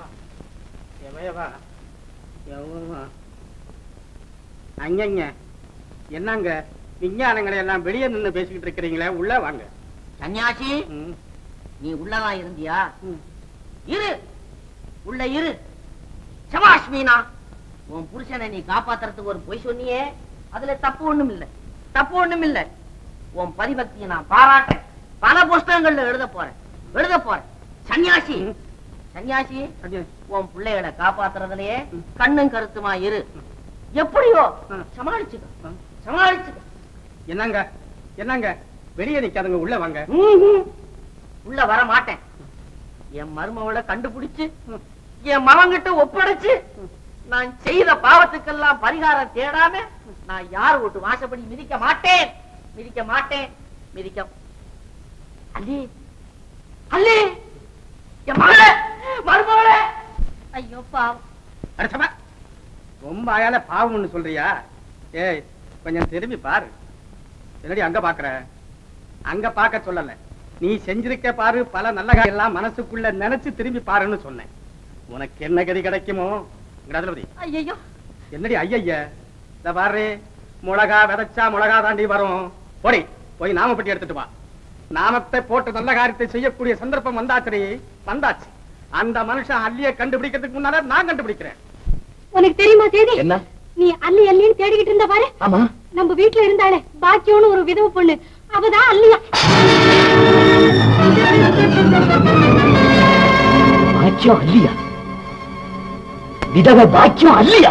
அங்கங்க என்னங்க விஞ்ஞானங்களை எல்லாம் வெளியே நின்று பேசிக்கிட்டு இருக்கிறீங்களே, உள்ள வாங்க. சன்னியாசி, நீ உள்ளதான் இருந்தியா? இரு, உள்ள இரு. சபாஷ் மீனா, உன் புருஷனை நீ காப்பாத்துறதுக்கு ஒரு பொய் சொன்னியே, அதுல தப்பு ஒண்ணும் இல்ல, தப்பு ஒண்ணும் இல்ல. உன் பதிபக்தியை நான் பாராட்டேன், பல புஸ்தகங்கள்ல எழுத போறேன், எழுத போறேன். சன்னியாசி, சன்னியாசி, உன் பிள்ளைகளை காப்பாத்துறதுலயே கண்ணும் கருத்துமா இரு. எப்படியோ சமாளிச்சுக்க, சமாளிச்சுக்க. என்னங்க என்னங்க வெளியே நிக்காதுங்க, உள்ள வாங்க. உள்ள வர மாட்டேன். என் மருமவளை கண்டுபிடிச்சு என் மகன்கிட்ட ஒப்படைச்சு நான் செய்த பாவத்துக்கெல்லாம் பரிகாரம் தேடாம நான் யார் விட்டு வாசப்படி மிதிக்க மாட்டேன், மிதிக்க மாட்டேன், மிதிக்க. அல்லி அல்லி, என் மகளே, மருமவளே. ஐயோ பாவம். அடச்சமா, ரொம்ப ஆயால பாவம்னு சொல்றியா? ஏய், கொஞ்சம் திரும்பி பாரு. என்னடி அங்க பாக்குற? அங்க பாக்க சொல்லல, நீ செஞ்சிருக்க பாரு. பல நல்ல எல்லாம் மனசுக்குள்ள நினைச்சு திரும்பி பாருன்னு சொன்னேன். உனக்கு என்ன கதி கிடைக்குமோ? ஐயோ, என்னடி ஐய, இத பாரு, மிளகா விதைச்சா மிளகா தாண்டி வரும். போடி, போய் நாமப்பட்டி எடுத்துட்டு வா. நாமத்தை போட்டு நல்ல காரியத்தை செய்யக்கூடிய சந்தர்ப்பம் வந்தாச்சு, வந்தாச்சு. அந்த மனுஷன் அல்லிய கண்டுபிடிக்கிறதுக்கு முன்னால நான் கண்டுபிடிக்கிறேன். உனக்கு தெரியுமா செய்தி? என்ன? நீ அல்லி அல்லின்னு தேடிக்கிட்டு இருந்த பாரு. ஆமா, நம்ம வீட்டுல இருந்தாளே பாக்கியோன்னு ஒரு விதவு பொண்ணு, அவதான் அல்லியா. பாக்கியம் அல்லியா? விதவ பாக்கியம் அல்லியா?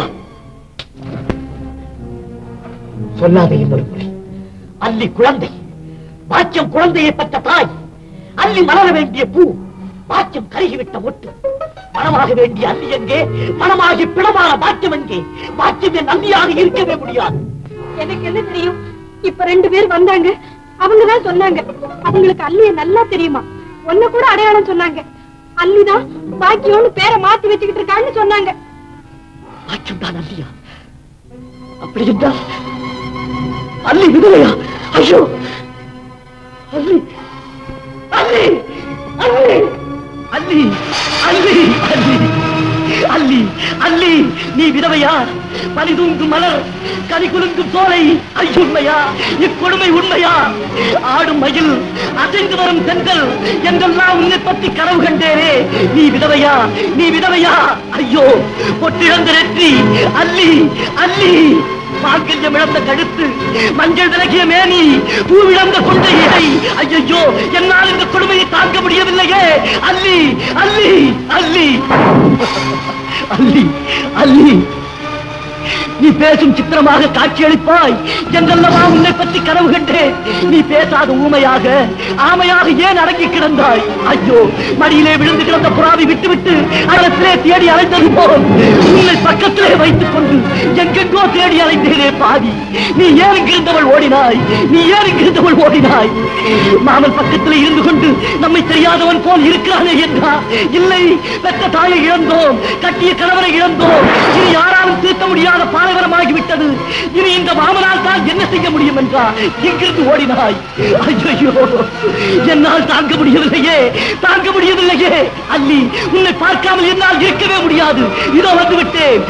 சொல்லாதே இன்னொரு முறை. அல்லி குழந்தை, பாக்கியம் குழந்தையை பெற்ற தாய். அல்லி மலர வேண்டிய பூ, பாக்கியம் கருகிவிட்ட மொட்டு. மனமாக வேண்டிய அல்லி எங்கே? மனமாகி பிணமான பாக்கியம் எங்கே? பாக்கியம் என் அல்லியாக இருக்கவே முடியாது. எனக்கு என்ன தெரியும்? இப்ப ரெண்டு பேர் வந்தாங்க, அவங்கதான் சொன்னாங்க அவங்களுக்கு அல்லிய நல்லா தெரியுமா. ஒன்ன கூட அடையாளம் சொன்னாங்க. அல்லிதான் பாக்கியம்னு பேரை மாத்தி வச்சுக்கிட்டு இருக்கான்னு சொன்னாங்க. பாக்கியம் தான் அல்லியா? அப்படி என்றால் அல்லி விதவையா? ஐயோ! அல்லி அல்லி அல்லி அல்லி அல்லி அல்லி அல்லி அல்லி நீ விதவையா? பனிதூங்கும் மலர், கனி குலுங்கும் சோலை. ஐயோ, உண்மையா? இக்கொடுமை உண்மையா? ஆடும் மயில், அசைந்து வரும் செங்கல் என்றெல்லாம் உன்னை பற்றி கனவு கண்டேனே. நீ விதவையா? நீ விதவையா? ஐயோ, பொட்டிழந்த நெற்றி. அல்லி அல்லி மாங்கல்யம் இழந்த கழுத்து, மஞ்சள் விலகிய மேனி, பூவிழந்த கொண்ட இடை. ஐயோ, என்னால் இந்த கொடுமையை தாங்க முடியவில்லையே. அல்லி அல்லி அல்லி அல்லி அல்லி நீ பேசும் சித்திரமாக காட்சியளிப்பாய் என்றல்லவா உன்னை பற்றி கனவு கண்டேன். நீ பேசாத ஊமையாக, ஆமையாக ஏன் அடங்கி கிடந்தாய்? ஐயோ, மடியிலே விழுந்து கிடந்த புறாவை விட்டுவிட்டு அடத்திலே தேடி அலைந்தது போல் உன்னை பக்கத்திலே வைத்துக் கொண்டு எங்கெங்கோ தேடி அலைந்தேனே பாதி. நீ ஏன் இங்கிருந்தவள் ஓடினாய்? நீ ஏன் இங்கிருந்தவள் ஓடினாய்? மாமன் பக்கத்திலே இருந்து கொண்டு நம்மை தெரியாதவன் போல் இருக்கிறானே என்றா? இல்லை, பெற்ற தாயை இழந்தோம், கட்டிய கணவரை இழந்தோம். இனி யாராலும் தீர்க்க முடியாத பாலைவரமாகிவிட்டது. இனி இந்த மாமனால் தான் என்ன செய்ய முடியும் என்றா எங்கிருந்து ஓடினாய்? ஐயோ, என்னால் தாங்க முடியவில்லையே, தாங்க முடியவில்லையே. அல்லி, உன்னை பார்க்காமல் என்னால் இருக்கவே முடியாது. இதோ வந்துவிட்டேன்.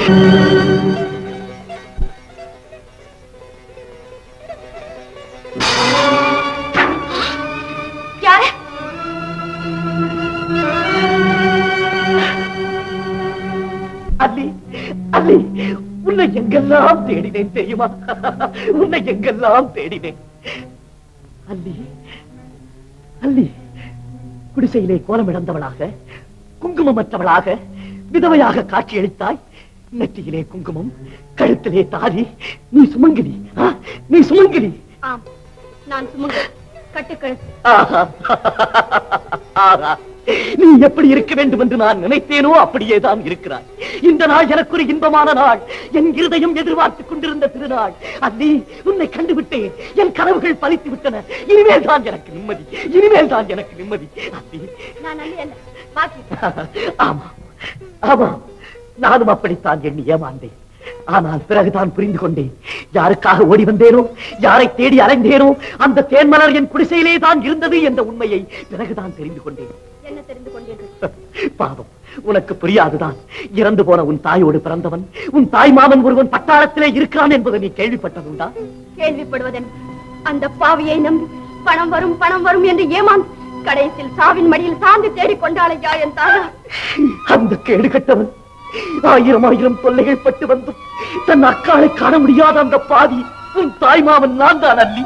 யாரு? அல்லி அல்லி உன்னை எங்கெல்லாம் தேடினேன் தெரியுமா? உன்னை எங்கெல்லாம் தேடினேன். அல்லி அல்லி குடிசையிலே கோலமிழந்தவளாக, குங்குமமற்றவளாக, விதவையாக காட்சியளித்தாய். நெற்றியிலே குங்குமம், கழுத்திலே தாலி. நீ சுமங்கிலி, நீ சுமங்கிலி. ஆம், நான் சுமங்கலி, கட்டுக்கழுத்து. நீ எப்படி இருக்க வேண்டும் என்று நான் நினைத்தேனோ அப்படியேதான் இருக்கிறாய். இந்த நாள் எனக்கு ஒரு இன்பமான நாள், என் இருதயம் எதிர்பார்த்துக் கொண்டிருந்த திருநாள். அல்லி, உன்னை கண்டுவிட்டேன், என் கனவுகள் பலித்து விட்டன. இனிமேல் தான் எனக்கு நிம்மதி, இனிமேல் தான் எனக்கு நிம்மதி. அல்லி, நான் அல்லி அல்ல, பாக்கி. ஆமா ஆமா, நானும் அப்படித்தான் எண்ணி ஏமாந்தேன். ஆனால் பிறகுதான் புரிந்து கொண்டேன், யாருக்காக ஓடி வந்தேனோ, யாரை தேடி அலைந்தேனோ, அந்த தேன்மலர் என் குடிசையிலே தான் இருந்தது என்ற உண்மையை பிறகுதான் தெரிந்து கொண்டேன். என்ன தெரிந்து கொண்டீர்கள்? பாவம், உனக்கு புரியாதுதான். இறந்து போன உன் தாயோடு பிறந்தவன், உன் தாய் மாமன் ஒருவன் பட்டாளத்திலே இருக்கிறான் என்பதை நீ கேள்விப்பட்டதுண்டா? கேள்விப்படுவதன் அந்த பாவியை நம்பி பணம் வரும் பணம் வரும் என்று ஏமாந்து கடைசியில் சாவின் மடியில் சார்ந்து தேடிக் கொண்டாளையா என் தாயா? அந்த கேடு கட்டவன் ஆயிரம் ஆயிரம் தொல்லைகள் பட்டு வந்தும் தன் அக்காளை காண முடியாத அந்த பாதி உன் தாய் மாமன் நான் தான். அல்லி,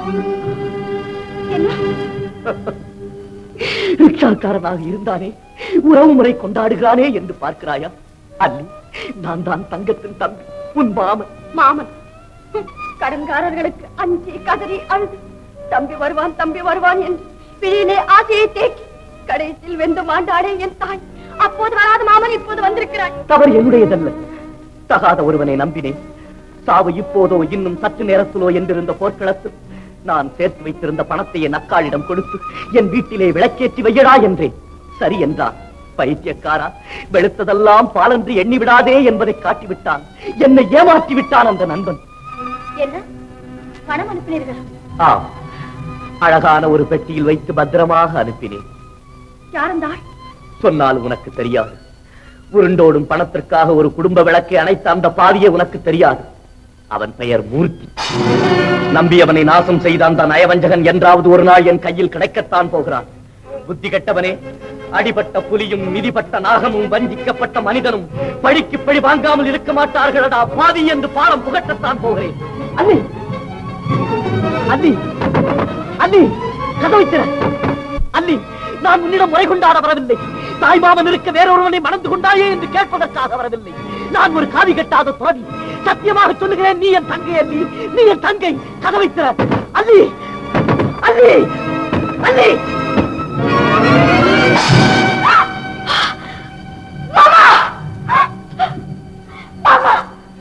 ரிக்ஷாக்காரனாக இருந்தானே, உறவு முறை கொண்டாடுகிறானே என்று பார்க்கிறாயா? அல்லி, நான் தான் தங்கத்தின் தம்பி, உன் மாமன். மாமன் கடன்காரர்களுக்கு அஞ்சி கதறி அழுது தம்பி வருவான் தம்பி வருவான் என்று பிரியிலே ஆசையை தேக்கி கடைசியில் வெந்து மாண்டாடே என் தாய். அப்போது வராத மாமன் இப்போது வந்திருக்கிறாய். தவறு என்னுடையதல்ல. தகாத ஒருவனை நம்பினேன். சாவு இப்போதோ இன்னும் சற்று நேரத்திலோ என்றிருந்த போர்க்களத்தில் நான் சேர்த்து வைத்திருந்த பணத்தை என் அக்காளிடம் கொடுத்து என் வீட்டிலே விளக்கேற்றி வையடா என்றேன். சரி என்றான். பைத்தியக்காரா, வெளுத்ததெல்லாம் பாலன்று எண்ணி விடாதே என்பதை காட்டிவிட்டான். என்னை ஏமாற்றி விட்டான் அந்த நண்பன். என்ன பணம் அனுப்பினீர்கள்? ஆ, அழகான ஒரு பெட்டியில் வைத்து பத்திரமாக அனுப்பினேன். யாருந்தாள்? சொன்னால் உனக்கு தெரியாது. உருண்டோடும் பணத்திற்காக ஒரு குடும்ப விளக்கை அணைத்த அந்த பாவியை உனக்கு தெரியாது. அவன் பெயர் மூர்த்தி. நம்பியவனை நாசம் செய்த அந்த நயவஞ்சகன் என்றாவது ஒரு நாள் என் கையில் கிடைக்கத்தான் போகிறான். புத்தி கெட்டவனே, அடிபட்ட புலியும் மிதிப்பட்ட நாகமும் வஞ்சிக்கப்பட்ட மனிதனும் பழிக்கு பழி வாங்காமல் இருக்க மாட்டார்களடா பாவி என்று பாடம் புகட்டத்தான் போகிறேன். அல்லி அல்லி அல்லி கதவை திற. அல்லி, நான் உன்னிடம் முறை கொண்டாட வரவில்லை. தாய்மாமன் இருக்க வேறொருவனை மணந்து கொண்டாயே என்று கேட்பதற்காக வரவில்லை. நான் ஒரு காவி கட்டாத துறவி. சத்தியமாக சொல்லுகிறேன், நீ என் தங்கை அல்லி, நீ என் தங்கை. கதவை திற. அல்லி, அல்லி, அல்லி. மாமா, மாமா.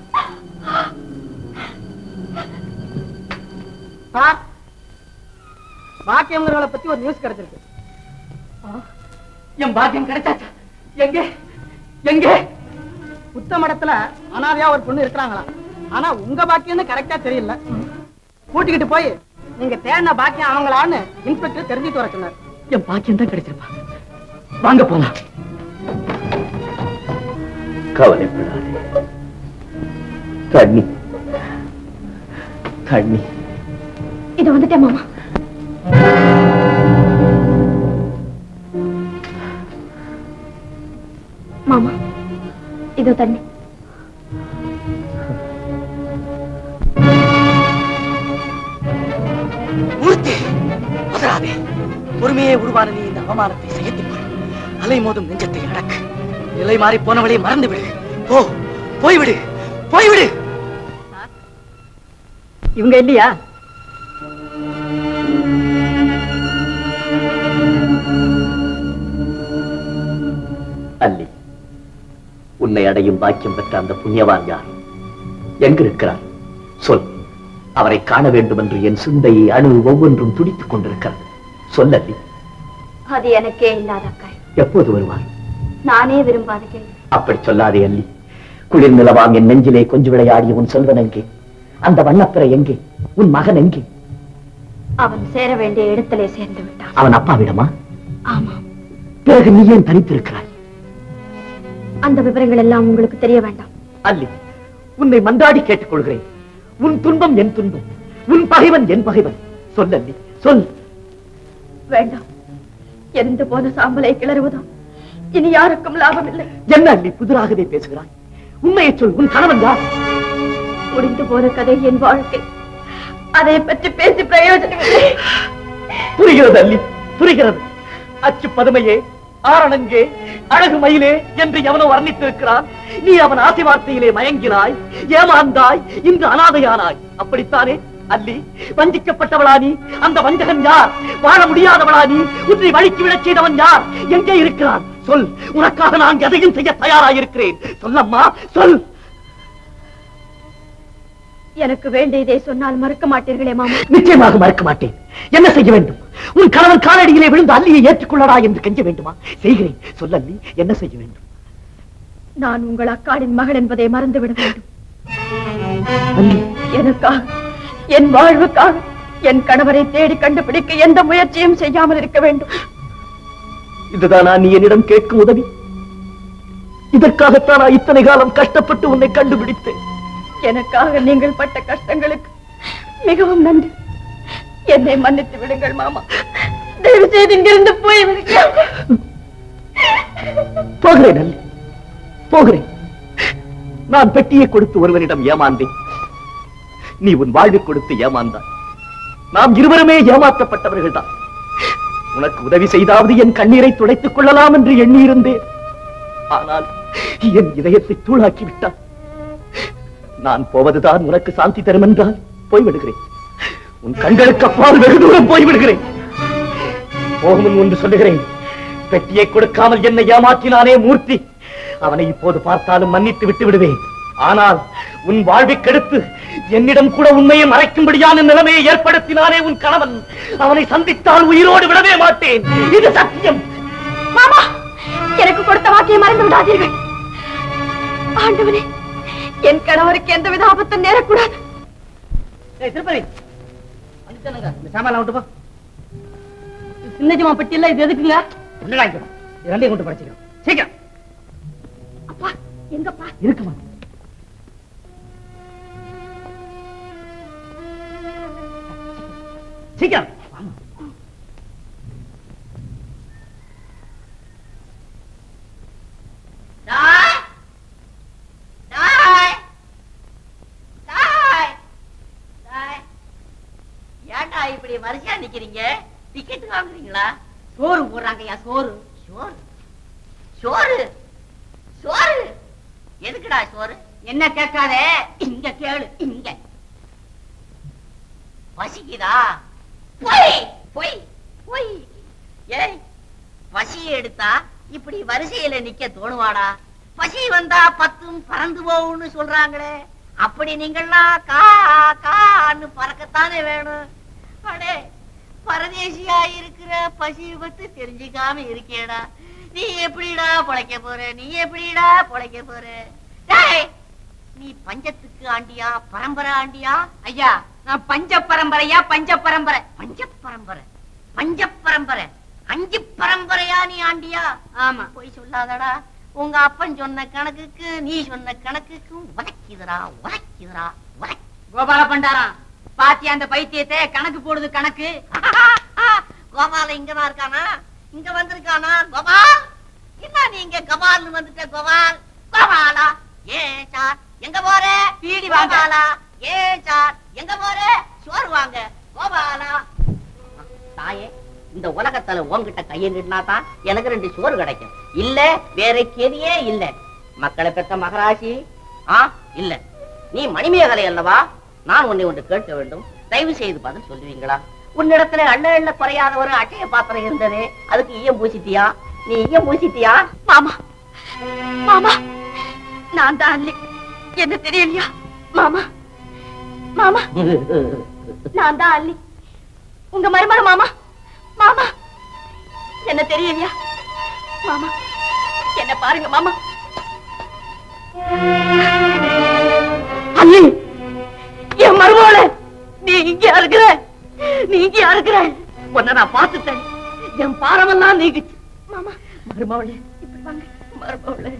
சார், பாக்கியங்கிறவளை பத்தி ஒரு நியூஸ் கிடைச்சிருக்கு. என் பாக்கியம் கிடைச்சாச்சா? எங்கே எங்கே? புத்தமடத்துல அனாதையா ஒரு பொண்ணு இருக்கிறாங்களா? ஆனா உங்க பாக்கியம்னு கரெக்டா தெரியல. கூட்டிக்கிட்டு போய் நீங்க தேடின பாக்கியம் அவங்களான்னு இன்ஸ்பெக்டர் தெரிஞ்சுட்டு வர சொன்னார். என் பாக்கியம் தான் கிடைச்சிருப்பா. வாங்க போலாம். கவலைப்படாதே. தண்ணி தண்ணி. இது வந்துட்டேன் மாமா. மாமா, இதோ தண்ணி. மூர்த்தி, பதறாதே. பொறுமையே உருவான நீ இந்த அவமானத்தை செய்யத்திப்பார். அலை மோதும் நெஞ்சத்தை அடக்கு. நிலை மாறி போனவளை மறந்து விடு. போ, போய்விடு, போய்விடு. இவங்க இல்லையா? அல்லி, உன்னை அடையும் பாக்கியம் பெற்ற அந்த புண்ணியவான் யார்? எங்கிருக்கிறார்? சொல். அவரை காண வேண்டும் என்று என் சிந்தை அணு ஒவ்வொன்றும் துடித்துக் கொண்டிருக்கிறது. சொல் அல்லி. அது எனக்கே இல்லாத அக்கறை. எப்போது வருவார்? நானே விரும்பாத கேள்வி. அப்படி சொல்லாதே அல்லி. குளிர் நிலவாம் என் நெஞ்சிலே கொஞ்சம் விளையாடிய உன் செல்வன் எங்கே? அந்த வண்ணப்பிற எங்கே? உன் மகன் எங்கே? அவன் சேர வேண்டிய இடத்திலே சேர்ந்து விட்டான். அவன் அப்பாவிடமா? ஆமா. பிறகு நீ ஏன் தனித்திருக்கிறாய்? அந்த விவரங்கள் எல்லாம் உங்களுக்கு தெரிய வேண்டாம். அல்லி, உன்னை மன்றாடி கேட்டுக் கொள்கிறேன். உன் துன்பம் என் துன்பம், உன் பகைவன் என் பகைவன். சொல் அல்லி, சொல். வேண்டாம். எரிந்து போன சாம்பலை கிளறுவதோ இனி யாருக்கும் லாபம் இல்லை. என்ன அல்லி புதிராகவே பேசுகிறாய்? உண்மையை சொல். உன் கணவன் யார்? முடிந்து போன கதை என் வாழ்க்கை. அதை பற்றி பேசி பிரயோஜனம் இல்லை. புரிகிறது அல்லி, புரிகிறது. அச்சு பதுமையே, ஆரணங்கே, அழகு மயிலே என்று எவனோ வர்ணித்திருக்கிறான். நீ அவன் ஆசை வார்த்தையிலே மயங்கினாய், ஏமாந்தாய், இன்று அனாதையானாய். அப்படித்தானே அல்லி? வஞ்சிக்கப்பட்டவளா நீ? அந்த வஞ்சகன் யார்? வாழ முடியாதவளா நீ? உன்னை வழிக்கு விடச் செய்தவன் யார்? எங்கே இருக்கிறான்? சொல். உனக்காக நான் எதையும் செய்ய தயாராயிருக்கிறேன். சொல்லம்மா, சொல். எனக்கு வேண்டியதை சொன்னால் மறுக்க மாட்டீர்களே மாமா? நிச்சயமாக மறுக்க மாட்டேன். என்ன செய்ய வேண்டும்? உன் கணவன் காலடியிலே விழுந்து அல்லியை ஏற்றுக்கொள்ளடா என்று கெஞ்ச வேண்டுமா? செய்கிறேன். சொல்ல அல்லி, என்ன செய்ய வேண்டும்? நான் உங்கள் அக்காடின் மகள் என்பதை மறந்துவிட வேண்டும். அல்லி, எனக்காக, என் வாழ்வுக்காக என் கணவரை தேடி கண்டுபிடிக்க எந்த முயற்சியும் செய்யாமல் இருக்க வேண்டும். இதுதானா நீ என்னிடம் கேட்கும் உதவி? இதற்காகத்தான் நான் இத்தனை காலம் கஷ்டப்பட்டு உன்னை கண்டுபிடித்தேன். எனக்காக நீங்கள் பட்ட கஷ்டங்களுக்கு மிகவும் நன்றி. என்னை மன்னித்து விடுங்கள் மாமா. தயவு செய்து இங்கிருந்து போய் போகிறேன் அல்லி, போகிறேன். நான் பெட்டியை கொடுத்து ஒருவனிடம் ஏமாந்தேன். நீ உன் வாழ்வை கொடுத்து ஏமாந்தாய். நாம் இருவருமே ஏமாற்றப்பட்டவர்கள் தான். உனக்கு உதவி செய்தாவது என் கண்ணீரை துடைத்துக் கொள்ளலாம் என்று எண்ணியிருந்தேன். ஆனால் என் இதயத்தை தூளாக்கி விட்டான். நான் போவதுதான் உனக்கு சாந்தி தரும் என்றால் போய்விடுகிறேன். உன் கண்களுக்கு அப்பால் வெகு தூரம் போய்விடுகிறேன். போகும் ஒன்று சொல்லுகிறேன். பெட்டியை கொடுக்காமல் என்னை ஏமாற்றினானே மூர்த்தி, அவனை இப்போது பார்த்தாலும் மன்னித்து விட்டு விடுவேன். ஆனால் உன் வாழ்வை கெடுத்து என்னிடம் கூட உண்மையை மறைக்கும்படியான நிலைமையை ஏற்படுத்தினானே உன் கணவன், அவனை சந்தித்தால் உயிரோடு விடவே மாட்டேன். இது சத்தியம். மாமா, எனக்கு கொடுத்த வாக்கியை மறந்து விடாதீர்கள். ஆண்டவனே, என் கணவருக்கு எந்தவித ஆபத்தும் நேரக்கூடாது. திருப்பதி இந்த சாமான் விட்டு போ. சின்னஜமா பெட்டி இல்ல, இது எதுக்குங்க? ரெண்டையும் கொண்டு படிச்சுக்கோ சீக்கிரம். அப்பா, எங்கப்பா இருக்குமா? சீக்கிரம். ஏண்டா இப்படி வரிசையா நிக்கிறீங்க? டிக்கெட் வாங்குறீங்களா? சோறு போடுறாங்கய்யா சோறு சோறு சோறு சோறு எதுக்குடா சோறு என்ன கேட்காதே இங்க கேளு இங்க பசிக்குதா போய் போய் போய் ஏய் பசி எடுத்தா இப்படி வரிசையில நிக்க தோணுவாடா பசி வந்தா பத்தும் பறந்து போகும்னு சொல்றாங்களே அப்படி நீங்களா கா கான்னு பறக்கத்தானே வேணும் அடே பரதேசியா இருக்கிற பசி பத்து தெரிஞ்சுக்காம இருக்கேடா நீ எப்படிடா பொழைக்க போற நீ எப்படிடா பொழைக்க போற டேய் நீ பஞ்சத்துக்கு ஆண்டியா பரம்பரை ஆண்டியா ஐயா நான் பஞ்ச பரம்பரையா பஞ்ச பரம்பரை பஞ்ச பரம்பரை பஞ்ச பரம்பரை அஞ்சு பரம்பரையா நீ ஆண்டியா ஆமா போய் சொல்லாதடா உங்க அப்பன் சொன்ன கணக்குக்கு நீ சொன்ன கணக்குக்கு உதைக்குதுடா உதைக்குதுடா உதை கோபால பண்டாரா பாத்தியா அந்த பைத்தியத்தை கணக்கு போடுது கணக்கு கோபால இங்கதான் இருக்கானா இங்க வந்திருக்கானா கோபால் என்ன நீங்க கபால்னு வந்துட்ட கோபால் கோபாலா ஏன் சார் எங்க போற பீடி வாங்காலா ஏன் சார் எங்க போற சோறு வாங்க கோபாலா தாயே இந்த உலகத்துல உன்கிட்ட கையை நின்னாதான் எனக்கு ரெண்டு சோறு கிடைக்கும் இல்ல வேற கேதியே இல்ல மக்களை பெற்ற மகராசி ஆ இல்ல நீ மணிமேகலை அல்லவா நான் உன்னை ஒன்று கேட்க வேண்டும் தயவு செய்து பதில் சொல்லுவீங்களா உன்னிடத்துல அண்ண எண்ண குறையாத ஒரு அட்டைய பாத்திரம் இருந்ததே அதுக்கு ஈயம் பூசிட்டியா நீ ஈயம் பூசிட்டியா மாமா மாமா நான் தான் அல்லி என்ன தெரியலையா மாமா மாமா நான் தான் அல்லி உங்க மருமக மாமா மாமா என்ன தெரியலையா மாமா என்ன பாருங்க மாமா அல்லி என் மருமகளே நீ இங்க இருக்கிற நீ இங்க இருக்கிற உன்னை நான் பார்த்துட்டேன் என் பாரமெல்லாம் நீக்குச்சு மாமா மருமகளே இப்படி வாங்க மருமகளே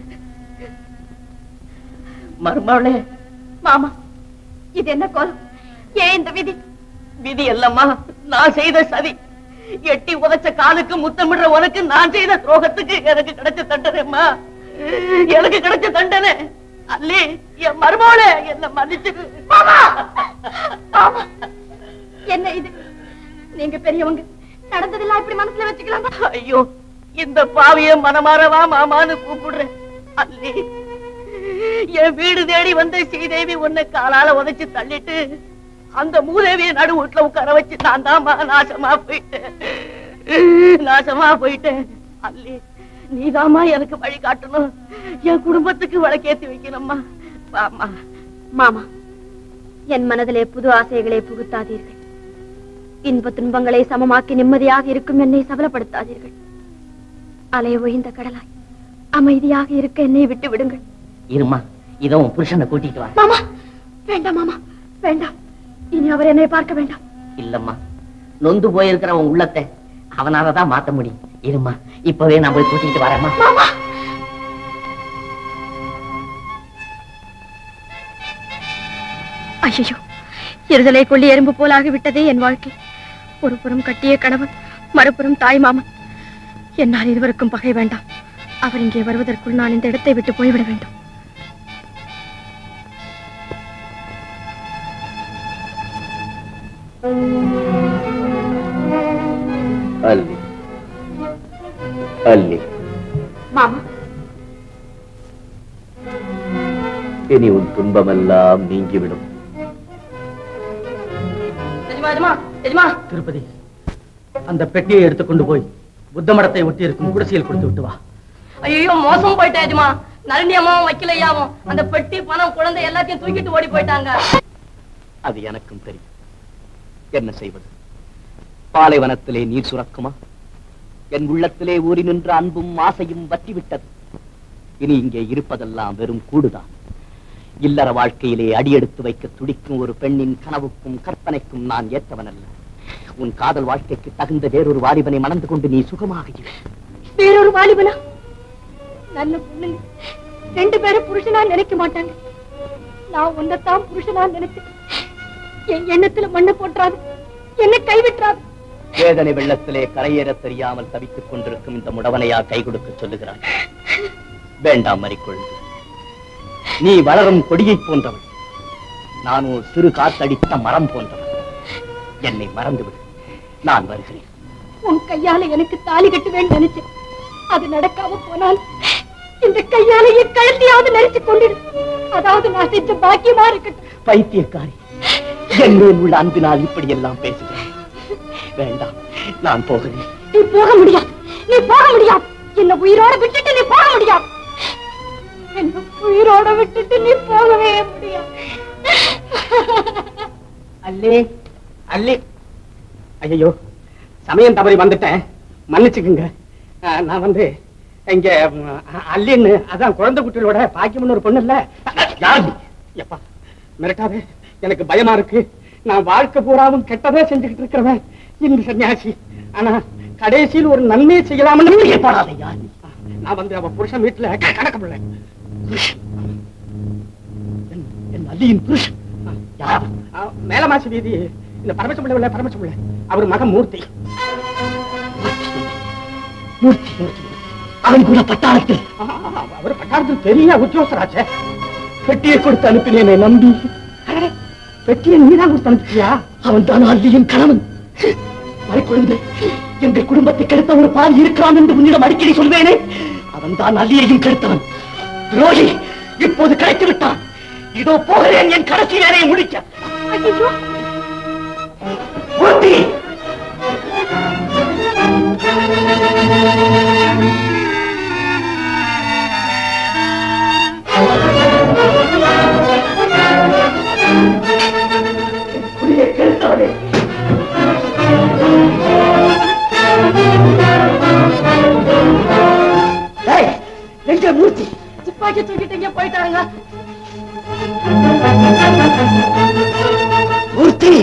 மருமகளே மாமா இது என்ன கோலம் ஏன் இந்த விதி விதி அல்லம்மா நான் செய்த சதி எட்டி உதைச்ச காலுக்கு முத்தமிடுற உனக்கு நான் செய்த துரோகத்துக்கு எனக்கு கிடைச்ச தண்டனைம்மா எனக்கு கிடைச்ச தண்டனை அல்லி என் மருமகளே என்ன மன்னிச்சு மாமா மாமா என்ன இது நீங்க பெரியவங்க நடந்ததெல்லாம் இப்படி மனசுல வச்சுக்கலாமா ஐயோ இந்த பாவிய மனமாரவா மாமான்னு கூப்பிடுறேன் அல்லி என் வீடு தேடி வந்த ஸ்ரீதேவி உன்னை காலால உதைச்சு தள்ளிட்டு அந்த மூதேவிய நடு வீட்டுல உட்கார வச்சு நான் தாமா நாசமா போயிட்டேன் நாசமா போயிட்டேன் அல்லி நீதாமா எனக்கு வழி காட்டணும் என் குடும்பத்துக்கு வழக்கேத்தி வைக்கணும்மா வாமா மாமா என் மனதிலே புது ஆசைகளை புகுத்தாதீர்கள் இன்ப துன்பங்களை சமமாக்கி நிம்மதியாக இருக்கும் என்னை சபலப்படுத்தாதீர்கள் அலை ஒழிந்த கடலாய் அமைதியாக இருக்க என்னை விட்டு விடுங்கள் இருமா இதோ உன் புருஷனை கூட்டிட்டு வா மாமா வேண்டாம் மாமா வேண்டாம் இனி அவர் என்னை பார்க்க வேண்டாம் இல்லம்மா நொந்து போயிருக்கிற உன் உள்ளத்தை அவனாலதான் மாத்த முடியும் இருமா இப்பவே நான் போய் கூட்டிட்டு வரேம்மா மாமா ஐயோ இருதலை கொள்ளி எறும்பு போலாகி விட்டதே என் வாழ்க்கை ஒரு புறம் கட்டிய கணவன் மறுபுறம் தாய் மாமன் என்னால் இருவருக்கும் பகை வேண்டாம் அவர் இங்கே வருவதற்குள் நான் இந்த இடத்தை விட்டு போய்விட வேண்டும் அல்லி அல்லி மாமா இனி உன் துன்பமெல்லாம் நீங்கிவிடும் திருப்பதி அந்த பெட்டியை எடுத்துக்கொண்டு போய் புத்த மடத்தை ஒட்டி இருக்கும் குடிசையில் கொடுத்து விட்டு வா. ஐயோ மோசம் போயிட்டேன் எஜமா நரணியமாவும் வைக்கலையாவும் அந்த பெட்டி பணம் குழந்தை எல்லாத்தையும் தூக்கிட்டு ஓடி போயிட்டாங்க. அது எனக்கும் தெரியும். என்ன செய்வது? பாலைவனத்திலே நீர் சுரக்குமா? என் உள்ளத்திலே ஊறி நின்ற அன்பும் ஆசையும் வற்றிவிட்டது. இனி இங்கே இருப்பதெல்லாம் வெறும் கூடுதான். இல்லற வாழ்க்கையிலே அடியெடுத்து வைக்க துடிக்கும் ஒரு பெண்ணின் கனவுக்கும் கற்பனைக்கும் நான் ஏற்றவனல்ல. உன் காதல் வாழ்க்கைக்கு தகுந்த வேறொரு வாலிபனை மணந்து கொண்டு நீ சுகமாக இரு. வேறொரு வாலிபனா? நல்ல பொண்ணுங்க ரெண்டு பேரும் புருஷனா நினைக்க மாட்டாங்க. நான் உன்னைத்தான் புருஷனா நினைச்சேன். என் எண்ணத்துல மண்ணை போட்டுறாது, என்னை கைவிட்டுறாது. வேதனை வெள்ளத்திலே கரையேற தெரியாமல் தவித்துக் கொண்டிருக்கும் இந்த முடவனையா கை கொடுக்க சொல்லுகிறான். வேண்டாம் மறிக்கொழுந்து, நீ வளரும் கொடியை போன்றவள். நான் ஒரு சிறு காத்தடித்த மரம் போன்றவள். என்னை மறந்துவிடு, நான் வருகிறேன். உன் கையால எனக்கு தாலி கட்டுவேன்னு நினைச்சேன். அது நடக்காம போனால் இந்த கையாலேயே கழுத்தையாவது நெரிச்சு கொண்டிரு. அதாவது நான் செஞ்ச பாக்கியமா இருக்கட்டும். பைத்தியக்காரி, என் மேல் உள்ள அன்பினால் இப்படி எல்லாம் பேசுகிறேன். வேண்டாம், நான் போகிறேன். நீ போக முடியாது, நீ போக முடியாது. என்ன உயிரோட விட்டுட்டு நீ போக முடியாது. என்ன உயிரோட விட்டுட்டு நீ போகவே முடியாது. அல்லே அல்லே, ஐயோ சமயம் தவறி வந்துட்டேன், மன்னிச்சுக்குங்க. நான் வந்து இங்க அல்லின்னு, அதான் குழந்தை குட்டிகளோட பாக்கியம்னு ஒரு பொண்ணு இல்ல. எப்பா மிரட்டாதே, எனக்கு பயமா இருக்கு. நான் வாழ்க்கை பூராவும் கெட்டதே செஞ்சுக்கிட்டு இருக்கிறவன் இந்த சன்னியாசி. ஆனா கடைசியில் ஒரு நன்மையை செய்யலாம்னு போடாதையா. நான் வந்து அவ புருஷன் வீட்டுல கணக்கு பிள்ளை, என் அல்லியின் புருஷன் மேலமாசி வீதி இந்த பரமச பிள்ளை இல்ல, பரமச பிள்ளை அவர் மகன் மூர்த்தி. அவன் கூட பட்டாளத்தில், அவர் பட்டாளத்தில் பெரிய உத்தியோகராச்சே. பெட்டியை கொடுத்து அனுப்பினேனே நம்பி. பெட்டியை நீதான் கொடுத்து அனுப்பிச்சியா? அவன் தான் அல்லியின் கணவன். மறைக்குழந்தை, எங்கள் குடும்பத்தை கெடுத்த ஒரு பால் இருக்கிறான் என்று உன்னிடம் அடிக்கடி சொல்வேனே, அவன் தான் அல்லியையும் கெடுத்தவன். துரோகி இப்போது கிடைத்து விட்டான். இதோ போகிறேன் என் கடைசி வேலையை முடிக்க. மூர்த்தி, குடியை கெடுத்தவனே, எங்க மூர்த்தி? துப்பாக்கி தூக்கிட்டு இங்க போயிட்டாருங்க. மூர்த்தி,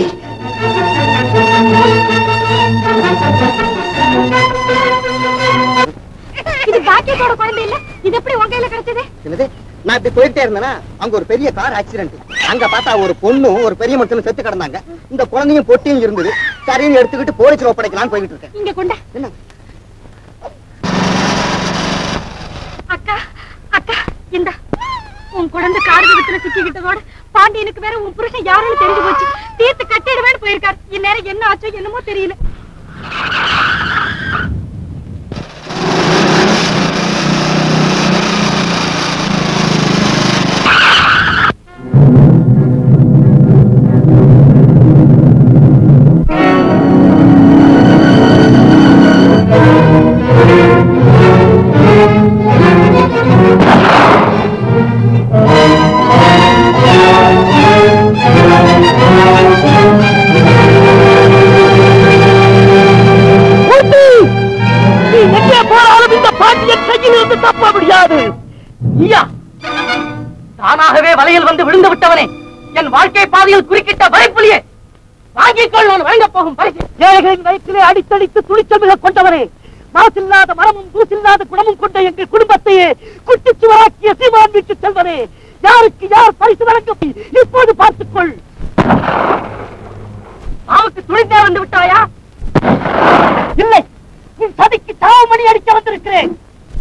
இது பாக்கியத்தோட குழந்தை இல்ல, இது எப்படி உங்க கையில கிடைச்சது? என்னது? நான் இப்படி போயிட்டே இருந்தேன்னா அங்க ஒரு பெரிய கார் ஆக்சிடென்ட். அங்க பார்த்தா ஒரு பொண்ணும் ஒரு பெரிய மனுஷனும் செத்து கிடந்தாங்க. இந்த குழந்தையும் பொட்டியும் இருந்தது. சரின்னு எடுத்துக்கிட்டு போலீஸ்ல ஒப்படைக்கலாம்னு போயிட்டு இருக்கேன். இங்க கொண்ட என்ன? அக்கா, அக்கா, இந்த உன் குழந்தை கார் விபத்துல சிக்கிக்கிட்டதோட பாண்டியனுக்கு வேற உன் புருஷன் யாருன்னு தெரிஞ்சு போச்சு. தீர்த்து கட்டிடுவேன்னு போயிருக்காரு. இந்நேரம் என்ன ஆச்சோ என்னமோ தெரியல. தானாகவே வலையில் வந்து விழுந்து விட்டவனே, என் வாழ்க்கை பாதையில் குறுக்கிட்ட வரைப்புலியே, வாங்கிக்கொள் நான் வழங்கப் போகும் பரிசு. ஏழைகளின் வயிற்றிலே அடித்தடித்து துணிச்சல் மிக கொண்டவனே, மாசில்லாத மரமும் தூசில்லாத குணமும் கொண்ட எங்கள் குடும்பத்தையே குட்டிச்சுவராக்கிய சீமான் வீட்டு செல்வனே, யாருக்கு யார் பரிசு வழங்கும் இப்போது பார்த்துக்கொள். அவனுக்கு துணிந்தே வந்து விட்டாயா? இல்லை, உன் சதிக்கு சாவு மணி அடிக்க வந்திருக்கிறேன்.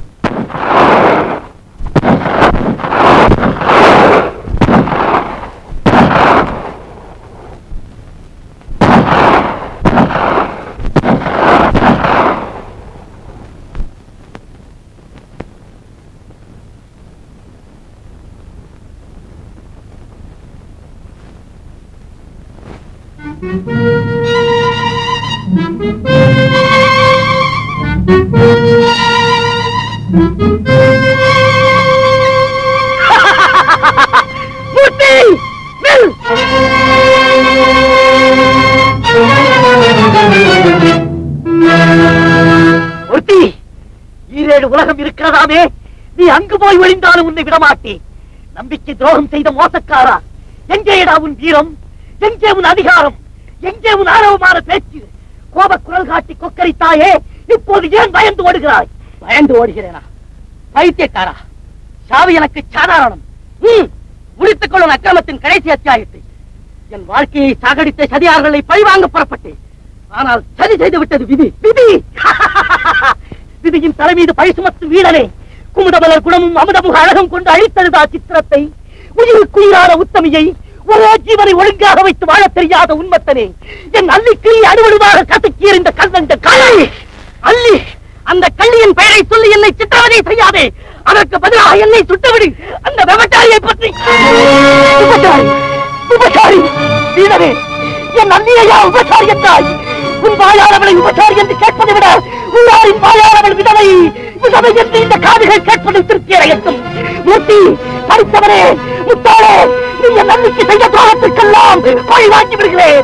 உலகம் இருக்கிறதாமே, நீ அங்கு போய் ஒளிந்தாலும் உன்னை விடமாட்டேன். நம்பிக்கை துரோகம் செய்த மோசக்காரா, எங்கேடா உன் வீரம்? எங்கே உன் அதிகாரம்? எங்கே உன் ஆரவமான பேச்சு? கோப குரல் காட்டி கொக்கரித்தாயே, இப்போது ஏன் பயந்து ஓடுகிறாய்? பயந்து ஓடுகிறேனா? பைத்தியக்காரா, சாவு எனக்கு சாதாரணம். முடித்துக் கொள்ளும் அக்கிரமத்தின் கடைசி அத்தியாயத்தை. என் வாழ்க்கையை சாகடித்த சதியார்களை பழிவாங்க புறப்பட்டேன். ஆனால் சதி செய்து விட்டது விதி. விதி விதியின் தலைமீது பழி சுமத்தும் வீரனே, குமுதமலர் குணமும் அமுதமுக அழகும் கொண்டு அழித்ததுதா சித்திரத்தை. உயிருக்குயிரான உத்தமியை ஒரே ஜீவனை ஒழுங்காக வைத்து வாழ தெரியாத உண்மத்தனே, என் அள்ளிக்கு அறுவடுவாக கசக்கிய இந்த கல்வந்த கள்ளி அள்ளி, அந்த கள்ளியின் பெயரை சொல்லி என்னை சித்திரவதை செய்யாதே. அதற்கு பதிலாக என்னை சுட்டவிடு. அந்த விபச்சாரியை பற்றி விபச்சாரி விபச்சாரி வீரரே, என் அள்ளியையா உபசாரி என்றாய்? உன் வாயாளவளை உபசாரி என்று கேட்பதை விட உள்ளாரின் வாயாளவள் விதவை விதவை என்று இந்த காதுகள் கேட்பது திருப்தி அடையட்டும். மூர்த்தி, படித்தவரே, முத்தாளே, நீ என் அன்னைக்கு செய்த துரோகத்திற்கெல்லாம் பழி வாங்கி விடுகிறேன்.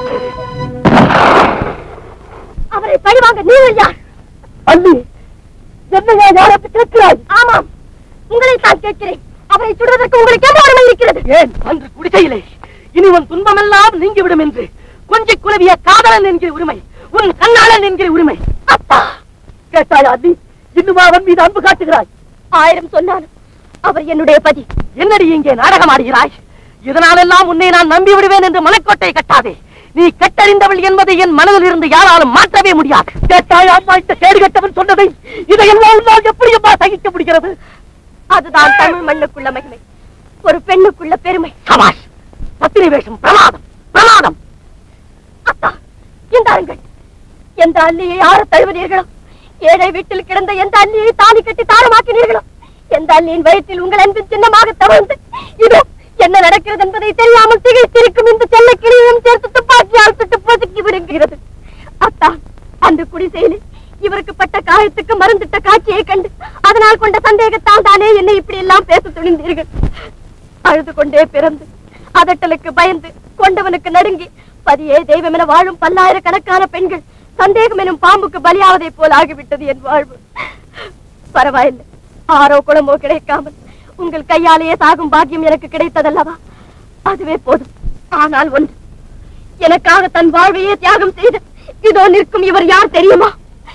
அவரை பழிவாங்க நீங்கள் யார்? அள்ளி, என்னையா யாருக்கு கேட்கிறாய்? ஆமாம், உங்களை தான் கேட்கிறேன். அவரை சுடுவதற்கு உங்களுக்கு என்ன உரிமை இருக்கிறது? ஏன் அன்று குடிசையிலே இனி உன் துன்பமெல்லாம் நீங்கிவிடும் என்று கொஞ்சி குலவிய காதலன் என்கிற உரிமை, உன் கண்ணாளன் என்கிற உரிமை. அப்பா கேட்டாயா அள்ளி? இன்னுமா அவன் மீது அன்பு காட்டுகிறாய்? ஆயிரம் சொன்னாலும் அவர் என்னுடைய பதி. என்னடி இங்கே நாடகம் ஆடுகிறாய்? இதனாலெல்லாம் உன்னை நான் நம்பி விடுவேன் என்று மனக்கோட்டை கட்டாதே. நீ கட்டறிந்தவள் என்பதை என் மனதில் இருந்து யாராலும் மாற்றவே முடியாது. கேட்டாயா அம்மா இந்த கேடு கட்டவன் சொன்னதை? இதையெல்லாம் உன்னால் எப்படி அம்மா சகிக்க முடிகிறது? அதுதான் தமிழ் மண்ணுக்குள்ள மகிமை, ஒரு பெண்ணுக்குள்ள பெருமை. சபாஷ், பத்தினி வேஷம் பிரமாதம் பிரமாதம். அத்தா, இந்தாருங்கள். எந்த அள்ளியை ஆற தழுவினீர்களோ, ஏழை வீட்டில் கிடந்த எந்த அள்ளியை தாலி கட்டி தாரமாக்கினீர்களோ, எந்த அள்ளியின் வயிற்றில் உங்கள் அன்பின் சின்னமாக தவழ்ந்து இது என்ன நடக்கிறது என்பதை தெரியாமல் திகைத்திருக்கும் இந்த செல்ல கிளியையும் சேர்த்து துப்பாக்கியால் சுட்டு பொசுக்கி விடுகிறது. அத்தா, அந்த குடிசையில் இவருக்கு பட்ட காயத்துக்கு மருந்திட்ட காட்சியை கண்டு அதனால் கொண்ட சந்தேகத்தால் தானே என்னை இப்படி எல்லாம் பேச துணிந்தீர்கள். அழுது கொண்டே பிறந்து அதட்டலுக்கு பயந்து கொண்டவனுக்கு நடுங்கி பதியே தெய்வம் என வாழும் பல்லாயிரக்கணக்கான பெண்கள் சந்தேகம் எனும் பாம்புக்கு பலியாவதை போல் ஆகிவிட்டது என் வாழ்வு. பரவாயில்லை, ஆரோ குளமோ கிடைக்காமல் உங்கள் கையாலேயே சாகும் பாக்கியம் எனக்கு கிடைத்ததல்லவா, அதுவே போதும். ஆனால் ஒன்று, எனக்காக தன் வாழ்வையே தியாகம் செய்து இதோ நிற்கும் இவர் யார் தெரியுமா?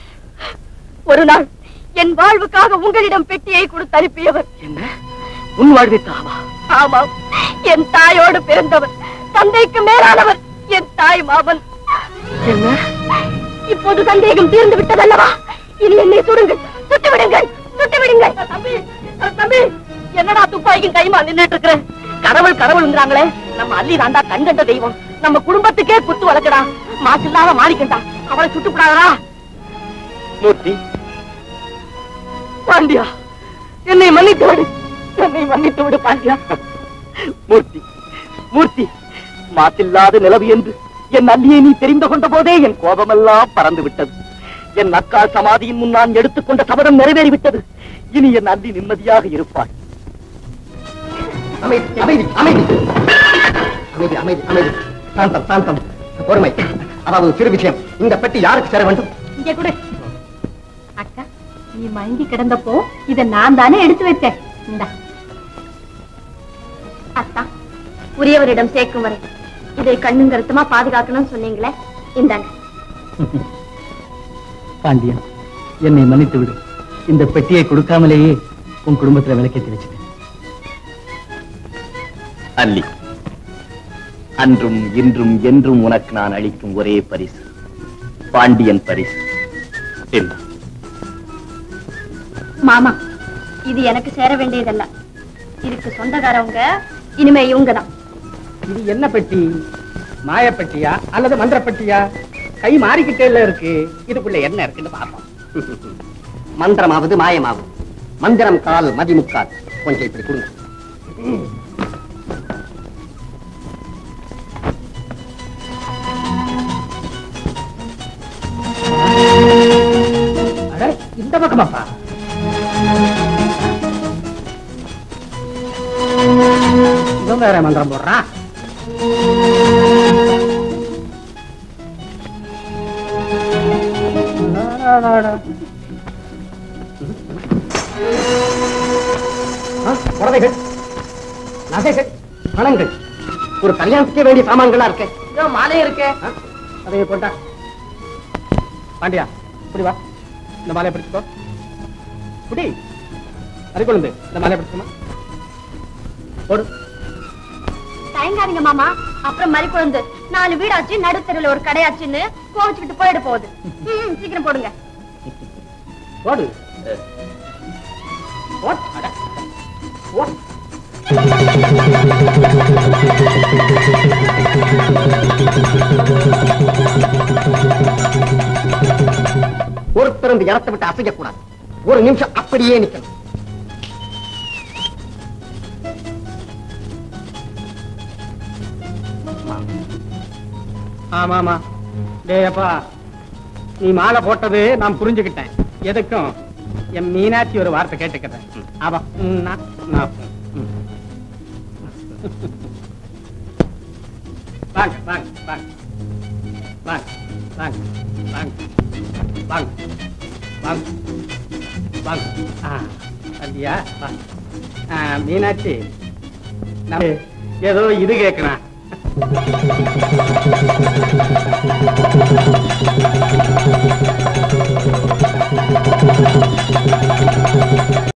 ஒரு நாள் என் வாழ்வுக்காக உங்களிடம் பெட்டியை கொடுத்து அனுப்பியவர். என்ன, உன் வாழ்விற்காகவா? ஆமாம், என் தாயோடு பிறந்தவர், தந்தைக்கு மேலானவர், என் தாய் மாமன். என்ன, இப்போது சந்தேகம் தீர்ந்து விட்டதல்லவா? இனி என்னை சுடுங்கள், சுட்டு விடுங்கள், சுட்டு விடுங்கள். தம்பி தம்பி, என்னடா துப்பாக்கியும் கைமா நின்றுட்டு இருக்கிற? கடவுள் கடவுள்ங்கிறாங்களே, நம்ம அள்ளி தாண்டா கண்கண்ட தெய்வம். நம்ம குடும்பத்துக்கே குத்து வளர்க்கடா. மாசு இல்லாத மாறிக்கண்டா, அவளை சுட்டு விடாதா? மூர்த்தி, பாண்டியா, என்னை மன்னித்து விடு, என்னை மன்னித்து விடு பாண்டியா. மூர்த்தி மூர்த்தி, மாசில்லாத நிலவு என்று என் அள்ளியை நீ தெரிந்து கொண்ட போதே என் கோபமெல்லாம் பறந்து விட்டது. என் அக்கால் சமாதியின் முன் நான் எடுத்துக்கொண்ட சபதம் நிறைவேறிவிட்டது. இனி என் அள்ளி நிம்மதியாக இருப்பாள். அமைதி அமைதி அமைதி அமைதி அமைதி அமைதி சாந்தம் சாந்தம் பொறுமை. அதாவது சிறு விஷயம், இந்த பெட்டி யாருக்கு சேர வேண்டும்? இங்கே கொடு. அக்கா, நீ மயங்கி கிடந்தப்போ இதை நான் தானே எடுத்து வச்சேன். இந்தா. அத்தா, உரியவரிடம் சேர்க்கும் வரை இதை கண்ணும் கருத்துமா பாதுகாக்கணும்னு சொன்னீங்களே, இந்தாங்க. பாண்டியன், என்னை மன்னித்து விடு. இந்த பெட்டியை கொடுக்காமலேயே உன் குடும்பத்துல விளக்கேற்றி வச்சுட்டேன். அல்லி, அன்றும் இன்றும் என்றும் உனக்கு நான் அளிக்கும் ஒரே பரிசு பாண்டியன் பரிசு. என்ன மாமா, இது எனக்கு சேர வேண்டியதல்ல, இதுக்கு சொந்தக்காரவங்க இனிமே இவங்க தான். இது என்ன பெட்டி? மாயப்பெட்டியா அல்லது மந்திரப்பெட்டியா? கை மாறிக்கிட்டே இருக்கு. இதுக்குள்ள என்ன இருக்குன்னு பார்ப்போம். மந்திரமாவது மாயமாவது, மந்திரம் கால் மதிமுக்கால். கொஞ்சம் இப்படி கொடுங்க. இந்த பக்கமாப்பா. இவன் வேற மந்திரம் போடுறான். புடவைகள், நகைகள், பணங்கள், ஒரு கல்யாணத்துக்கே வேண்டிய சாமான்களா இருக்கு. மாலையே இருக்கு. அதையே போட்டா. பாண்டியா, இப்படி வா. இந்த மாலையை பிடிச்சுக்கோ. புடி. அரிக்குழந்து, இந்த மாலையை பிடிச்சுக்கோமா. போடு. தயங்காதீங்க மாமா, அப்புறம் மறி குழந்து நாலு வீடாச்சு, நடுத்தருல ஒரு கடையாச்சுன்னு கோவிச்சுக்கிட்டு போயிட போகுது. ம், சீக்கிரம் போடுங்க. போடு. போட். அட. போட். ஒருத்தர் இந்த இடத்தை விட்டு அசையக்கூடாது. ஒரு நிமிஷம் அப்படியே நிக்கணும். ஆமாமா டேப்பா, நீ மாலை போட்டது நான் புரிஞ்சுக்கிட்டேன். எதுக்கும் என் மீனாட்சி ஒரு வார்த்தை கேட்டுக்கிறேன். அவ வாங்க வாங்க வாங்க வாங்க வாங்க வாங்க வாங்க வாங்க வாங்க. ஆ அப்படியா? மீனாட்சி, நம்ம ஏதோ இது கேட்கணும்.